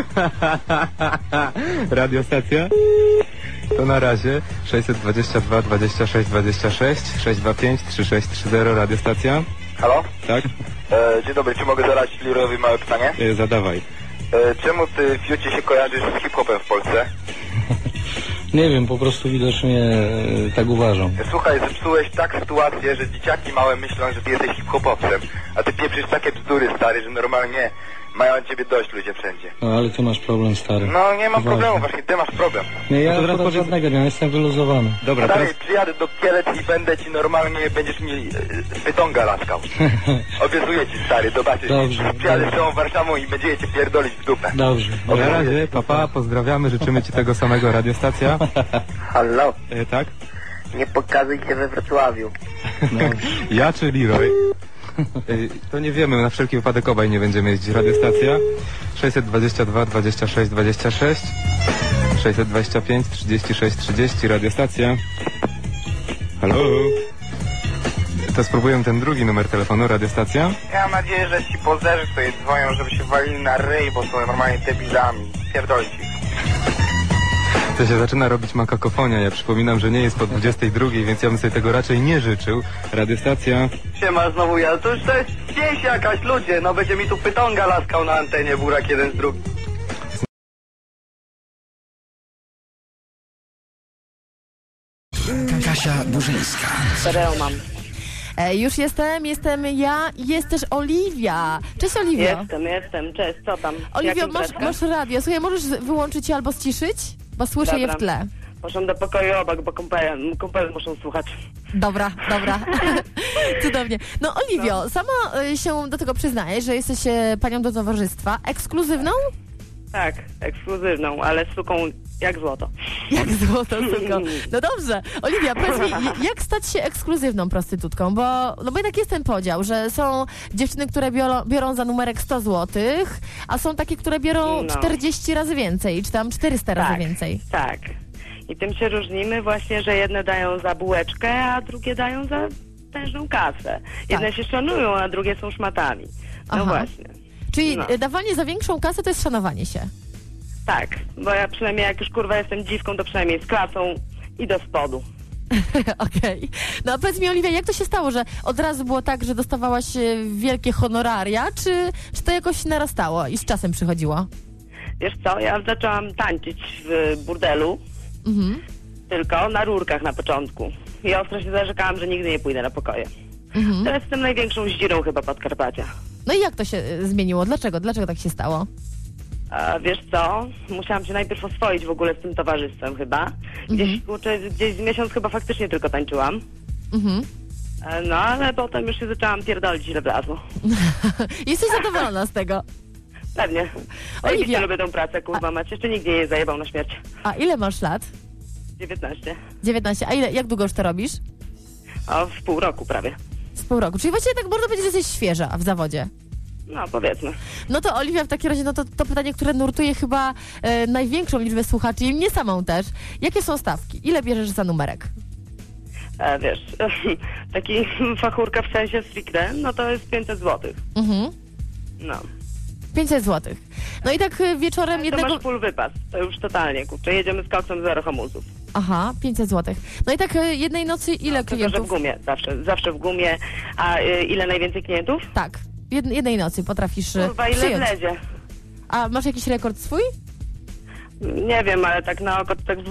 Radiostacja? To na razie 622 26 26 625 3630 radiostacja. Halo? Tak? Dzień dobry, czy mogę zadać Leroyowi małe pytanie? Zadawaj. Czemu ty w Jucie się kojarzysz z hip-hopem w Polsce? Nie wiem, po prostu widocznie tak uważam. Słuchaj, zepsułeś tak sytuację, że dzieciaki małe myślą, że ty jesteś hip-hopowcem. A ty pieprzysz takie bzdury, stary, że normalnie mają ciebie dość ludzie wszędzie. No ale ty masz problem, stary. No nie mam problemu, właśnie ty masz problem. Nie, ja no żadnego nie, jestem wyluzowany. Dobra, stary, teraz... przyjadę do Kielec i będę ci normalnie, będziesz mi Pytonga laskał. Obiecuję ci, stary, zobaczysz. Dobrze. Przyjadę z całą Warszawą i będziecie cię pierdolić w dupę. Dobrze. Na razie, papa, pozdrawiamy, życzymy ci tego samego, radiostacja. Halo? Tak? Nie pokazuj się we Wrocławiu. No. Ja czy Leroy? To nie wiemy, na wszelki wypadek obaj nie będziemy jeździć. Radiostacja 622 26 26 625 36 30 radiostacja. Halo? To spróbuję ten drugi numer telefonu, radiostacja. Ja mam nadzieję, że ci pozerzy tutaj dzwonią, żeby się walili na ryj, bo są normalnie debilami. Pierdolić ich. To się zaczyna robić makakofonia. Ja przypominam, że nie jest po 22, więc ja bym sobie tego raczej nie życzył. Radiostacja. Siema, znowu ja. To już to jest pięść jakaś, ludzie. No będzie mi tu Pytonga laskał na antenie, burak jeden z drugim. Kasia Burzyńska. Stereo mam. Już jestem ja i jest też Oliwia. Cześć, Oliwia. Jestem, cześć, co tam? Oliwia, masz radio. Słuchaj, możesz wyłączyć albo ściszyć? Bo słyszę je w tle. Poszłam do pokoju obok, bo kumpele muszą słuchać. Dobra. Cudownie. No, Oliwio, sama się do tego przyznajesz, że jesteś panią do towarzystwa. Ekskluzywną? Tak, ekskluzywną, ale suką jak złoto. Jak złoto, suką. No dobrze. Oliwia, powiedz mi, jak stać się ekskluzywną prostytutką? Bo jednak jest ten podział, że są dziewczyny, które biorą za numerek 100 zł, a są takie, które biorą 40 razy więcej, czy tam 400 razy więcej. Tak. I tym się różnimy właśnie, że jedne dają za bułeczkę, a drugie dają za tężną kasę. Jedne się szanują, a drugie są szmatami. No właśnie. Czyli dawanie za większą kasę to jest szanowanie się. Tak, bo ja przynajmniej jak już kurwa jestem dziwką, to przynajmniej z klasą i do spodu. Okej. No a powiedz mi, Oliwia, jak to się stało, że od razu było tak, że dostawałaś wielkie honoraria, czy to jakoś narastało i z czasem przychodziło? Wiesz co, ja zaczęłam tańczyć w burdelu, tylko na rurkach na początku. I ostro się zarzekałam, że nigdy nie pójdę na pokoje. Teraz jestem największą zdzirą chyba Podkarpacia. No i jak to się zmieniło? Dlaczego tak się stało? A wiesz co, musiałam się najpierw oswoić w ogóle z tym towarzystwem chyba. Gdzieś z miesiąc chyba faktycznie tylko tańczyłam. No ale potem już się zaczęłam pierdolić, ile wlazło. Jesteś zadowolona z tego? Pewnie. Oliwia, lubię tą pracę, kurwa mać. Jeszcze nigdy nie zajebał na śmierć. A ile masz lat? 19. 19. A jak długo już to robisz? W pół roku prawie. Z pół roku. Czyli właściwie tak można powiedzieć, że jesteś świeża w zawodzie. No, powiedzmy. No to Oliwia, w takim razie, no to pytanie, które nurtuje chyba największą liczbę słuchaczy i mnie samą też. Jakie są stawki? Ile bierzesz za numerek? Wiesz, taki fachurka w sensie stricte, no to jest 500 zł. No. 500 zł. No i tak wieczorem to jednego... masz full wypas, to już totalnie, kurczę, jedziemy z koksem 0 hamulców. Aha, 500 zł. No i tak jednej nocy ile klientów? Tylko, że w gumie, zawsze w gumie. A ile najwięcej klientów? Tak, jednej nocy potrafisz kurwa, ile przyjąć. wlezie. A masz jakiś rekord swój? Nie wiem, ale tak na oko tak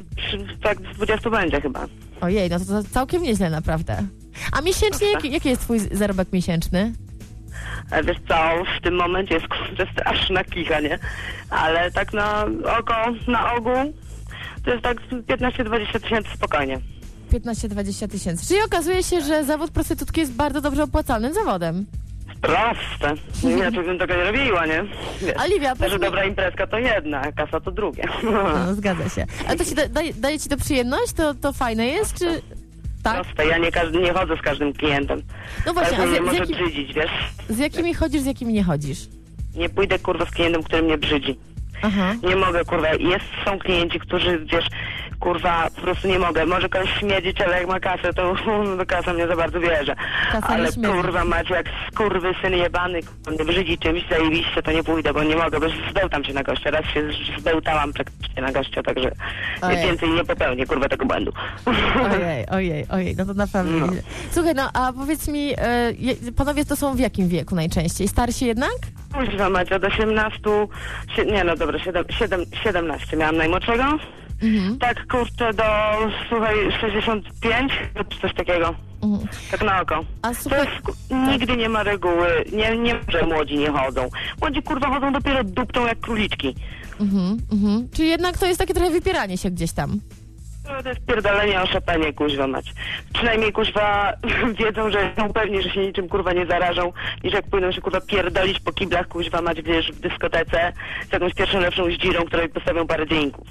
z 20 będzie chyba. Ojej, no to całkiem nieźle naprawdę. A miesięcznie, jaki jest twój zarobek miesięczny? Wiesz co, w tym momencie jest kurczę straszna kicha, nie? Ale tak na oko, na ogół to jest tak 15-20 tysięcy spokojnie. 15-20 tysięcy. Czyli okazuje się, że zawód prostytutki jest bardzo dobrze opłacalnym zawodem. Proste. Inaczej bym tego nie robiła, nie? Wiesz, Oliwia, że dobra imprezka to jedna, kasa to drugie. No, zgadza się. A to ci daje ci to przyjemność? To fajne jest, czy... Tak? Proste. Ja nie chodzę z każdym klientem. No właśnie, każdy mnie może brzydzić, wiesz? Z jakimi chodzisz, z jakimi nie chodzisz? Nie pójdę, kurwa, z klientem, który mnie brzydzi. Aha. Nie mogę, kurwa. Są klienci, którzy, wiesz, kurwa, po prostu nie mogę. Może kogoś śmierdzić, ale jak ma kasę, to kasa mnie za bardzo bierze. Ale kurwa, macie jak skurwysyn jebany, kurwa, mnie brzydzi czymś, zajebiście, to nie pójdę, bo nie mogę, bo zbełtam się na gościa. Raz się zbełtałam praktycznie na gościa, także więcej nie popełnię, kurwa, tego błędu. Ojej, no to naprawdę nieźle. Słuchaj, no a powiedz mi, panowie to są w jakim wieku najczęściej? Starsi jednak? Kurwa, macie od 18, nie no dobra, 17 miałam najmłodszego. Tak, kurczę, do, słuchaj, 65, czy coś takiego. Tak na oko. A słuchaj, nigdy nie ma reguły, nie, że młodzi nie chodzą. Młodzi, kurwa, chodzą dopiero duptą jak króliczki. Czyli jednak to jest takie trochę wypieranie się gdzieś tam. To jest pierdolenie o Chopinie, kuźwa mać. Przynajmniej, kuźwa, wiedzą, że są pewni, że się niczym, kurwa, nie zarażą, niż jak pójdą się, kurwa, pierdolić po kiblach, kuźwa mać, wiesz, w dyskotece z jakąś pierwszą lepszą zdzirą, której postawią parę drinków.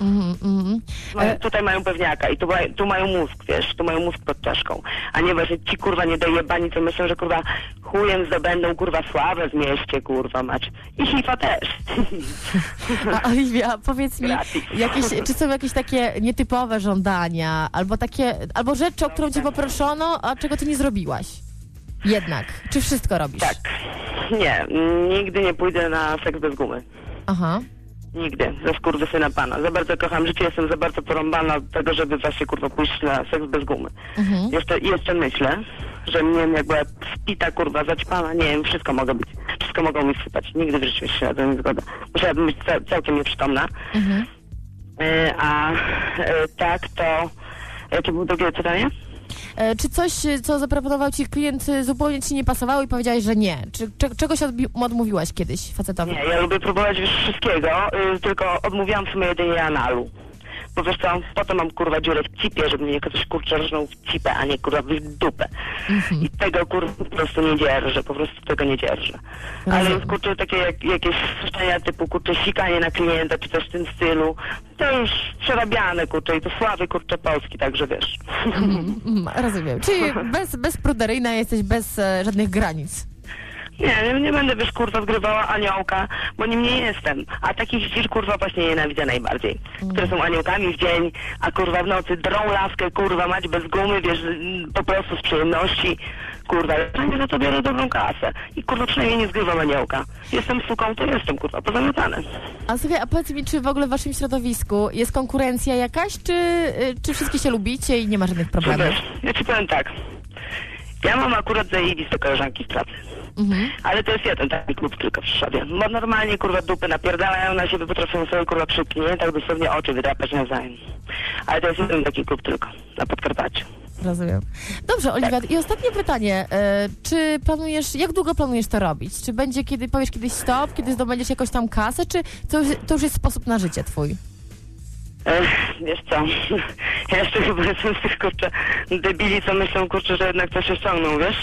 Tutaj mają pewniaka i tu mają mózg, wiesz, tu mają mózg pod czaszką, a nie właśnie ci, kurwa, niedojebani, co myślą, że, kurwa, chujem zdobędą, kurwa, sławę w mieście, kurwa, mać. I hifa też. A Oliwia, powiedz mi, czy są jakieś takie nietypowe żądania, albo rzeczy, o którą cię poproszono, a czego ty nie zrobiłaś? Jednak. Czy wszystko robisz? Tak. Nie, nigdy nie pójdę na seks bez gumy. Aha. Nigdy, ze skurwysyna pana. Za bardzo kocham życie, jestem za bardzo porąbana od tego, żeby właśnie, kurwa, pójść na seks bez gumy. Jeszcze myślę, że mnie jak była spita, kurwa, zaćpana, nie wiem, wszystko mogę być. Wszystko mogą mi wsypać. Nigdy w życiu się na to nie zgodę. Musiałabym być całkiem nieprzytomna. Tak, to... Jakie było drugie pytanie? Czy coś, co zaproponował ci klient, zupełnie ci nie pasowało i powiedziałeś, że nie? Czy czegoś odmówiłaś kiedyś facetowi? Nie, ja lubię próbować już wszystkiego, tylko odmówiłam w sumie jedynie analu. Bo wiesz co, potem mam, kurwa, dziurę w cipie, żeby mnie ktoś, kurczę, rżnął w cipę, a nie, kurwa, w dupę. I tego, kurwa, po prostu nie dzierżę, po prostu tego nie dzierżę. Ale już, kurczę, takie jakieś słyszenia typu, kurczę, sikanie na klienta, czy coś w tym stylu, to już przerabiane, kurczę, i to sławy, kurczę, Polski, także wiesz. Rozumiem. Czyli bezpruderyjna jesteś, bez żadnych granic. Nie będę, wiesz, kurwa, zgrywała aniołka, bo nim nie jestem. A takich dzir, kurwa, właśnie nienawidzę najbardziej. Które są aniołkami w dzień, a kurwa w nocy drą laskę, kurwa, mać bez gumy, wiesz, po prostu z przyjemności. Kurwa, ja za to biorę dobrą kasę. I kurwa, przynajmniej nie zgrywam aniołka. Jestem suką, to jestem, kurwa, pozamiatane. A słuchaj, a powiedz mi, czy w ogóle w waszym środowisku jest konkurencja jakaś, czy wszyscy się lubicie i nie ma żadnych problemów? Wiesz, ja ci powiem tak. Ja mam akurat zajebiste koleżanki z pracy. Ale to jest jeden taki klub tylko w Rzeszowie. Bo normalnie, kurwa, dupy napierdalają na siebie, potrafią sobie, kurwa, przy klientach dosłownie oczy wydrapać nawzajem. Ale to jest jeden taki klub tylko na Podkarpaciu. Rozumiem. Dobrze, Oliwia, i ostatnie pytanie. Czy planujesz, jak długo planujesz to robić? Czy będzie, kiedy powiesz kiedyś stop, kiedy zdobędziesz jakąś tam kasę, czy to już jest sposób na życie twój? Wiesz co, ja jeszcze chyba jestem z tych, kurczę, debili, co myślą, kurczę, że jednak coś się ściągną, wiesz?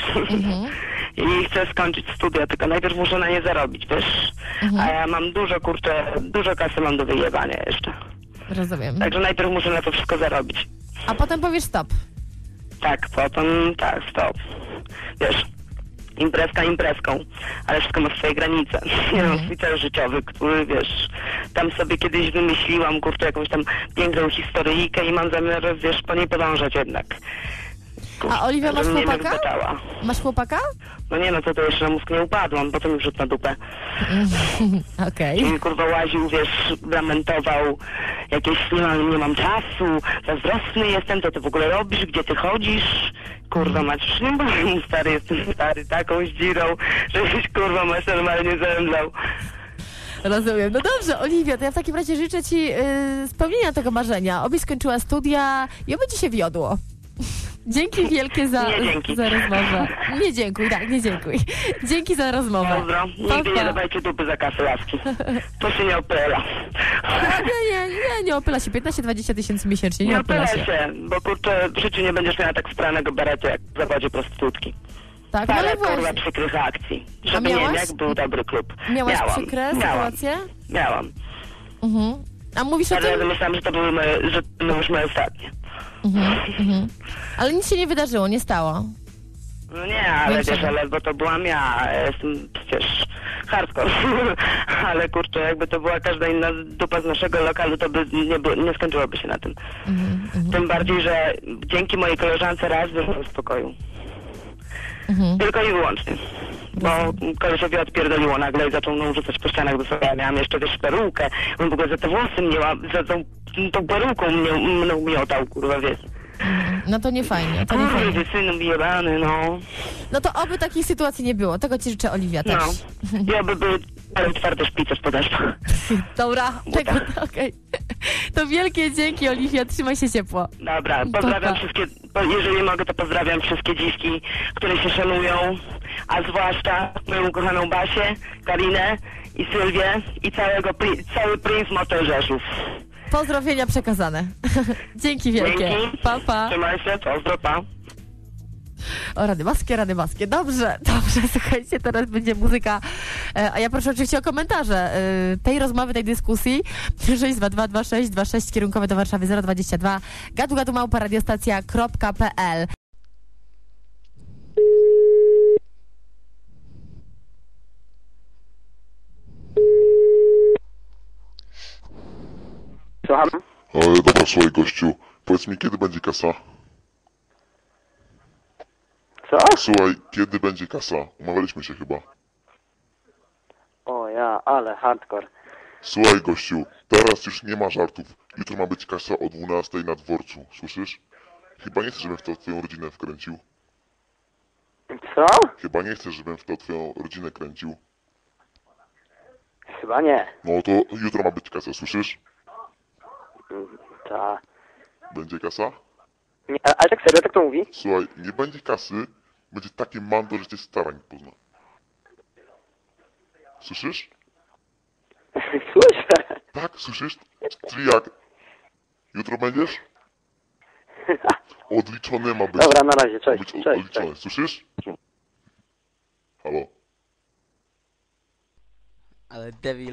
I chcę skończyć studia, tylko najpierw muszę na nie zarobić, wiesz? A ja mam dużo kasy mam do wyjebania jeszcze. Rozumiem. Także najpierw muszę na to wszystko zarobić. A potem powiesz stop. Tak, potem, tak, stop. Wiesz, imprezka imprezką, ale wszystko ma swoje granice. Ja mam swój cel życiowy, który, wiesz, tam sobie kiedyś wymyśliłam, kurczę, jakąś tam piękną historyjkę i mam zamiar, wiesz, po niej podążać jednak. A Oliwia, masz chłopaka? Masz chłopaka? No nie, no to jeszcze na mózg nie upadłam, potem mi wrzut na dupę. Okej. I kurwa łaził, wiesz, lamentował jakieś, nie mam czasu, zazdrosny jestem, co ty w ogóle robisz, gdzie ty chodzisz? Kurwa mać, stary, jestem stary, taką zdzirą, żebyś, kurwa, masz normalnie zemdlał. Rozumiem. No dobrze, Oliwia, to ja w takim razie życzę ci spełnienia tego marzenia. Obyś skończyła studia i oby ci się wiodło. Dzięki wielkie za, Nie dzięki. za rozmowę. Nie dziękuj, tak, nie dziękuj. Dzięki za rozmowę. Pozdro. Nigdy nie dawajcie dupy za kasę, laski. To się nie opyla. Nie opyla się. 15-20 tysięcy miesięcznie, nie Nie opyla opyla się. się, bo kurczę, w życiu nie będziesz miała tak spranego berecie, jak w zawodzie prostytutki. Tak, no Ale ale kurwa właśnie. przykrych akcji. A Żeby nie wiem, miałaś? jak był dobry klub. Miałaś Miałam. przykre sytuacje? Miałam. A mówisz o Ale tym? myślałam, że to były już moje ostatnie. Ale nic się nie wydarzyło, nie stało. No nie, ale Więcej. wiesz, ale bo to byłam ja jestem przecież hardcore. Ale kurczę, jakby to była każda inna dupa z naszego lokalu, to by nie skończyłoby się na tym. Tym bardziej, że dzięki mojej koleżance raz wyszłam z pokoju. Tylko i wyłącznie. Bo kolesiowi odpierdoliło nagle i zaczął mną rzucać po ścianach do sobie. Ja miałam jeszcze też perukę. On w ogóle za te włosy mnie, za tą peruką mną miotał, kurwa, wiesz. No to nie fajnie, to nie fajnie. Synu jebany, no. No to oby takich sytuacji nie było. Tego ci życzę, Oliwia, też. No. I oby były twarde szpice w podeszwach. Dobra, okej. To wielkie dzięki, Oliwia, trzymaj się ciepło. Dobra, pozdrawiam wszystkie, jeżeli mogę, to pozdrawiam wszystkie dziwki, które się szanują, a zwłaszcza moją ukochaną Basię, Karinę i Sylwię i cały Prince Motel Rzeszów. Pozdrowienia przekazane. Dzięki wielkie. Dzięki. Pa, pa. Trzymaj się, pozdro, pa. O, rady maskie. Dobrze, słuchajcie, teraz będzie muzyka. A ja proszę oczywiście o komentarze tej rozmowy, tej dyskusji. 6222626 kierunkowe do Warszawy 022 gadu@radiostacja.pl. Słucham? Dobra, słuchaj gościu, powiedz mi, kiedy będzie kasa? Co? Słuchaj, kiedy będzie kasa? Umawialiśmy się chyba. O ja, ale hardcore. Słuchaj gościu, teraz już nie ma żartów. Jutro ma być kasa o 12 na dworcu, słyszysz? Chyba nie chcesz, żebym w to twoją rodzinę wkręcił. Co? Chyba nie chcesz, żebym w to twoją rodzinę kręcił. Chyba nie. No to jutro ma być kasa, słyszysz? Ta. Będzie kasa? Nie, ale tak serio, tak to mówi? Słuchaj, nie będzie kasy, będzie takie mando, że cię stara nie pozna. Słyszysz? Słyszę. Tak, słyszysz? Czyli jak? Jutro będziesz? Odliczone ma być. Dobra, na razie, cześć. Ma być Cześć, odliczone, cześć. słyszysz? Halo? Ale debil.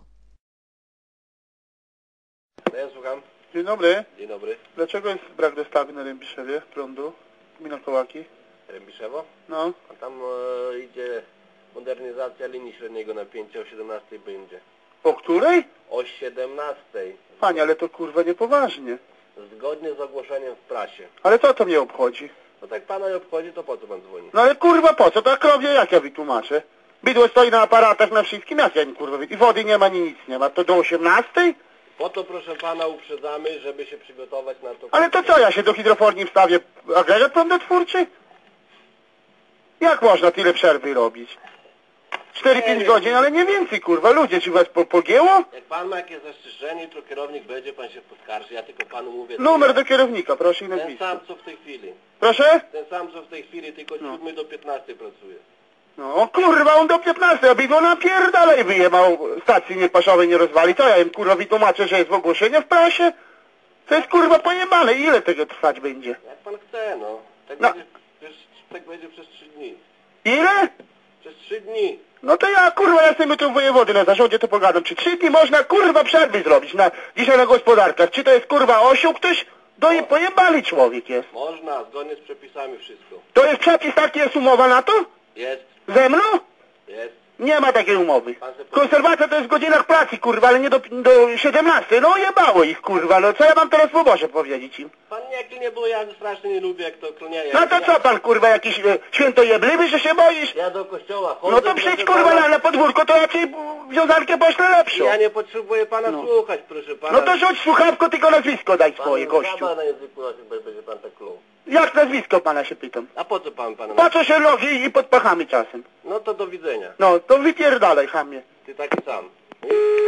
No ja słucham. Dzień dobry. Dzień dobry. Dlaczego jest brak dostawy na Rębiszewie prądu? Gmina Kołaki. Rębiszewo? No. A tam idzie modernizacja linii średniego napięcia o 17 będzie. O której? O 17. Panie, ale to kurwa niepoważnie. Zgodnie z ogłoszeniem w prasie. Ale co to mnie obchodzi? No tak pana nie obchodzi, to po co pan dzwoni? No ale kurwa po co? To jak robię, jak ja wytłumaczę? Bydło stoi na aparatach na wszystkim, jak ja nie kurwa i wody nie ma, nic nie ma. To do 18? Po to proszę pana uprzedzamy, żeby się przygotować na to. Ale to co, ja się do hydroforni wstawię agregat prądotwórczy? Jak można tyle przerwy robić? 4-5 godzin, ale nie więcej kurwa. Ludzie, czy was pogięło? Jak pan ma jakieś zastrzeżenie, to kierownik będzie, pan się poskarży. Ja tylko panu mówię... Numer do kierownika, proszę i Ten nazwisko. sam co w tej chwili. Proszę? Ten sam co w tej chwili, tylko od 7 do 15 pracuje. No kurwa, on do 15, aby go napierdalej wyjebał, stacji niepaszowej nie rozwali. Co ja im kurwa wytłumaczę, że jest w ogłoszeniu w prasie? To jest kurwa pojebane, ile tego trwać będzie? Jak pan chce, no. Tak, No. tak będzie przez 3 dni. Ile? Przez 3 dni. No to ja kurwa, ja jestem tu wojewody na zarządzie, to pogadam. Czy 3 dni można kurwa przerwy zrobić dzisiaj na gospodarkach? Czy to jest kurwa osioł ktoś? I pojebali człowiek jest. Można, zgodnie z przepisami wszystko. To jest przepis taki, jest umowa na to? Jest, Ze mną? jest. Nie ma takiej umowy. Konserwacja to jest w godzinach pracy, kurwa, ale nie do 17. No jebało ich, kurwa, no co ja mam teraz w obozie powiedzieć im? Pan jaki nie było, ja strasznie nie lubię, jak to kloniaje. No to co pan, kurwa, jakiś świętojebliwy, że się boisz? Ja do kościoła chodzę... No to przyjdź, kurwa, na podwórko, to raczej wiązankę poślę lepszą. Ja nie potrzebuję pana słuchać, proszę pana. No to rzuć słuchawko, tylko nazwisko daj swoje, Pan gościu. żaba na języku będzie pan tak klął. Jak nazwisko pana się pytam? A po co pan pana... Po co się robi i pod pachami czasem? No to do widzenia. No, to wypierdalaj, chamie. Ty taki sam.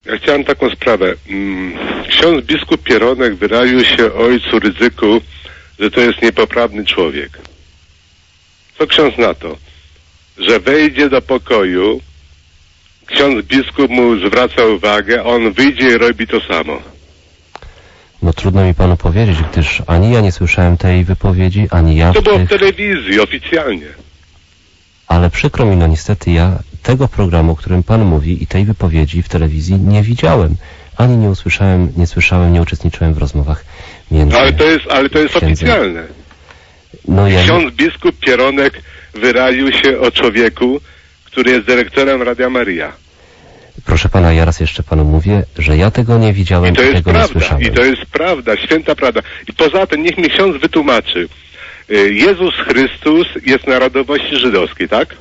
Ja chciałem taką sprawę. Ksiądz biskup Pieronek wyraził się ojcu Rydzyku, że to jest niepoprawny człowiek. Co ksiądz na to? Że wejdzie do pokoju, ksiądz biskup mu zwraca uwagę, a on wyjdzie i robi to samo. No trudno mi panu powiedzieć, gdyż ani ja nie słyszałem tej wypowiedzi, ani ja... To było w telewizji, oficjalnie. Ale przykro mi, no niestety ja tego programu, o którym pan mówi i tej wypowiedzi w telewizji nie widziałem. Ani nie usłyszałem, nie słyszałem, nie uczestniczyłem w rozmowach między... Ale to jest oficjalne. No ja... Ksiądz biskup Pieronek wyraził się o człowieku, który jest dyrektorem Radia Maryja. Proszę pana, ja raz jeszcze panu mówię, że ja tego nie widziałem i tego nie słyszałem. I to jest prawda, święta prawda. I poza tym niech mi ksiądz wytłumaczy. Jezus Chrystus jest narodowości żydowskiej, tak?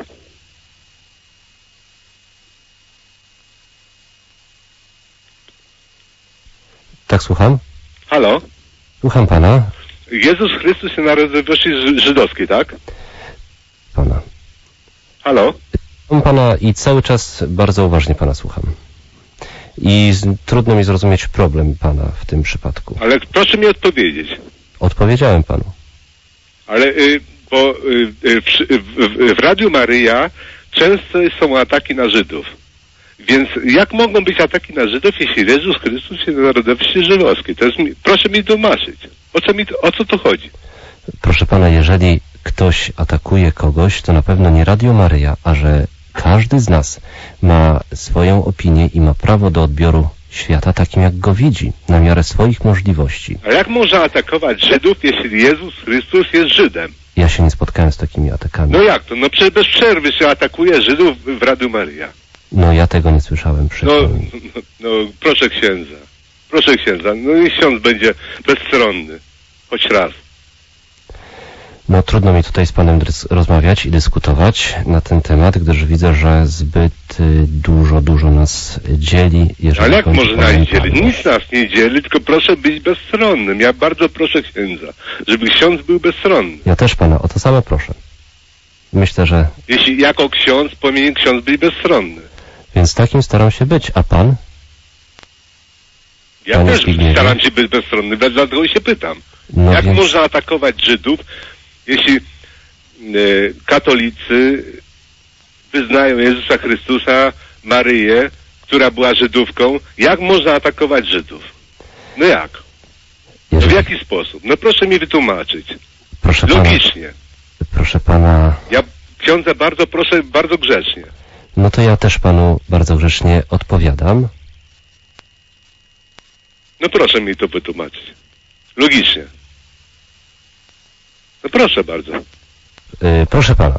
Tak, słucham? Halo? Słucham pana. Jezus Chrystus jest narodowości żydowskiej, tak? Pana. Halo? Słucham pana i cały czas bardzo uważnie pana słucham. I trudno mi zrozumieć problem pana w tym przypadku. Ale proszę mi odpowiedzieć. Odpowiedziałem panu. Ale bo w Radiu Maryja często są ataki na Żydów. Więc jak mogą być ataki na Żydów, jeśli Jezus Chrystus jest narodowości żydowskiej? Proszę mi tłumaczyć. O co to chodzi? Proszę pana, jeżeli ktoś atakuje kogoś, to na pewno nie Radio Maryja, a że każdy z nas ma swoją opinię i ma prawo do odbioru świata takim, jak go widzi, na miarę swoich możliwości. A jak można atakować Żydów, jeśli Jezus Chrystus jest Żydem? Ja się nie spotkałem z takimi atakami. No jak to? No przecież bez przerwy się atakuje Żydów w Radiu Maryja. No ja tego nie słyszałem. No proszę księdza. Proszę księdza. No i ksiądz będzie bezstronny. Choć raz. No trudno mi tutaj z panem rozmawiać i dyskutować na ten temat, gdyż widzę, że zbyt dużo nas dzieli. Ale jak można nas dzielić? Nic nas nie dzieli, tylko proszę być bezstronnym. Ja bardzo proszę księdza, żeby ksiądz był bezstronny. Ja też pana o to samo proszę. Myślę, że... Jeśli jako ksiądz powinien ksiądz być bezstronny. Więc takim staram się być, a pan? Ja Panie też Zbigniewie? staram się być bezstronny, dlatego się pytam. No jak więc... można atakować Żydów, jeśli katolicy wyznają Jezusa Chrystusa, Maryję, która była Żydówką, jak można atakować Żydów? No jak? No w jaki sposób? No proszę mi wytłumaczyć. Proszę logicznie. Pana, proszę pana... Ja księdza bardzo proszę, bardzo grzecznie. No to ja też panu bardzo grzecznie odpowiadam. No proszę mi to wytłumaczyć. Logicznie. No proszę bardzo. Proszę pana.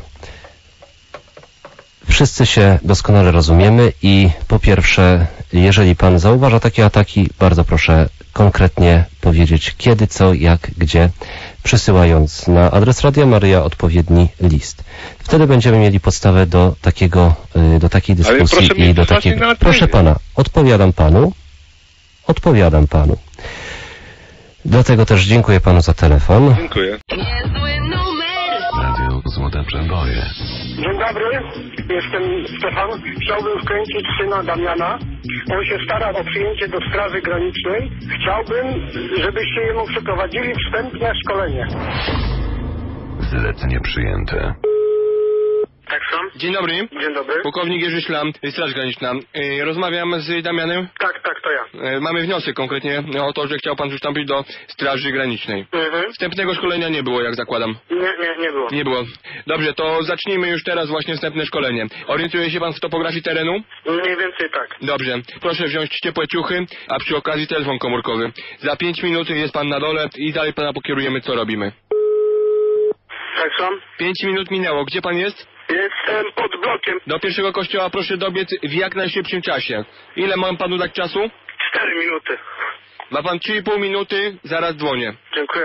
Wszyscy się doskonale rozumiemy i po pierwsze, jeżeli pan zauważa takie ataki, bardzo proszę konkretnie powiedzieć kiedy, co, jak, gdzie, przysyłając na adres Radia Maryja odpowiedni list. Wtedy będziemy mieli podstawę do takiej dyskusji i do takiego... Proszę pana, odpowiadam panu. Dlatego też dziękuję panu za telefon. Dziękuję. Radio Złote Przeboje. Dzień dobry, jestem Stefan. Chciałbym wkręcić syna Damiana. On się stara o przyjęcie do Straży Granicznej. Chciałbym, żebyście jemu przeprowadzili wstępne szkolenie. Zlecenie przyjęte. Tak są? Dzień dobry. Dzień dobry. Pułkownik Jerzy Szlam, Straż Graniczna. Rozmawiam z Damianem? Tak, to ja. Mamy wniosek konkretnie o to, że chciał pan przystąpić do Straży Granicznej. Wstępnego szkolenia nie było, jak zakładam. Nie było. Nie było. Dobrze, to zacznijmy już teraz właśnie wstępne szkolenie. Orientuje się pan w topografii terenu? Mniej więcej tak. Dobrze. Proszę wziąć ciepłe ciuchy, a przy okazji telefon komórkowy. Za 5 minut jest pan na dole i dalej pana pokierujemy, co robimy. Tak są? 5 minut minęło. Gdzie pan jest? Jestem pod blokiem. Do pierwszego kościoła proszę dobiec w jak najszybszym czasie. Ile mam panu dać czasu? 4 minuty. Ma pan 3,5 minuty, zaraz dzwonię. Dziękuję.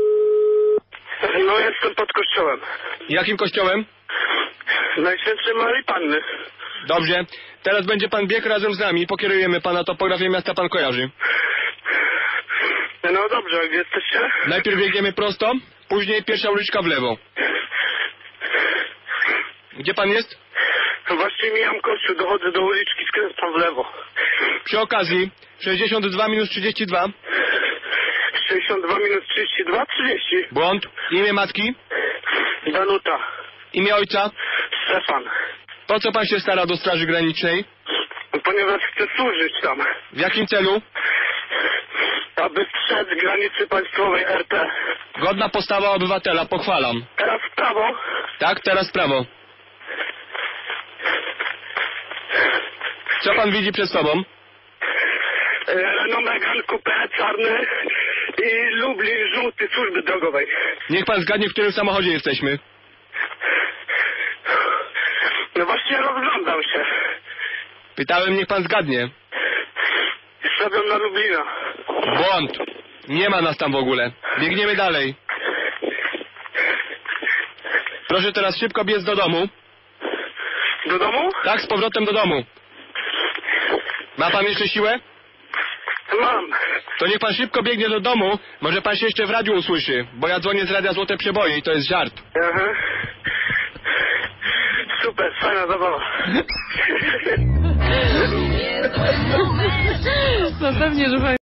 No jestem pod kościołem. Jakim kościołem? Najświętszej Maryi Panny. Dobrze. Teraz będzie pan biegł razem z nami. Pokierujemy pana, topografię miasta pan kojarzy. No dobrze, a gdzie jesteście? Najpierw biegniemy prosto, później pierwsza uliczka w lewo. Gdzie pan jest? Właśnie mijam kościół, dochodzę do uliczki, skręcam w lewo. Przy okazji, 62 minus 32. 62 minus 32, 30. Błąd. Imię matki? Danuta. Imię ojca? Stefan. Po co pan się stara do Straży Granicznej? Ponieważ chcę służyć tam. W jakim celu? Aby strzec granicy państwowej RP. Godna postawa obywatela, pochwalam. Teraz w prawo. Tak, teraz w prawo. Co pan widzi przed sobą? Renault Megane Coupe czarny i Lublin żółty służby drogowej. Niech pan zgadnie, w którym samochodzie jesteśmy. No właśnie rozglądam się. Pytałem, niech pan zgadnie. Stawiam na Lublina. Błąd. Nie ma nas tam w ogóle. Biegniemy dalej. Proszę teraz szybko biec do domu. Do domu? Tak, z powrotem do domu. Ma pan jeszcze siłę? Mam. To niech pan szybko biegnie do domu. Może pan się jeszcze w radiu usłyszy, bo ja dzwonię z Radia Złote Przeboje i to jest żart. Aha. Super, fajna zabawa. No pewnie, że